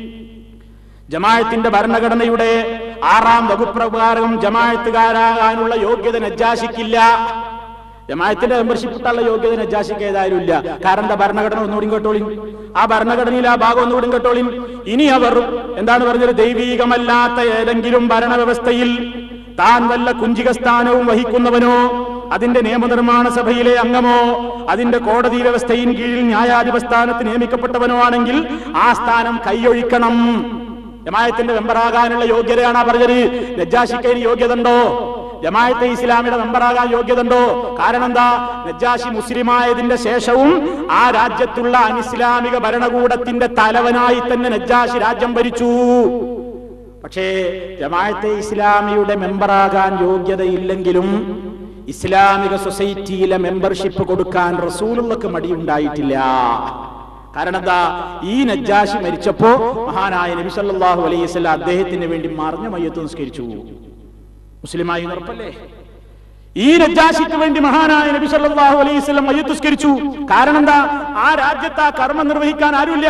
ജമാഅത്തിന്റെ ഭരണഘടനയുടെ ആറാം വകുപ്പ് പ്രകാരം ജമാഅത്തുകാരാകാനുള്ള യോഗ്യത നജാശിക്കില്ല. ജമാഅത്തിന്റെ മെമ്പർഷിപ്പ് കിട്ടാനുള്ള യോഗ്യത നജാശിക്ക് ഏതായാലും ഇല്ല. കാരണം എന്താ? ഭരണഘടന ഒന്നുകൂടി കേട്ടോളിൻ, ആ ഭരണഘടനയിൽ ആ ഭാഗം ഒന്നുകൂടി കേട്ടോളിൻ. ഇനി അവർ എന്താണ് പറഞ്ഞത്? ദൈവീകമല്ലാത്ത ഏതെങ്കിലും ഭരണവ്യവസ്ഥയിൽ താൻ വല്ല കുഞ്ചിക സ്ഥാനവും വഹിക്കുന്നവനോ അതിന്റെ നിയമനിർമ്മാണ സഭയിലെ അംഗമോ അതിന്റെ കോടതി വ്യവസ്ഥയിൻ കീഴിൽ ന്യായാധിപ സ്ഥാനത്ത് നിയമിക്കപ്പെട്ടവനോ ആണെങ്കിൽ ആ സ്ഥാനം കൈയൊഴിക്കണം. ജമാഅത്തിന്റെ മെമ്പറാകാനുള്ള യോഗ്യതയാണ് പറഞ്ഞത്. നജാശിക്ക് യോഗ്യത ഉണ്ടോ? ജമാഅത്തെ ഇസ്ലാമിയുടെ മെമ്പറാകാൻ യോഗ്യത ഉണ്ടോ? കാരണം എന്താ? നജാശി മുസ്ലിമായതിന്റെ ശേഷവും ആ രാജ്യത്തുള്ള അനിസ്ലാമിക ഭരണകൂടത്തിന്റെ തലവനായി തന്നെ നജാശി രാജ്യം ഭരിച്ചു. പക്ഷേ ജമാഅത്തെ ഇസ്ലാമിയുടെ മെമ്പറാകാൻ യോഗ്യതയില്ലെങ്കിലും ഇസ്ലാമിക സൊസൈറ്റിയിലെ മെമ്പർഷിപ്പ് കൊടുക്കാൻ റസൂലുള്ളാഹിക്ക് മടിയുണ്ടായിട്ടില്ല. കാരണം എന്താ? ഈ നജാശി മരിച്ചപ്പോ മഹാനായ നബി സല്ലല്ലാഹു അലൈഹി വസല്ലം അദ്ദേഹത്തിന് വേണ്ടി മറഞ്ഞ മയ്യത്ത് നിസ്കരിച്ചു. മുസ്ലിമായി ഉറപ്പല്ലേ? ഈ നജാശിക്ക് വേണ്ടി മഹാനായ നബി സല്ലല്ലാഹു അലൈഹി വസല്ലം മയ്യത്ത് നിസ്കരിച്ചു. കാരണം എന്താ? ആ രാജ്യത്ത് ആ കർമ്മം നിർവഹിക്കാൻ ആരുമില്ല.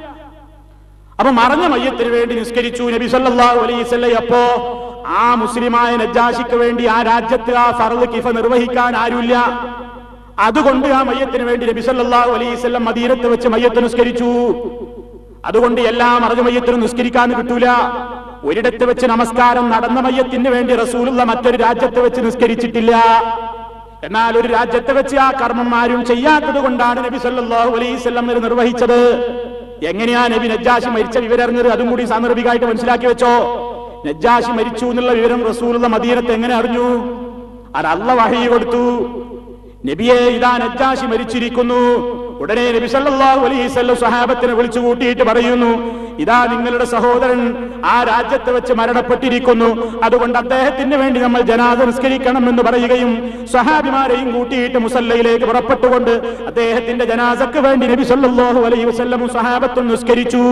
അപ്പൊ മറഞ്ഞ മയ്യത്തിന് വേണ്ടി നിസ്കരിച്ചു നബി സല്ലല്ലാഹു അലൈഹി വസല്ലം. അപ്പോ ആ മുസ്ലിമായ നജാശിക്ക് വേണ്ടി ആ രാജ്യത്ത് ആ ഫർള് കിഫ നിർവഹിക്കാൻ ആരുമില്ല. അതുകൊണ്ട് ആ മയ്യത്തിന് വേണ്ടി നബി സല്ലല്ലാഹു അലൈഹി വസല്ലം മദീനത്ത് വെച്ച് മയ്യത്ത് നിസ്കരിച്ചു. അതുകൊണ്ട് എല്ലാ മറഞ്ഞ മയ്യത്തിനും നിസ്കരിക്കാൻ കിട്ടൂല. ഒരിടത്ത് വെച്ച് നമസ്കാരം നടന്ന മയ്യത്തിന് വേണ്ടി റസൂലുള്ള മറ്റൊരു രാജ്യത്ത് വെച്ച് നിസ്കരിച്ചിട്ടില്ല. എന്നാൽ ഒരു രാജ്യത്ത് വെച്ച് ആ കർമ്മം ആരും ചെയ്യാത്തത് കൊണ്ടാണ് നബി സല്ലല്ലാഹു അലൈഹി വസല്ലം നിർവഹിച്ചത്. എങ്ങനെയാ നബി നജാശി മരിച്ച വിവരം അറിഞ്ഞത്? അതും കൂടി സാന്ദർഭികമായിട്ട് മനസ്സിലാക്കി വെച്ചോ. നജാശി മരിച്ചു എന്നുള്ള വിവരം റസൂലുള്ള മദീനത്ത് എങ്ങനെ അറിഞ്ഞു? അത് അല്ലാഹു വഹി കൊടുത്തു. നബിയെ, ഇതാ നജാശി മരിച്ചിരിക്കുന്നു. ഉടനെ നബി സല്ലല്ലാഹു അലൈഹി വസല്ലം സ്വഹാബത്തിനെ വിളിച്ചു കൂട്ടിയിട്ട് പറയുന്നു, ഇതാ നിങ്ങളുടെ സഹോദരൻ ആ രാജ്യത്ത് വെച്ച് മരണപ്പെട്ടിരിക്കുന്നു, അതുകൊണ്ട് അദ്ദേഹത്തിന് വേണ്ടി നമ്മൾ ജനാസ നിസ്കരിക്കണം എന്ന് പറയുകയും സ്വഹാബിമാരെയും കൂട്ടിയിട്ട് മുസല്ലയിലേക്ക് പുറപ്പെട്ടുകൊണ്ട് അദ്ദേഹത്തിന്റെ ജനാസക്ക് വേണ്ടി നബി സല്ലല്ലാഹു അലൈഹി വസല്ലം സ്വഹാബത്തും നിസ്കരിച്ചു.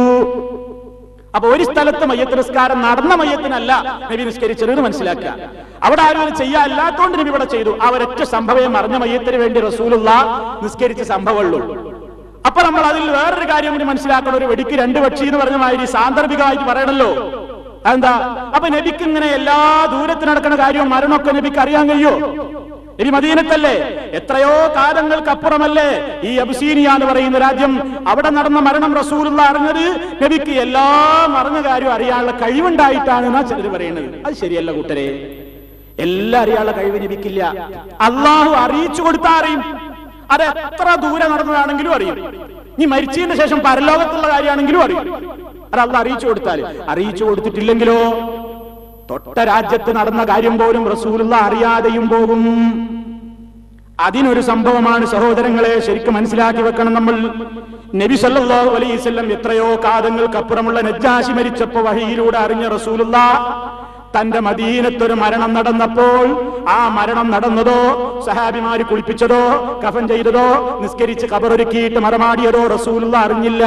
അപ്പൊ ഒരു സ്ഥലത്ത് മയ്യത്ത് നിസ്കാരം നടന്ന മയ്യത്തിനല്ല നബി നിസ്കരിച്ചത് മനസ്സിലാക്കുക. അവിടെ ആരും ചെയ്യാ അല്ലാത്തോണ്ട് നബി ഇവിടെ ചെയ്തു. ആ ഒരൊറ്റ സംഭവം മറിഞ്ഞ മയ്യത്തിന് വേണ്ടി റസൂലുള്ളാഹി നിസ്കരിച്ച സംഭവമുള്ളൂ. അപ്പൊ നമ്മൾ അതിൽ വേറൊരു കാര്യം കൂടി മനസ്സിലാക്കണം. ഒരു വെടിക്ക് രണ്ട് പക്ഷി എന്ന് പറഞ്ഞ മാതിരി സാന്ദർഭികമായിട്ട് പറയണല്ലോ. അതെന്താ? അപ്പൊ നബിക്ക് ഇങ്ങനെ എല്ലാ ദൂരത്ത് നടക്കുന്ന കാര്യവും മരണമൊക്കെ നബിക്ക് അറിയാൻ കഴിയോ? നബി മദീനത്തല്ലേ? എത്രയോ കാലങ്ങൾക്കപ്പുറമല്ലേ ഈ അബിസീനിയ എന്ന് പറയുന്ന രാജ്യം. അവിടെ നടന്ന മരണം റസൂലുള്ളാഹി അറിഞ്ഞത് നബിക്ക് എല്ലാം അറിഞ്ഞ കാര്യം അറിയാനുള്ള കഴിവുണ്ടായിട്ടാണ് എന്നാ ചിലർ പറയുന്നത്. അത് ശരിയല്ല കൂട്ടരെ. എല്ലാം അറിയാനുള്ള കഴിവ് നബിക്കില്ല. അള്ളാഹു അറിയിച്ചു കൊടുത്താൽ അറിയും. അത് എത്ര ദൂരെ നടന്നതാണെങ്കിലും അറിയും. നീ മരിച്ചതിന് ശേഷം പരലോകത്തുള്ള കാര്യമാണെങ്കിലും അറിയും. അത് അള്ളാഹു അറിയിച്ചു കൊടുത്താൽ. അറിയിച്ചു കൊടുത്തിട്ടില്ലെങ്കിലോ തൊട്ട രാജ്യത്ത് നടന്ന കാര്യം പോലും റസൂലുള്ളാഹി അറിയാതെയും പോകും. അതിനൊരു സംഭവമാണ് സഹോദരങ്ങളെ, ശരിക്കും മനസ്സിലാക്കി വെക്കണം നമ്മൾ. നബി സല്ലല്ലാഹു അലൈഹി വസല്ലം എത്രയോ കാലങ്ങൾക്കപ്പുറമുള്ള നജാശി മരിച്ചപ്പോ വഹിയിലൂടെ അറിഞ്ഞ റസൂലുള്ളാഹി തന്റെ മദീനത്തൊരു മരണം നടന്നപ്പോൾ ആ മരണം നടന്നതോ സഹാബിമാര് കുളിപ്പിച്ചതോ കഫൻ ചെയ്തതോ നിസ്കരിച്ച് ഖബറൊരുക്കിയിട്ട് മറമാടിയതോ റസൂലുള്ളാഹി അറിഞ്ഞില്ല.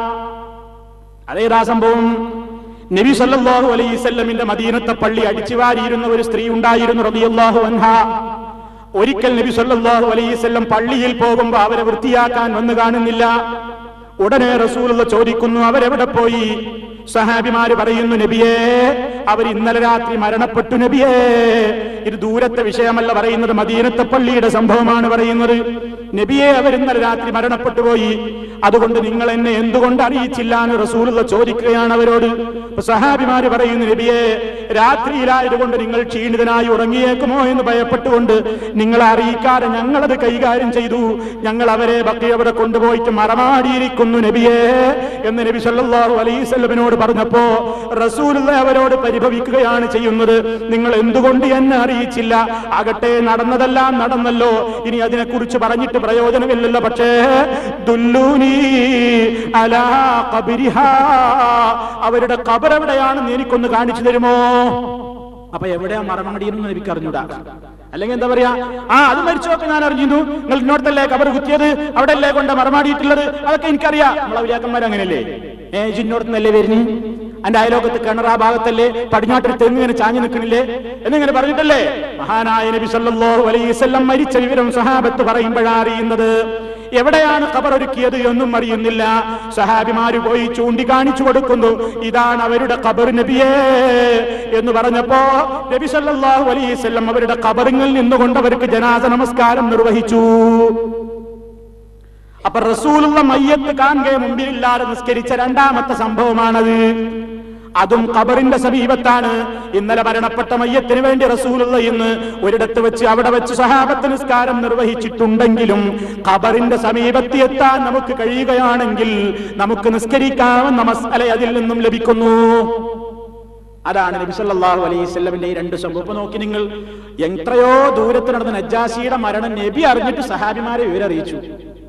അതേതാ സംഭവം? നബി സല്ലല്ലാഹു അലൈഹി വസല്ലമിന്റെ മദീനത്തെ പള്ളി അടിച്ചുവാരിയിരുന്ന ഒരു സ്ത്രീ ഉണ്ടായിരുന്നു റളിയല്ലാഹു അൻഹാ. ഒരിക്കൽ നബി സല്ലല്ലാഹു അലൈഹി വസല്ലം പള്ളിയിൽ പോകുമ്പോൾ അവരെ വൃത്തിയാക്കാൻ വന്നു കാണുന്നില്ല. ഉടനെ റസൂലുള്ളാഹി ചോദിക്കുന്നു, അവരെവിടെ പോയി? സഹാബിമാര് പറയുന്നു, നബിയേ അവർ ഇന്നലെ രാത്രി മരണപ്പെട്ടു നബിയേ. ഇത് ദൂരത്തെ വിഷയമല്ല പറയുന്നത്, മദീനത്തെ പള്ളിയുടെ സംഭവമാണ് പറയുന്നത്. നബിയെ, അവർ ഇന്നലെ രാത്രി മരണപ്പെട്ടു പോയി, അതുകൊണ്ട് നിങ്ങൾ എന്നെ എന്തുകൊണ്ട് അറിയിച്ചില്ല എന്ന് റസൂലുള്ള ചോദിക്കുകയാണ് അവരോട്. സഹാബിമാര് പറയുന്നു, നബിയെ, രാത്രിയിലായതുകൊണ്ട് നിങ്ങൾ ക്ഷീണിതനായി ഉറങ്ങിയേക്കുമോ എന്ന് ഭയപ്പെട്ടുകൊണ്ട് നിങ്ങളെ അറിയിക്കാതെ ഞങ്ങളത് കൈകാര്യം ചെയ്തു. ഞങ്ങൾ അവരെ ബക്കി അവിടെ കൊണ്ടുപോയിട്ട് മറമാടിയിരിക്കുന്നു നബിയെ എന്ന് നബി സല്ലല്ലാഹു അലൈഹി വസല്ലമയോട് പറഞ്ഞപ്പോ റസൂലുള്ള അവരോട് പരിഭവിക്കുകയാണ് ചെയ്യുന്നത്. നിങ്ങൾ എന്തുകൊണ്ട് എന്നെ അറിയിച്ചില്ല? ആകട്ടെ, നടന്നതെല്ലാം നടന്നല്ലോ, ഇനി അതിനെക്കുറിച്ച് പറഞ്ഞിട്ട് പ്രയോജനമില്ലല്ലോ. പക്ഷേ ദുല്ലൂനി അലാ ഖബരിഹാ, അവരുടെ ഖബർ എവിടെയാണെന്ന് എനിക്കൊന്ന് കാണിച്ചു തരുമോ? അപ്പൊ എവിടെയാ മറമാടിയെന്ന് എനിക്ക് അറിഞ്ഞൂടാ. അല്ലെങ്കിൽ എന്താ പറയാ, ആ അത് മരിച്ചൊക്കെ ഞാൻ അറിഞ്ഞിരുന്നു, നിങ്ങൾ ഇന്നോടത്തല്ലേ ഖബർ കുത്തിയത്, അവിടെ അല്ലേ കൊണ്ട് മറമാടിയിട്ടുള്ളത്, അതൊക്കെ എനിക്കറിയാം. നമ്മളെ ഔലിയാക്കന്മാർ അങ്ങനെയല്ലേ, ഏ ജിന്നോടത്തുനിന്നല്ലേ വരുന്നു, എന്റെ അയലോകത്ത് കിണറാ ഭാഗത്തല്ലേ, പടിഞ്ഞാട്ടിൽ തെങ്ങിങ്ങനെ ചാഞ്ഞു നിൽക്കുന്നില്ലേ എന്നിങ്ങനെ പറഞ്ഞിട്ടല്ലേ മഹാനായ നബി സല്ലല്ലാഹു അലൈഹി വസല്ലം മരിച്ച വിവരം സഹാബത്ത് പറയുമ്പോഴാണ് അറിയുന്നത്. എവിടെയാണ് ഖബർ ഒരുക്കിയത് എന്നും അറിയുന്നില്ല. സഹാബിമാര് പോയി ചൂണ്ടിക്കാണിച്ചു കൊടുക്കുന്നു, ഇതാണ് അവരുടെ ഖബർ നബിയേ എന്ന് പറഞ്ഞപ്പോ നബി സല്ലല്ലാഹു അലൈഹി വസല്ലം അവരുടെ ഖബറിൽ നിന്നുകൊണ്ട് അവർക്ക് ജനാസ നമസ്കാരം നിർവഹിച്ചു. അപ്പൊ റസൂലുള്ള മയ്യത്ത് കാണുക മുമ്പിലില്ലാതെ നിസ്കരിച്ച രണ്ടാമത്തെ സംഭവമാണത്. അതും ഖബറിന്റെ സമീപത്താണ്. ഇന്നലെ മരണപ്പെട്ട മയ്യത്തിന് വേണ്ടി റസൂലുള്ള ഇന്ന് ഒരിടത്ത് വെച്ച് അവിടെ വെച്ച് സഹാബത്ത് നിസ്കാരം നിർവഹിച്ചിട്ടുണ്ടെങ്കിലും ഖബറിന്റെ സമീപത്ത് എത്താൻ നമുക്ക് കഴിയുകയാണെങ്കിൽ നമുക്ക് നിസ്കരിക്കാമെന്ന മസ്അല അതിൽ നിന്നും ലഭിക്കുന്നു. അതാണ് നബി സല്ലല്ലാഹു അലൈഹി വസല്ലമിന്റെ ഈ രണ്ട് സംഭവം നോക്കി നിങ്ങൾ. എത്രയോ ദൂരത്ത് നടന്ന നജാശിയുടെ മരണം നബി അറിഞ്ഞിട്ട് സഹാബിമാരെ വിവരറിയിച്ചു.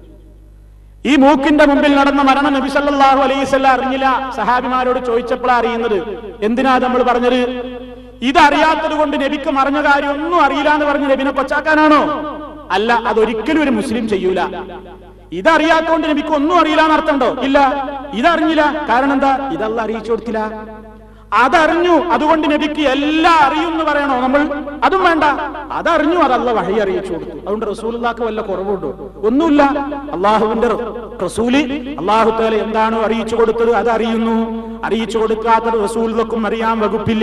ഈ മൂക്കിന്റെ മുമ്പിൽ നടന്ന മരണം നബി സല്ലല്ലാഹു അലൈഹി വസല്ലം അറിഞ്ഞില്ല. സഹാബിമാരോട് ചോദിച്ചപ്പോഴാണ് അറിയുന്നത്. എന്തിനാ നമ്മൾ പറഞ്ഞത്? ഇതറിയാത്തത് കൊണ്ട് നബിക്ക് മറിഞ്ഞ കാര്യം ഒന്നും അറിയില്ല എന്ന് പറഞ്ഞ് നബിനെ കൊച്ചാക്കാനാണോ? അല്ല, അതൊരിക്കലും ഒരു മുസ്ലിം ചെയ്യൂല. ഇതറിയാത്തോണ്ട് നബിക്ക് ഒന്നും അറിയില്ല എന്ന് അർത്ഥമുണ്ടോ? ഇല്ല, ഇതറിഞ്ഞില്ല. കാരണം എന്താ? ഇതല്ല അറിയിച്ചു കൊടുത്തില്ല. അതറിഞ്ഞു, അതുകൊണ്ട് നബിക്ക് എല്ലാം അറിയും എന്ന് പറയണോ നമ്മൾ? അതും വേണ്ട. അതറിഞ്ഞു, അതല്ല വഹി അറിയിച്ചു കൊടുത്തു. അതുകൊണ്ട് റസൂലുള്ളാഹിക്ക് വല്ല കുറവുണ്ടോ? ഒന്നുമില്ല. അള്ളാഹുവിന്റെ റസൂല് അള്ളാഹു തആല എന്താണോ അറിയിച്ചു കൊടുത്തത് അത് അറിയുന്നു. അറിയിച്ചു കൊടുക്കാത്തത് റസൂലുള്ളാഹിക്കും അറിയാൻ വകുപ്പില്ല.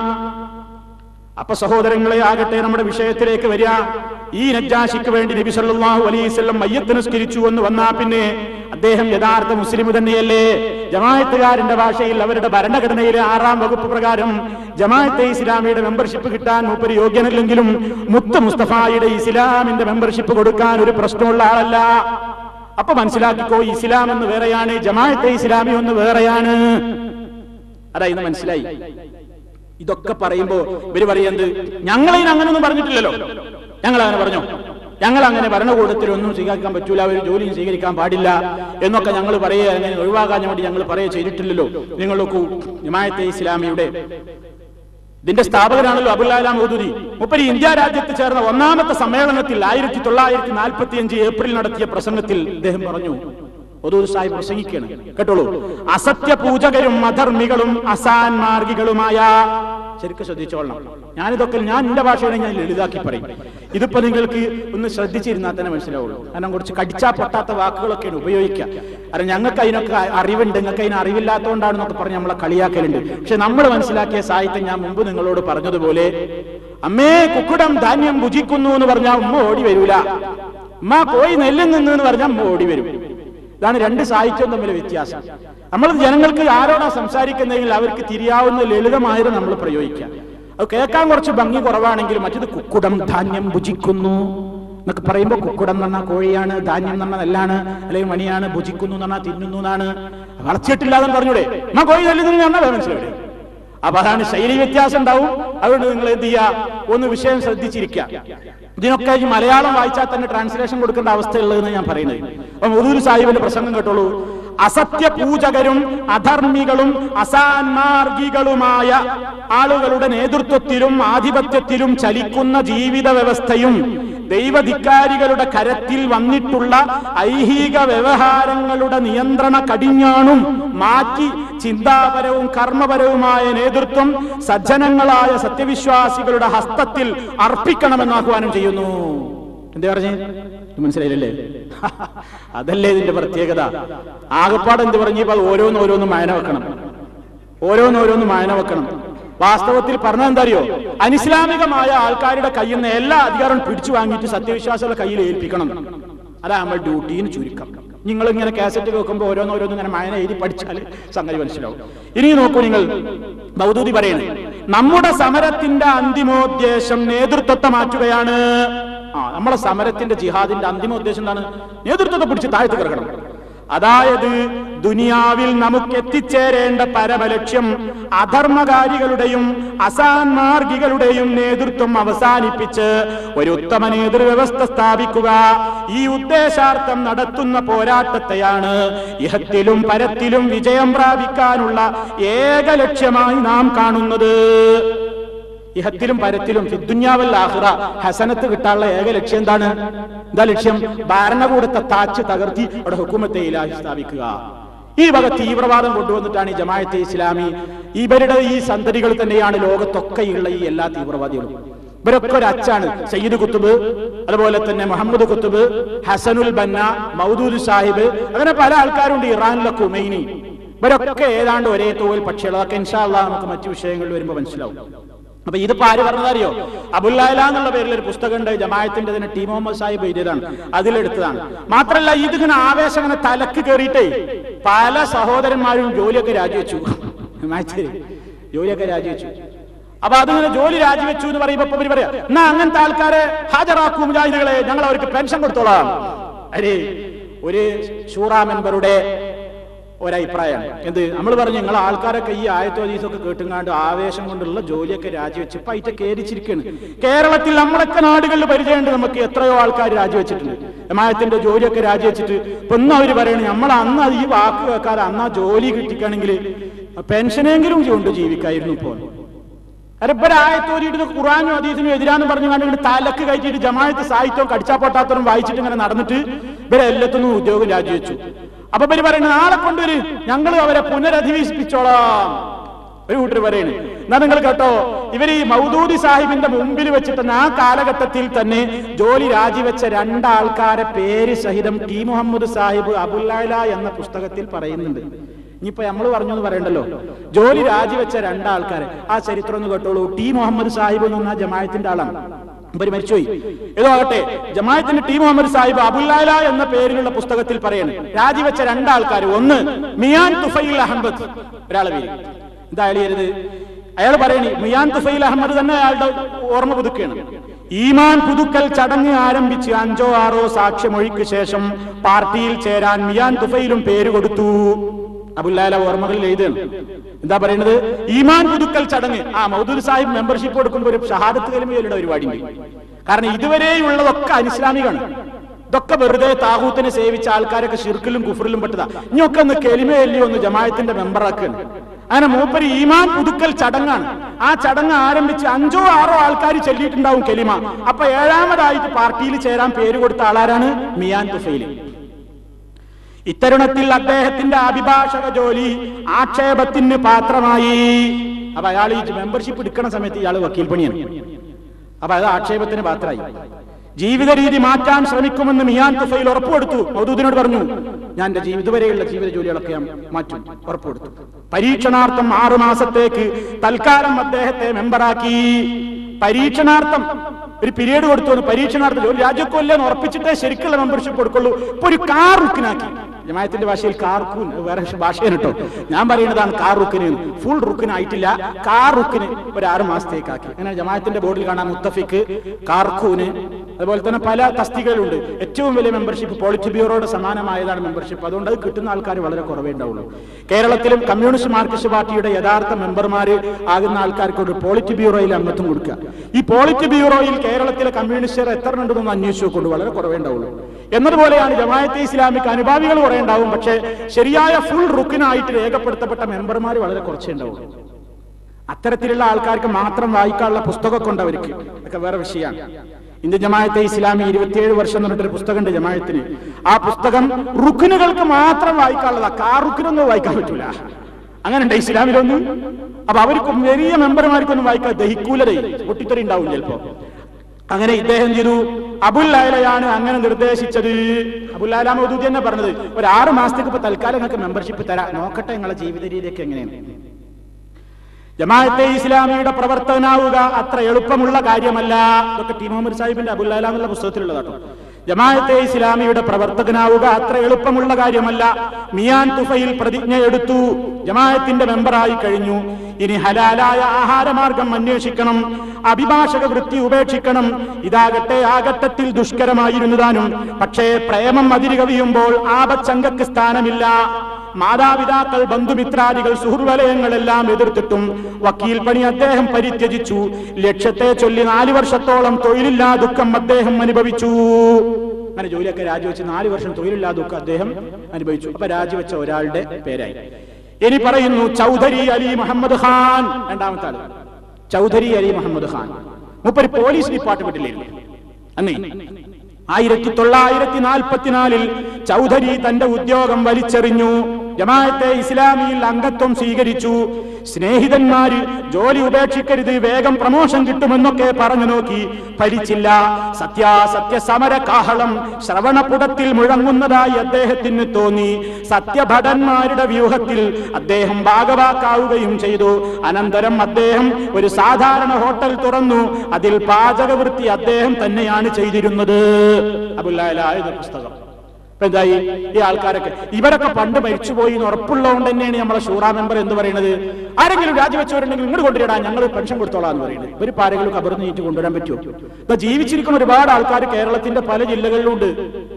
അപ്പൊ സഹോദരങ്ങളെ, ആകട്ടെ നമ്മുടെ വിഷയത്തിലേക്ക് വരിക. ഈ നജ്ജാശിക്ക് വേണ്ടി നബി സല്ലല്ലാഹു അലൈഹി വസല്ലം മയ്യത്ത് നിസ്കരിച്ചു എന്ന് വന്നാ പിന്നെ അദ്ദേഹം യഥാർത്ഥ മുസ്ലിം തന്നെയല്ലേ? ജമാഅത്തുകാരന്റെ ഭാഷയിൽ അവരുടെ ഭരണഘടനയിലെ ആറാം വകുപ്പ് പ്രകാരം ജമാഅത്തെ ഇസ്ലാമിയുടെ മെമ്പർഷിപ്പ് കിട്ടാൻ മൂപ്പര് യോഗ്യനല്ലെങ്കിലും മുത്ത് മുസ്തഫായുടെ ഇസ്ലാമിന്റെ മെമ്പർഷിപ്പ് കൊടുക്കാൻ ഒരു പ്രശ്നമുള്ള ആളല്ല. അപ്പൊ മനസ്സിലാക്കിക്കോ, ഇസ്ലാം എന്ന് വേറെയാണ്, ജമാഅത്തെ ഇസ്ലാമി ഒന്ന് വേറെയാണ്. അതാ ഇന്ന് മനസ്സിലായി. ഇതൊക്കെ പറയുമ്പോ ഇവര് പറയുന്നത് ഞങ്ങളതിന് അങ്ങനൊന്നും പറഞ്ഞിട്ടില്ലല്ലോ. ഞങ്ങൾ അങ്ങനെ പറഞ്ഞു, ഞങ്ങൾ അങ്ങനെ ഭരണകൂടത്തിലൊന്നും സ്വീകരിക്കാൻ പറ്റൂല, ഒരു ജോലിയും സ്വീകരിക്കാൻ പാടില്ല എന്നൊക്കെ ഞങ്ങൾ പറയുക, അങ്ങനെ ഒഴിവാക്കാൻ വേണ്ടി ഞങ്ങൾ പറയുക ചെയ്തിട്ടില്ലല്ലോ. നിങ്ങൾ നോക്കൂ, ജമാഅത്തെ ഇസ്ലാമിയുടെ ഇതിന്റെ സ്ഥാപകനാണല്ലോ അബുൽ മൗദൂദി. മുപ്പരി ഇന്ത്യ രാജ്യത്ത് ചേർന്ന ഒന്നാമത്തെ സമ്മേളനത്തിൽ ആയിരത്തി തൊള്ളായിരത്തി നാൽപ്പത്തി അഞ്ച് ഏപ്രിൽ നടത്തിയ പ്രസംഗത്തിൽ അദ്ദേഹം പറഞ്ഞു, മൗദൂദി സാഹിബ് പ്രസംഗിക്കുകയാണ്, കേട്ടോളൂ. അസത്യ പൂജകരും അധർമ്മികളും അസാൻമാർഗികളുമായ, ശരിക്കും ശ്രദ്ധിച്ചോളണം. ഞാനിതൊക്കെ ഞാൻ എന്റെ ഭാഷയാണ് ഞാൻ ലളിതാക്കി പറയും. ഇതിപ്പോ നിങ്ങൾക്ക് ഒന്ന് ശ്രദ്ധിച്ചിരുന്നാൽ തന്നെ മനസ്സിലാവുള്ളൂ. കാരണം കുറച്ച് കടിച്ചാ പൊട്ടാത്ത വാക്കുകളൊക്കെയാണ് ഉപയോഗിക്കുക. കാരണം ഞങ്ങൾക്ക് അതിനൊക്കെ അറിവുണ്ട്, നിങ്ങൾക്ക് അതിന് അറിവില്ലാത്തതുകൊണ്ടാണെന്നൊക്കെ പറഞ്ഞ് നമ്മളെ കളിയാക്കലുണ്ട്. പക്ഷെ നമ്മൾ മനസ്സിലാക്കിയ സാഹിത്യം ഞാൻ മുമ്പ് നിങ്ങളോട് പറഞ്ഞതുപോലെ, അമ്മേ കുക്കുടം ധാന്യം ഭുജിക്കുന്നു എന്ന് പറഞ്ഞാൽ ഉമ്മ ഓടി വരൂല, ഉമ്മ കോഴി നെല്ലിൽ നിന്ന് എന്ന് പറഞ്ഞാൽ ഉമ്മ ഓടി വരും. ഇതാണ് രണ്ട് സാഹിത്യവും തമ്മിൽ വ്യത്യാസം. നമ്മൾ ജനങ്ങൾക്ക് ആരോടാ സംസാരിക്കുന്നതെങ്കിൽ അവർക്ക് തിരിയാവുന്ന ലളിതമായത് നമ്മൾ പ്രയോഗിക്കുക. അത് കേൾക്കാൻ കുറച്ച് ഭംഗി കുറവാണെങ്കിലും മറ്റത് കുക്കുടം ധാന്യം ഭുജിക്കുന്നു എന്നൊക്കെ പറയുമ്പോൾ കുക്കുടം എന്ന് പറഞ്ഞാൽ കോഴിയാണ്, ധാന്യം എന്ന് പറഞ്ഞാൽ നെല്ലാണ്, അല്ലെങ്കിൽ മണിയാണ്, ഭുജിക്കുന്നു എന്ന് പറഞ്ഞാൽ തിന്നുന്നു എന്നാണ്. വളർച്ചയിട്ടില്ലാതെ പറഞ്ഞൂടെ എന്നാ കോഴി നെല്ലുന്നു പറഞ്ഞാൽ മനസ്സിലായി. അപ്പൊ അതാണ് ശൈലി വ്യത്യാസം ഉണ്ടാവും. അതുകൊണ്ട് നിങ്ങൾ എന്ത് ചെയ്യുക, ഒന്ന് വിഷയം ശ്രദ്ധിച്ചിരിക്കുക. ഇതിനൊക്കെ ഈ മലയാളം വായിച്ചാൽ തന്നെ ട്രാൻസ്ലേഷൻ കൊടുക്കേണ്ട അവസ്ഥയുള്ളതെന്ന് ഞാൻ പറയുന്നത്. അപ്പൊ മൗദൂദി സാഹിബിന്റെ പ്രസംഗം കേട്ടോളൂ. അസത്യ പൂജകരും അധർമ്മികളും അസാൻമാർഗികളുമായ ആളുകളുടെ നേതൃത്വത്തിലും ആധിപത്യത്തിലും ചലിക്കുന്ന ജീവിത വ്യവസ്ഥയും ദൈവധിക്കാരികളുടെ കരത്തിൽ വന്നിട്ടുള്ള ഐഹിക വ്യവഹാരങ്ങളുടെ നിയന്ത്രണ കടിഞ്ഞാണും മാറ്റി ചിന്താപരവും കർമ്മപരവുമായ നേതൃത്വം സജ്ജനങ്ങളായ സത്യവിശ്വാസികളുടെ ഹസ്തത്തിൽ അർപ്പിക്കണമെന്ന് ആഹ്വാനം ചെയ്യുന്നു. എന്താ പറഞ്ഞേ? മനസ്സിലായില്ലേ? അതല്ലേ ഇതിന്റെ പ്രത്യേകത. ആകപ്പാട് എന്ത് പറഞ്ഞപ്പോ അത് ഓരോന്ന് ഓരോന്ന് മായന വെക്കണം, ഓരോന്ന് ഓരോന്ന് മായന വെക്കണം. വാസ്തവത്തിൽ പറഞ്ഞാൽ എന്താ അറിയോ, അനിസ്ലാമികമായ ആൾക്കാരുടെ കയ്യിൽ നിന്ന് എല്ലാ അധികാരവും പിടിച്ചു വാങ്ങിയിട്ട് സത്യവിശ്വാസികളുടെ കയ്യിൽ ഏൽപ്പിക്കണം. അതാ നമ്മൾ ഡ്യൂട്ടിന്ന് ചുരുക്കം. നിങ്ങൾ ഇങ്ങനെ കാസറ്റ് വെക്കുമ്പോൾ ഓരോന്നോരോന്നും ഇങ്ങനെ മയന എഴുതി പഠിച്ചാൽ സംഗതി മനസ്സിലാവും. ഇനി നോക്കൂ, നിങ്ങൾ മൗദൂദി പറയുന്നത് നമ്മുടെ സമരത്തിന്റെ അന്തിമോദ്ദേശം നേതൃത്വത്തെ മാറ്റുകയാണ്. ആ നമ്മളെ സമരത്തിന്റെ ജിഹാദിന്റെ അന്തിമോദ്ദേശം എന്താണ്? നേതൃത്വത്തെ പിടിച്ച് താഴ്ത്തു കിടക്കണം. അതായത് ദുനിയാവിൽ നമുക്ക് എത്തിച്ചേരേണ്ട പരമലക്ഷ്യം അധർമ്മകാരികളുടെയും അസാൻമാർഗികളുടെയും നേതൃത്വം അവസാനിപ്പിച്ച് ഒരു ഉത്തമ നേതൃവ്യവസ്ഥ സ്ഥാപിക്കുക. ഈ ഉദ്ദേശാർത്ഥം നടത്തുന്ന പോരാട്ടത്തെയാണ് ഇഹത്തിലും പരത്തിലും വിജയം പ്രാപിക്കാനുള്ള ഏക ലക്ഷ്യമായി നാം കാണുന്നത്. ഇഹത്തിലും പരത്തിലും ഫിദ്ദുന്യാവൽ ആഖിറ ഹസനത്ത് കിട്ടാനുള്ള ഏക ലക്ഷ്യം എന്താണ്? എന്താ ലക്ഷ്യം? ഭരണകൂടത്തെ താച്ച് തകർത്തി അവിടെ ഹുക്കുമത്തെ ഇലാഹി സ്ഥാപിക്കുക. ഈ വക തീവ്രവാദം കൊണ്ടുവന്നിട്ടാണ് ഈ ജമാഅത്തെ ഇസ്ലാമി, ഇവരുടെ ഈ സന്തതികൾ തന്നെയാണ് ലോകത്തൊക്കെയുള്ള ഈ എല്ലാ തീവ്രവാദികളും. ഇവരൊക്കെ ഒരു അച്ചാണ്. സയ്യിദ് കുത്തുബ്, അതുപോലെ തന്നെ മുഹമ്മദ് കുത്തുബ്, ഹസനുൽ ബന്ന, മൗദൂദ് സാഹിബ്, അങ്ങനെ പല ആൾക്കാരുണ്ട്. ഇറാനിലെ ഖുമൈനി, ഇവരൊക്കെ ഏതാണ്ട് ഒരേ തോൽ പക്ഷികൾ. അതൊക്കെ ഇൻഷാ അല്ലാഹ് നമുക്ക് മറ്റു വിഷയങ്ങളിൽ വരുമ്പോൾ മനസ്സിലാവും. അപ്പൊ ഇതിപ്പോ ആര് പറഞ്ഞതറിയോ? അബുല്ലാല എന്നുള്ള പേരിൽ ഒരു പുസ്തകമുണ്ട്, ജമാഅത്തിന്റെ തന്നെ ടി മുഹമ്മദ് സാഹിബ് എഴുതിയതാണ്, അതിലെടുത്തതാണ്. മാത്രല്ല ഇതിങ്ങനെ ആവേശം ഇങ്ങനെ തലക്ക് കയറിയിട്ടേ പല സഹോദരന്മാരും ജോലിയൊക്കെ രാജിവെച്ചു. ജോലിയൊക്കെ രാജിവെച്ചു. അപ്പൊ അതിങ്ങനെ ജോലി രാജിവെച്ചു എന്ന് പറയുമ്പോ ഇവര് പറയാ, എന്നാ അങ്ങനത്തെ ആൾക്കാരെ ഹാജരാക്കൂ മുജാഹിദുകളെ, ഞങ്ങൾ അവർക്ക് പെൻഷൻ കൊടുത്തോളാം. അരേ ഒരു ഷൂറാ മെമ്പറുടെ ഒരഭിപ്രായമാണ്. എന്ത് നമ്മൾ പറഞ്ഞു, നിങ്ങൾ ആൾക്കാരൊക്കെ ഈ ആയത്തോ ഹദീസൊക്കെ കേട്ടുങ്ങാണ്ട് ആവേശം കൊണ്ടുള്ള ജോലിയൊക്കെ രാജിവെച്ച് ഇപ്പൊ അതിന്റെ കേരിച്ചിരിക്കുകയാണ്. കേരളത്തിൽ നമ്മളൊക്കെ നാടുകളിൽ പരിചയമുണ്ട്, നമുക്ക് എത്രയോ ആൾക്കാർ രാജിവെച്ചിട്ടുണ്ട്. ജമാഅത്തിന്റെ ജോലിയൊക്കെ രാജിവെച്ചിട്ട് ഇപ്പൊ ഇന്ന് അവര് പറയണേ, നമ്മൾ അന്ന് ഈ വാക്ക് കേൾക്കാതെ അന്ന് ആ ജോലി കിട്ടിക്കാണെങ്കിൽ പെൻഷനെങ്കിലും കൊണ്ട് ജീവിക്കായിരുന്നു. ഇപ്പോൾ ആയത്തോരിട്ട് ഖുർആനും ഹദീസിനും എതിരാന്ന് പറഞ്ഞു കണ്ടിട്ട് തലക്ക് കയറ്റിയിട്ട് ജമാഅത്ത് സാഹിത്യവും കടിച്ചാ പൊട്ടാത്തതും വായിച്ചിട്ട് ഇങ്ങനെ നടന്നിട്ട് ഇവരെ എല്ലാത്തിനും ഉദ്യോഗം രാജിവെച്ചു. അപ്പൊ ഇവര് പറയുന്നത് നാളെ കൊണ്ടുവരും, ഞങ്ങൾ അവരെ പുനരധിവസിപ്പിച്ചോളാം. ഒരു കൂട്ടർ പറയണ്. എന്നാ നിങ്ങൾ കേട്ടോ, ഇവർ ഈ മൗദൂദി സാഹിബിന്റെ മുമ്പിൽ വെച്ചിട്ട് ആ കാലഘട്ടത്തിൽ തന്നെ ജോലി രാജിവെച്ച രണ്ടാൾക്കാരെ പേര് സഹിതം ടി മുഹമ്മദ് സാഹിബ് അബുല്ലാല എന്ന പുസ്തകത്തിൽ പറയുന്നുണ്ട്. ഇനിയിപ്പോ നമ്മൾ പറഞ്ഞു എന്ന് പറയണ്ടല്ലോ, ജോലി രാജിവെച്ച രണ്ടാൾക്കാരെ ആ ചരിത്രം ഒന്ന് കേട്ടോളൂ. ടി മുഹമ്മദ് സാഹിബ് എന്ന് പറഞ്ഞാൽ ജമാഅത്തിന്റെ ആളാണ്, ഇവര് മരിച്ചുപോയി. ഏതോ ആകട്ടെ, ജമാഅത്തിന്റെ ടി മുഹമ്മദ് സാഹിബ് അബുല്ലാല എന്ന പേരിലുള്ള പുസ്തകത്തിൽ പറയാണ് രാജിവെച്ച രണ്ടാൾക്കാർ. ഒന്ന് മിയാൻ തുഫൈൽ അഹമ്മദ്, ഒരാളെ പേര് എന്താ അയാൾ അയാൾ പറയണി മിയാൻ തുഫൈൽ അഹമ്മദ് തന്നെ അയാളുടെ ഓർമ്മ പുതുക്കുകയാണ്. ഈമാൻ പുതുക്കൽ ചടങ്ങ് ആരംഭിച്ച് അഞ്ചോ ആറോ സാക്ഷ്യമൊഴിക്ക് ശേഷം പാർട്ടിയിൽ ചേരാൻ മിയാൻ തുഫൈലും പേര് കൊടുത്തു. അബുല്ലാല ഓർമ്മകളിൽ എഴുതുകയാണ്. എന്താ പറയുന്നത്? ഈമാൻ പുതുക്കൽ ചടങ്ങ്. ആ മൗദൂദ് സാഹിബ് മെമ്പർഷിപ്പ് കൊടുക്കുമ്പോൾ ഒരു ഷഹാദത്ത് കലിമയുടെ പരിപാടി ഉണ്ട്. കാരണം ഇതുവരെയുള്ളതൊക്കെ അനിസ്ലാമികാണ്. ഇതൊക്കെ വെറുതെ താഹൂത്തിനെ സേവിച്ച ആൾക്കാരൊക്കെ ഷിർക്കിലും കുഫറിലും പെട്ടതാ. ഇനിയൊക്കെ ഒന്ന് കെലിമയല്ലി ഒന്ന് ജമാഅത്തിന്റെ മെമ്പറാക്കുകയാണ്. അങ്ങനെ മൂപ്പര് ഈമാൻ പുതുക്കൽ ചടങ്ങാണ്. ആ ചടങ്ങ് ആരംഭിച്ച് അഞ്ചോ ആറോ ആൾക്കാർ ചൊല്ലിയിട്ടുണ്ടാവും കെലിമ. അപ്പൊ ഏഴാമതായിട്ട് പാർട്ടിയിൽ ചേരാൻ പേര് കൊടുത്ത ആളാരാണ്? മിയാൻ തുഫൈൽ. ഇത്തരുണത്തിൽ അദ്ദേഹത്തിന്റെ അഭിഭാഷക ജോലി ആക്ഷേപത്തിന് പാത്രമായി. അപ്പൊ അയാൾ ഈ മെമ്പർഷിപ്പ് എടുക്കുന്ന സമയത്ത് ഇയാൾ വക്കീൽ പണിയാണ്. അപ്പൊ അത് ആക്ഷേപത്തിന് പാത്രമായി. ജീവിത രീതി മാറ്റാൻ ശ്രമിക്കുമെന്ന് മിയാൻ തുഫൈൽ ഉറപ്പുകൊടുത്തു. മൗദൂദിനോട് പറഞ്ഞു, ഞാൻ എന്റെ ഇതുവരെയുള്ള ജീവിത ജോലികളൊക്കെ ഞാൻ മാറ്റും, ഉറപ്പുകൊടുത്തു. പരീക്ഷണാർത്ഥം ആറു മാസത്തേക്ക് തൽക്കാലം അദ്ദേഹത്തെ മെമ്പറാക്കി. പരീക്ഷണാർത്ഥം ഒരു പീരീഡ് കൊടുത്തു. പരീക്ഷണാർത്ഥം ജോലി രാജ്യക്കൊല്ലെന്ന് ഉറപ്പിച്ചിട്ടേ ശരിക്കുള്ള മെമ്പർഷിപ്പ് കൊടുക്കുള്ളൂ. ഇപ്പൊ ഒരു കാർ റുക്കിനാക്കി. ജമാഅത്തിന്റെ ഭാഷയിൽ കാർക്കൂൻ വേറെ ഭാഷയാണ് കേട്ടോ, ഞാൻ പറയുന്നതാണ് കാർ റുക്കിന്. ഫുൾ റുക്കിനായിട്ടില്ല, കാർ റുക്കിന് ഒരു ആറ് മാസത്തേക്കാക്കി. അങ്ങനെ ജമാഅത്തിന്റെ ബോർഡിൽ കാണാൻ മുത്തഫിക്ക്, കാർക്കൂന്, അതുപോലെ തന്നെ പല തസ്തികകളുണ്ട്. ഏറ്റവും വലിയ മെമ്പർഷിപ്പ് പോളിറ്റ് ബ്യൂറോയുടെ സമാനമായതാണ് മെമ്പർഷിപ്പ്. അതുകൊണ്ട് അത് കിട്ടുന്ന ആൾക്കാർ വളരെ കുറവേ ഉണ്ടാവുള്ളൂ. കേരളത്തിലും കമ്മ്യൂണിസ്റ്റ് മാർക്സിസ്റ്റ് പാർട്ടിയുടെ യഥാർത്ഥ മെമ്പർമാര് ആകുന്ന ആൾക്കാർക്ക് ഒരു പോളിറ്റ് ബ്യൂറോയിൽ അംഗത്വം കൊടുക്കുക. ഈ പോളിറ്റ് ബ്യൂറോയിൽ കേരളത്തിലെ കമ്മ്യൂണിസ്റ്റുകാർ എത്ര ഉണ്ടെന്നൊന്ന് അന്വേഷിച്ചു കൊണ്ട് വളരെ കുറവേ ഉണ്ടാവുള്ളൂ. എന്നതുപോലെയാണ് ജമാഅത്തെ ഇസ്ലാമിക്ക് അനുഭാവികൾ കുറെ ഉണ്ടാവും, പക്ഷേ ശരിയായ ഫുൾ റുക്കിനായിട്ട് രേഖപ്പെടുത്തപ്പെട്ട മെമ്പർമാർ വളരെ കുറച്ചേ ഉണ്ടാവുള്ളൂ. അത്തരത്തിലുള്ള ആൾക്കാർക്ക് മാത്രം വായിക്കാനുള്ള പുസ്തകമൊക്കെ ഉണ്ട് അവർക്ക്, അതൊക്കെ വേറെ വിഷയമാണ്. ഇന്ത്യൻ ജമാഅത്തെ ഇസ്ലാമി ഇരുപത്തിയേഴ് വർഷം എന്ന് പറഞ്ഞിട്ടൊരു പുസ്തകമുണ്ട് ജമാഅത്തിന്. ആ പുസ്തകം റുക്കിനുകൾക്ക് മാത്രം വായിക്കാനുള്ളതാ, കാർ റുക്കിനൊന്നും വായിക്കാൻ പറ്റൂല. അങ്ങനെ ഉണ്ട് ഇസ്ലാമിലൊന്നും. അപ്പൊ അവർക്ക് വലിയ മെമ്പർമാർക്കൊന്നും വായിക്കാൻ ദഹിക്കൂലതേ, പൊട്ടിത്തെറി ഉണ്ടാവും ചിലപ്പോ. അങ്ങനെ ഇദ്ദേഹം ചെയ്തു. അബുല്ലാലയാണ് അങ്ങനെ നിർദ്ദേശിച്ചത്. അബുല്ലാല മൗദൂദി തന്നെ പറഞ്ഞത്, ഒരു ആറ് മാസത്തേക്ക് ഇപ്പൊ തൽക്കാലം നിങ്ങൾക്ക് മെമ്പർഷിപ്പ് തരാം, നോക്കട്ടെ നിങ്ങളെ ജീവിത രീതിയൊക്കെ എങ്ങനെയാണ്. ജമാഅത്തെ ഇസ്ലാമിയുടെ പ്രവർത്തകനാവുക അത്ര എളുപ്പമുള്ള കാര്യമല്ല. ഇതൊക്കെ ടി മുഹമ്മദ് സാഹിബിന്റെ അബുല്ലാല എന്നുള്ള പുസ്തകത്തിലുള്ളതാട്ടോ. ജമാഅത്തെ ഇസ്ലാമിയുടെ പ്രവർത്തകനാവുക അത്ര എളുപ്പമുള്ള കാര്യമല്ല. മിയാൻ തുഫയിൽ പ്രതിജ്ഞ എടുത്തു, ജമാഅത്തിന്റെ മെമ്പറായി കഴിഞ്ഞു. ഇനി ഹലാലായ ആഹാരമാർഗം അന്വേഷിക്കണം, അഭിഭാഷക വൃത്തി ഉപേക്ഷിക്കണം. ഇതാകട്ടെ ആ ഘട്ടത്തിൽ ദുഷ്കരമായിരുന്നതാനും. പക്ഷേ പ്രേമം അതിരുകവിയുമ്പോൾ ആപച്ചങ്കക്ക് സ്ഥാനമില്ല. മാതാപിതാക്കൾ, ബന്ധുമിത്രാദികൾ, സുഹൃവലയങ്ങളെല്ലാം എതിർത്തിട്ടും വക്കീൽ പണി അദ്ദേഹം പരിത്യജിച്ചു. ലക്ഷ്യത്തെ ചൊല്ലി നാലു വർഷത്തോളം തൊഴിലില്ലാ ദുഃഖം അദ്ദേഹം അനുഭവിച്ചു. അങ്ങനെ ജോലിയൊക്കെ രാജിവെച്ച് നാലു വർഷം തൊഴിലില്ലാ ദുഃഖം അദ്ദേഹം അനുഭവിച്ചു. അപ്പൊ രാജിവെച്ച ഒരാളുടെ പേരായി. ഇനി പറയുന്നു ചൗധരി അലി മുഹമ്മദ് ഖാൻ, രണ്ടാമത്തെ ആള് ചൗധരി അലി മുഹമ്മദ് ഖാൻ. മൂപ്പര് പോലീസ് ഡിപ്പാർട്ട്മെന്റിലായിരുന്നു അന്നേ. ആയിരത്തി തൊള്ളായിരത്തി നാൽപ്പത്തിനാലിൽ ചൗധരി തന്റെ ഉദ്യോഗം വലിച്ചെറിഞ്ഞു. ജമാഅത്തെ ഇസ്ലാമിയിൽ അംഗത്വം സ്വീകരിച്ചു. സ്നേഹിതന്മാര് ജോലി ഉപേക്ഷിക്കരുത്, വേഗം പ്രമോഷൻ കിട്ടുമെന്നൊക്കെ പറഞ്ഞു നോക്കി, ഫലിച്ചില്ല. സത്യാസത്യ സമര കാഹളം ശ്രവണപുടത്തിൽ മുഴങ്ങുന്നതായി അദ്ദേഹത്തിന് തോന്നി. സത്യഭടന്മാരുടെ വ്യൂഹത്തിൽ അദ്ദേഹം ഭാഗവാക്കാവുകയും ചെയ്തു. അനന്തരം അദ്ദേഹം ഒരു സാധാരണ ഹോട്ടൽ തുറന്നു. അതിൽ പാചകവൃത്തി അദ്ദേഹം തന്നെയാണ് ചെയ്തിരുന്നത്. അബുല്ലാഹ് പുസ്തകം. എന്തായി ഈ ആൾക്കാരൊക്കെ, ഇവരൊക്കെ പണ്ട് മരിച്ചുപോയി എന്ന് ഉറപ്പുള്ളതുകൊണ്ട് തന്നെയാണ് നമ്മളെ ഷൂറാ മെമ്പർ എന്ന് പറയുന്നത്. ആരെങ്കിലും രാജിവെച്ചവരുണ്ടെങ്കിൽ ഇങ്ങോട്ട് കൊണ്ടുവരാൻ, ഞങ്ങൾ പെൻഷൻ കൊടുത്തോളാം എന്ന് പറയുന്നത്. ഇവർ ആരെങ്കിലും കബറിന് നീറ്റ് കൊണ്ടുവരാൻ പറ്റുമോ? ഇപ്പൊ ജീവിച്ചിരിക്കുന്ന ഒരുപാട് ആൾക്കാർ കേരളത്തിന്റെ പല ജില്ലകളിലുണ്ട്.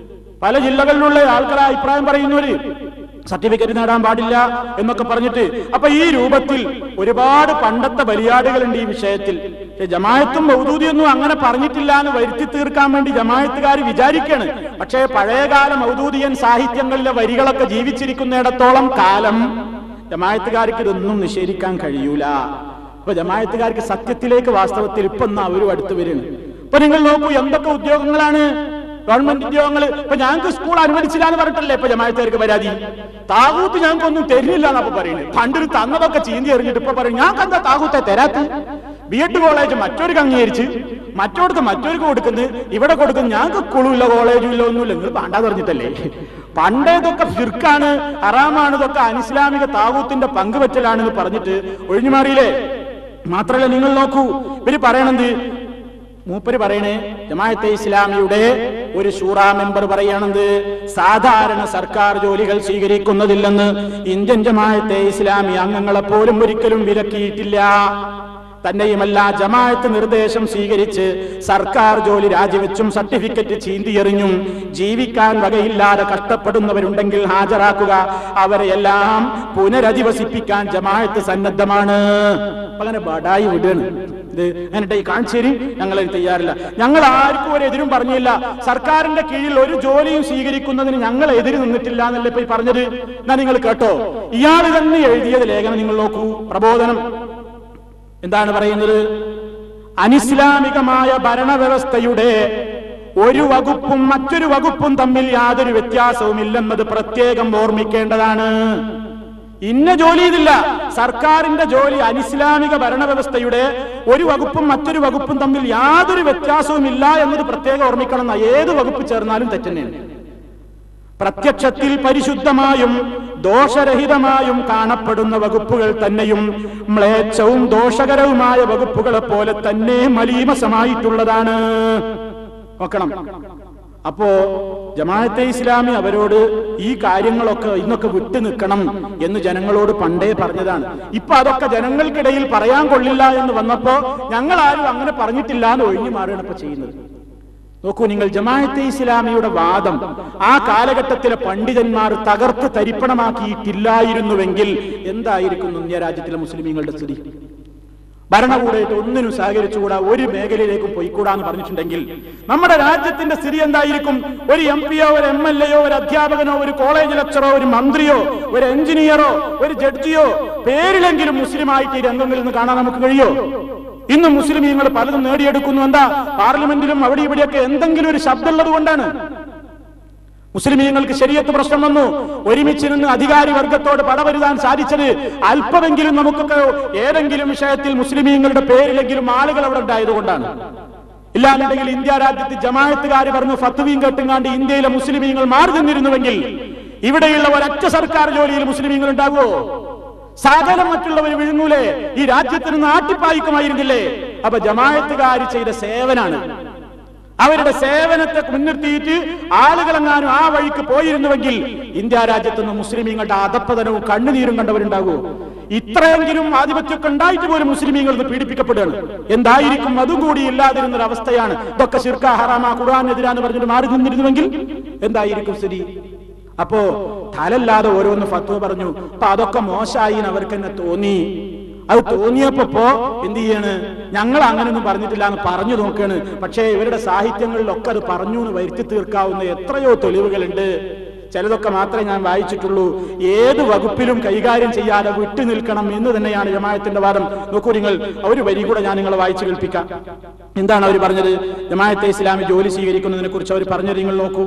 പല ജില്ലകളിലുള്ള ആൾക്കാരെ അഭിപ്രായം പറയുന്നവര് സർട്ടിഫിക്കറ്റ് നേടാൻ പാടില്ല എന്നൊക്കെ പറഞ്ഞിട്ട്. അപ്പൊ ഈ രൂപത്തിൽ ഒരുപാട് പണ്ടത്തെ ബലിയാടുകളുണ്ട് ഈ വിഷയത്തിൽ. ജമാഅത്തും മൗദൂദിയൊന്നും അങ്ങനെ പറഞ്ഞിട്ടില്ല എന്ന് വരുത്തി തീർക്കാൻ വേണ്ടി ജമാഅത്തുകാർ വിചാരിക്കാണ്. പക്ഷേ പഴയകാല മൗദൂദിയൻ സാഹിത്യങ്ങളിലെ വരികളൊക്കെ ജീവിച്ചിരിക്കുന്നിടത്തോളം കാലം ജമാഅത്തുകാർക്ക് ഇതൊന്നും നിഷേധിക്കാൻ കഴിയൂല. അപ്പൊ ജമാഅത്തുകാർക്ക് സത്യത്തിലേക്ക് വാസ്തവത്തിൽ ഇപ്പൊ എന്നാ അവരും അടുത്ത് വരുന്നു. ഇപ്പൊ നിങ്ങൾ നോക്കൂ, എന്തൊക്കെ ഉദ്യോഗങ്ങളാണ് ഗവൺമെന്റ് ഉദ്യോഗങ്ങൾ. ഇപ്പൊ ഞങ്ങൾക്ക് സ്കൂൾ അനുവദിച്ചില്ല എന്ന് പറഞ്ഞിട്ടല്ലേ ഇപ്പൊ ജമാഅത്തുകാർക്ക് പരാതി. താകൂത്ത് ഞങ്ങൾക്ക് ഒന്നും തരുന്നില്ല എന്നപ്പോ പറയുന്നത്. പണ്ടിന് തന്നതൊക്കെ ചീന്തി എറിഞ്ഞിട്ട് ഇപ്പൊ പറയും ഞങ്ങൾക്ക് എന്താ താകൂത്തെ തരാത്ത്. ബി എഡ് കോളേജ് മറ്റൊരു അംഗീകരിച്ച് മറ്റോടത്ത് മറ്റൊരു കൊടുക്കുന്നത്, ഇവിടെ കൊടുക്കുന്നത് ഞങ്ങൾക്ക് സ്കൂളും കോളേജും ഇല്ല, ഒന്നുമില്ല, നിങ്ങൾ പാണ്ടാ പറഞ്ഞിട്ടല്ലേ. പണ്ടേതൊക്കെ ഫിർക്കാണ്, ഹറാമാണ്, ഇതൊക്കെ അനിസ്ലാമിക താകൂത്തിന്റെ പങ്കുവെച്ചലാണെന്ന് പറഞ്ഞിട്ട് ഒഴിഞ്ഞു മാറിയില്ലേ. മാത്രമല്ല നിങ്ങൾ നോക്കൂ, ഇവര് പറയണത്, മൂപ്പര് പറയണേ ജമാഅത്തെ ഇസ്ലാമിയുടെ ഒരു ഷൂറാ മെമ്പർ പറയണത് സാധാരണ സർക്കാർ ജോലികൾ സ്വീകരിക്കുന്നതില്ലെന്ന് ഇന്ത്യൻ ജമാഅത്തെ ഇസ്ലാമി അംഗങ്ങളെ പോലും ഒരിക്കലും വിലക്കിയിട്ടില്ല. തന്നെയുമല്ല, ജമാഅത്ത് നിർദ്ദേശം സ്വീകരിച്ച് സർക്കാർ ജോലി രാജിവെച്ചും സർട്ടിഫിക്കറ്റ് ചീന്തിയെറിഞ്ഞും ജീവിക്കാൻ വകയില്ലാതെ കഷ്ടപ്പെടുന്നവരുണ്ടെങ്കിൽ ഹാജരാക്കുക. അവരെയെല്ലാം പുനരധിവസിപ്പിക്കാൻ ജമാഅത്ത് സന്നദ്ധമാണ്. അങ്ങനെ ബടായി വിടുകയാണ്. ഇത് എന്നിട്ട് ഈ കാണിച്ചേരി ഞങ്ങൾ തയ്യാറില്ല, ഞങ്ങൾ ആർക്കും ഒരു എതിരും പറഞ്ഞില്ല, സർക്കാരിന്റെ കീഴിൽ ഒരു ജോലിയും സ്വീകരിക്കുന്നതിന് ഞങ്ങൾ എതിര് നിന്നിട്ടില്ല എന്നല്ലേ ഇപ്പൊ പറഞ്ഞത്. എന്നാ നിങ്ങൾ കേട്ടോ, ഇയാൾ തന്നെ എഴുതിയത് ലേഖനം നിങ്ങൾ നോക്കൂ. പ്രബോധനം എന്താണ് പറയുന്നത്? അനിസ്ലാമികമായ ഭരണവ്യവസ്ഥയുടെ ഒരു വകുപ്പും മറ്റൊരു വകുപ്പും തമ്മിൽ യാതൊരു വ്യത്യാസവും ഇല്ലെന്നത് പ്രത്യേകം ഓർമ്മിക്കേണ്ടതാണ്. ഇന്ന ജോലി ഇതില്ല, സർക്കാരിന്റെ ജോലി അനിസ്ലാമിക ഭരണവ്യവസ്ഥയുടെ ഒരു വകുപ്പും മറ്റൊരു വകുപ്പും തമ്മിൽ യാതൊരു വ്യത്യാസവും ഇല്ല എന്നത് പ്രത്യേകം ഓർമ്മിക്കണം. ഏത് വകുപ്പ് ചേർന്നാലും തെറ്റന്നെയാണ്. പ്രത്യക്ഷത്തിൽ പരിശുദ്ധമായും ദോഷരഹിതമായും കാണപ്പെടുന്ന വകുപ്പുകൾ തന്നെയും മ്ലേച്ഛവും ദോഷകരവുമായ വകുപ്പുകളെ പോലെ തന്നെ മലീമസമായിട്ടുള്ളതാണ്. നോക്കണം. അപ്പോ ജമാഅത്തെ ഇസ്ലാമി അവരോട് ഈ കാര്യങ്ങളൊക്കെ ഇന്നൊക്കെ വിട്ടു നിൽക്കണം എന്ന് ജനങ്ങളോട് പണ്ടേ പറഞ്ഞതാണ്. ഇപ്പൊ അതൊക്കെ ജനങ്ങൾക്കിടയിൽ പറയാൻ കൊള്ളില്ല എന്ന് വന്നപ്പോ ഞങ്ങൾ ആരും അങ്ങനെ പറഞ്ഞിട്ടില്ല എന്ന് ഒഴിഞ്ഞു മാറുകയാണ് ഇപ്പൊ ചെയ്യുന്നത്. നോക്കൂ നിങ്ങൾ, ജമാഅത്തെ ഇസ്ലാമിയുടെ വാദം ആ കാലഘട്ടത്തിലെ പണ്ഡിതന്മാർ തകർത്ത് തരിപ്പണമാക്കിയിട്ടില്ലായിരുന്നുവെങ്കിൽ എന്തായിരിക്കും ഇന്ത്യ രാജ്യത്തിലെ മുസ്ലിമീങ്ങളുടെ സ്ഥിതി? ഭരണകൂടമായിട്ട് ഒന്നിനും സഹകരിച്ചുകൂടാ, ഒരു മേഖലയിലേക്കും പോയിക്കൂടാന്ന് പറഞ്ഞിട്ടുണ്ടെങ്കിൽ നമ്മുടെ രാജ്യത്തിന്റെ സ്ഥിതി എന്തായിരിക്കും? ഒരു എം പിയോ ഒരു എം എൽ എയോ ഒരു അധ്യാപകനോ ഒരു കോളേജ് ലെക്ചറോ ഒരു മന്ത്രിയോ ഒരു എഞ്ചിനീയറോ ഒരു ജഡ്ജിയോ പേരിലെങ്കിലും മുസ്ലിമായിട്ട് ഈ രംഗങ്ങളിൽ നിന്ന് കാണാൻ നമുക്ക് കഴിയോ? ഇന്ന് മുസ്ലിമീങ്ങൾ പലതും നേടിയെടുക്കുന്നു. എന്താ? പാർലമെന്റിലും അവിടെ ഇവിടെയൊക്കെ എന്തെങ്കിലും ഒരു ശബ്ദമുള്ളത് കൊണ്ടാണ്. മുസ്ലിമീങ്ങൾക്ക് ശരീഅത്ത് പ്രശ്നം വന്നു, ഒരുമിച്ച് നിന്ന് അധികാരി വർഗത്തോട് പടവരുതാൻ സാധിച്ചത് അല്പമെങ്കിലും നമുക്കൊക്കെ ഏതെങ്കിലും വിഷയത്തിൽ മുസ്ലിമീങ്ങളുടെ പേരിലെങ്കിലും ആളുകൾ അവിടെ ഉണ്ടായതുകൊണ്ടാണ്. ഇല്ലാന്നുണ്ടെങ്കിൽ ഇന്ത്യ രാജ്യത്ത് ജമാഅത്തുകാർ പറഞ്ഞു ഫത്വയും കെട്ടുങ്ങാണ്ട് ഇന്ത്യയിലെ മുസ്ലിമീങ്ങൾ മാറി നിന്നിരുന്നുവെങ്കിൽ ഇവിടെയുള്ള ഒരൊറ്റ സർക്കാർ ജോലിയിൽ മുസ്ലിമീങ്ങൾ ഉണ്ടാകുമോ? സകലം മറ്റുള്ളവർ വിഴുങ്ങൂലേ, ഈ രാജ്യത്തിന് നാട്ടിപ്പായിക്കുമായിരുന്നില്ലേ? അപ്പൊ ജമാഅത്തുകാർ ചെയ്ത സേവനാണ്. അവരുടെ സേവനത്തെ മുൻനിർത്തിയിട്ട് ആളുകളെങ്ങാനും ആ വഴിക്ക് പോയിരുന്നുവെങ്കിൽ ഇന്ത്യ രാജ്യത്തുനിന്ന് മുസ്ലിമീങ്ങളുടെ അധപ്പതനവും കണ്ണുനീരും കണ്ടവരുണ്ടാകുമോ? ഇത്രയെങ്കിലും ആധിപത്യമൊക്കെ ഉണ്ടായിട്ട് പോലും മുസ്ലിമീങ്ങൾ പീഡിപ്പിക്കപ്പെടുകയാണ്. എന്തായിരിക്കും അതും കൂടി ഇല്ലാതിരുന്നൊരു അവസ്ഥയാണ്. ഇതൊക്കെ ശിർക, ഹറാമ, ഖുർആനെതിരാന്ന് പറഞ്ഞിട്ട് മാറി നിന്നിരുന്നുവെങ്കിൽ എന്തായിരിക്കും സ്ഥിതി? അപ്പോ തലല്ലാതെ ഓരോന്ന് ഫത്വ പറഞ്ഞു. അപ്പൊ അതൊക്കെ മോശമായി അവർക്ക് തന്നെ തോന്നി. അത് തോന്നിയപ്പോ എന്ത് ചെയ്യാണ്? ഞങ്ങൾ അങ്ങനെയൊന്നും പറഞ്ഞിട്ടില്ല എന്ന് പറഞ്ഞു നോക്കാണ്. പക്ഷേ ഇവരുടെ സാഹിത്യങ്ങളിലൊക്കെ അത് പറഞ്ഞു എന്ന് വരുത്തി തീർക്കാവുന്ന എത്രയോ തെളിവുകളുണ്ട്. ചിലതൊക്കെ മാത്രമേ ഞാൻ വായിച്ചിട്ടുള്ളൂ. ഏത് വകുപ്പിലും കൈകാര്യം ചെയ്യാതെ വിട്ടു നിൽക്കണം എന്ന് തന്നെയാണ് ജമാഅത്തിന്റെ വാദം. നോക്കൂ നിങ്ങൾ, ഒരു വരി കൂടെ ഞാൻ നിങ്ങളെ വായിച്ചു കേൾപ്പിക്കാം. എന്താണ് അവർ പറഞ്ഞത്? ജമാഅത്തെ ഇസ്ലാമി ജോലി സ്വീകരിക്കുന്നതിനെ കുറിച്ച് അവർ പറഞ്ഞത് നിങ്ങൾ നോക്കൂ.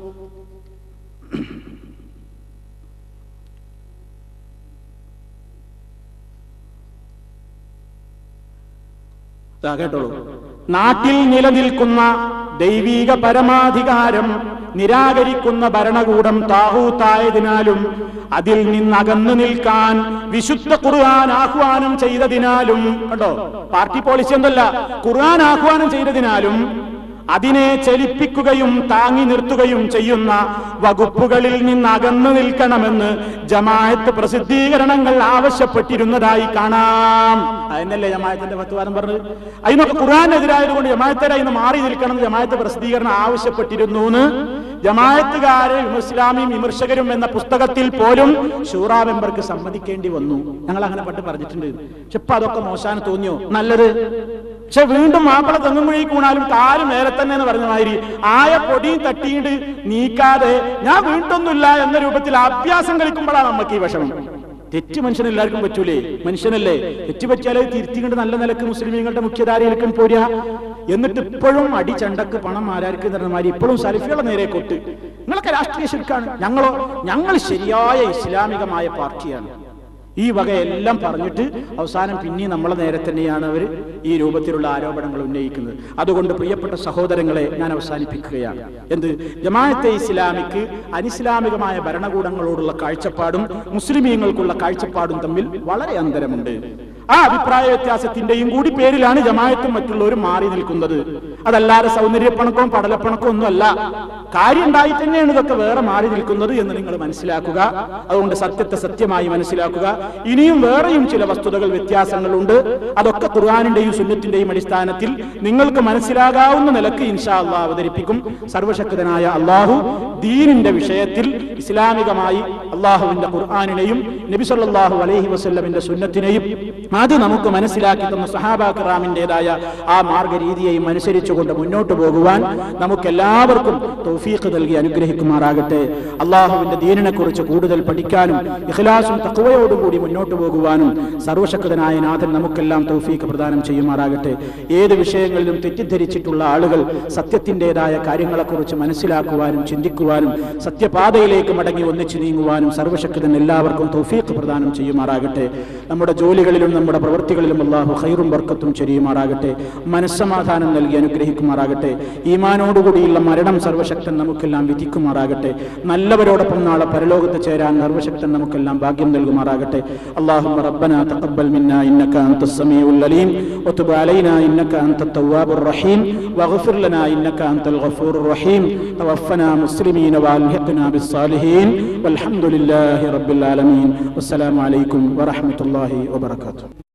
കേട്ടോളൂ. നാട്ടിൽ നിലനിൽക്കുന്ന ദൈവീക പരമാധികാരം നിരാകരിക്കുന്ന ഭരണകൂടം താഹൂത്തായതിനാലും അതിൽ നിന്നകന്നു നിൽക്കാൻ വിശുദ്ധ ഖുർആൻ ആഹ്വാനം ചെയ്തതിനാലും, കണ്ടോ, പാർട്ടി പോളിസി എന്തല്ല, ഖുർആൻ ആഹ്വാനം ചെയ്തതിനാലും അതിനെ ചലിപ്പിക്കുകയും താങ്ങി നിർത്തുകയും ചെയ്യുന്ന വകുപ്പുകളിൽ നിന്ന് അകന്നു നിൽക്കണമെന്ന് ജമാഅത്ത് പ്രസിദ്ധീകരണങ്ങൾ ആവശ്യപ്പെട്ടിരുന്നതായി കാണാം. അതിനല്ലേ ജമാഅത്തിന്റെ ഫത്വാനം പറഞ്ഞത്? അതിനൊക്കെ ഖുർആനെതിരായതുകൊണ്ട് ജമാഅത്തേരെ ഇന്ന് മാറി നിൽക്കണം ജമാഅത്ത് പ്രസിദ്ധീകരണം ആവശ്യപ്പെട്ടിരുന്നു എന്ന് ജമാഅത്തുകാരെ ഇസ്ലാമിയും വിമർശകരും എന്ന പുസ്തകത്തിൽ പോലും ശൂറാ മെമ്പർക്ക് സമ്മതിക്കേണ്ടി വന്നു. ഞങ്ങൾ അങ്ങനെ പണ്ട് പറഞ്ഞിട്ടുണ്ട്. പക്ഷെ ഇപ്പൊ അതൊക്കെ മോശാന് തോന്നിയോ? നല്ലത്. പക്ഷെ വീണ്ടും മാപ്പിള തെങ്ങുമുഴി കൂണാലും കാല് മേലെ തന്നെ എന്ന് പറഞ്ഞ മാതിരി ആയ പൊടിയും തട്ടിയിട്ട് നീക്കാതെ ഞാൻ വീണ്ടൊന്നുമില്ല എന്ന രൂപത്തിൽ അഭ്യാസം കളിക്കുമ്പോഴാണ് നമുക്ക് ഈ വിഷമം. തെറ്റ് മനുഷ്യൻ എല്ലാവർക്കും പറ്റൂലേ? മനുഷ്യനല്ലേ? തെറ്റ് പറ്റിയാലേ തിരുത്തിക്കൊണ്ട് നല്ല നിലക്ക് മുസ്ലിമീങ്ങളുടെ മുഖ്യധാരയിലേക്കും പോരാ. എന്നിട്ട് ഇപ്പോഴും അടിച്ചണ്ടക്ക് പണം ആരാർക്ക് തരുന്നമാതിരി ഇപ്പോഴും സലഫികളുടെ നേരെ കൊട്ട്. നിങ്ങളൊക്കെ രാഷ്ട്രീയ ശിർക്കാണ്, ഞങ്ങളോ ഞങ്ങൾ ശരിയായ ഇസ്ലാമികമായ പാർട്ടിയാണ്. ഈ വകയെല്ലാം പറഞ്ഞിട്ട് അവസാനം പിന്നെ നമ്മളെ നേരെ തന്നെയാണ് അവർ ഈ രൂപത്തിലുള്ള ആരോപണങ്ങൾ ഉന്നയിക്കുന്നത്. അതുകൊണ്ട് പ്രിയപ്പെട്ട സഹോദരങ്ങളെ, ഞാൻ അവസാനിപ്പിക്കുകയാണ്. എന്ത്? ജമാഅത്തെ ഇസ്ലാമിക്ക് അനിസ്ലാമികമായ ഭരണകൂടങ്ങളോടുള്ള കാഴ്ചപ്പാടും മുസ്ലിമീങ്ങൾക്കുള്ള കാഴ്ചപ്പാടും തമ്മിൽ വളരെ അന്തരമുണ്ട്. ആ അഭിപ്രായ വ്യത്യാസത്തിന്റെയും കൂടി പേരിലാണ് ജമാഅത്തും മറ്റുള്ളവരും മാറി നിൽക്കുന്നത്. അതല്ലാതെ സൗന്ദര്യപ്പണക്കവും പടലപ്പണക്കവും ഒന്നും അല്ല. കാര്യം ഉണ്ടായി തന്നെയാണ് ഇതൊക്കെ വേറെ മാറി നിൽക്കുന്നത് എന്ന് നിങ്ങൾ മനസ്സിലാക്കുക. അതുകൊണ്ട് സത്യത്തെ സത്യമായി മനസ്സിലാക്കുക. ഇനിയും വേറെയും ചില വസ്തുതകൾ വ്യത്യാസങ്ങളുണ്ട്. അതൊക്കെ ഖുർആനിന്റെയും സുന്നത്തിന്റെയും അടിസ്ഥാനത്തിൽ നിങ്ങൾക്ക് മനസ്സിലാകാവുന്ന നിലക്ക് ഇൻഷാ അല്ലാഹ് അവതരിപ്പിക്കും. സർവശക്തനായ അല്ലാഹു ദീനിന്റെ വിഷയത്തിൽ ഇസ്ലാമികമായി അല്ലാഹുവിന്റെ ഖുർആനിനെയും നബി സല്ലല്ലാഹു അലൈഹി വസല്ലമിന്റെ സുന്നത്തിനെയും അത് നമുക്ക് മനസ്സിലാക്കി തന്ന സഹാബാ കിറാമിന്റേതായ ആ മാർഗരീതിയെയും അനുസരിച്ചുകൊണ്ട് മുന്നോട്ട് പോകുവാൻ നമുക്കെല്ലാവർക്കും തൗഫീഖ് നൽകി അനുഗ്രഹിക്കുമാറാകട്ടെ. അള്ളാഹുവിന്റെ ദീനിനെ കുറിച്ച് കൂടുതൽ പഠിക്കാനും ഇഖ്ലാസും തഖ്വയോടും കൂടി മുന്നോട്ട് പോകുവാനും സർവശക്തനായ നാഥൻ നമുക്കെല്ലാം തൗഫീഖ് പ്രദാനം ചെയ്യുമാറാകട്ടെ. ഏത് വിഷയങ്ങളിലും തെറ്റിദ്ധരിച്ചിട്ടുള്ള ആളുകൾ സത്യത്തിൻ്റെതായ കാര്യങ്ങളെക്കുറിച്ച് മനസ്സിലാക്കുവാനും ചിന്തിക്കുവാനും സത്യപാതയിലേക്ക് മടങ്ങി ഒന്നിച്ചു നീങ്ങുവാനും സർവശക്തൻ എല്ലാവർക്കും തൗഫീഖ് പ്രദാനം ചെയ്യുമാറാകട്ടെ. നമ്മുടെ ജോലികളിലും നമ്മുടെ പ്രവൃത്തികളിലും അല്ലാഹു ഖൈറും ബർക്കത്തും ചൊരിയുമാറാകട്ടെ. മനസ്സമാധാനം നൽകി അനുഗ്രഹിക്കുമാറാകട്ടെ. ഈമാനോടുകൂടിയുള്ള മരണം സർവശക്തൻ നമുക്കെല്ലാം വിധിക്കുമാറാകട്ടെ. നല്ലവരോടൊപ്പം നാളെ പരലോകത്ത് ചേരാൻ സർവശക്തൻ നമുക്കെല്ലാം ഭാഗ്യം നൽകുമാറാകട്ടെ. اللهم ربنا تقبل منا إنك أنت السميع العليم وتب علينا إنك أنت التواب الرحيم واغفر لنا إنك أنت الغفور الرحيم توفنا مسلمين والحقنا بالصالحين والحمد لله رب العالمين والسلام عليكم ورحمة الله وبركاته.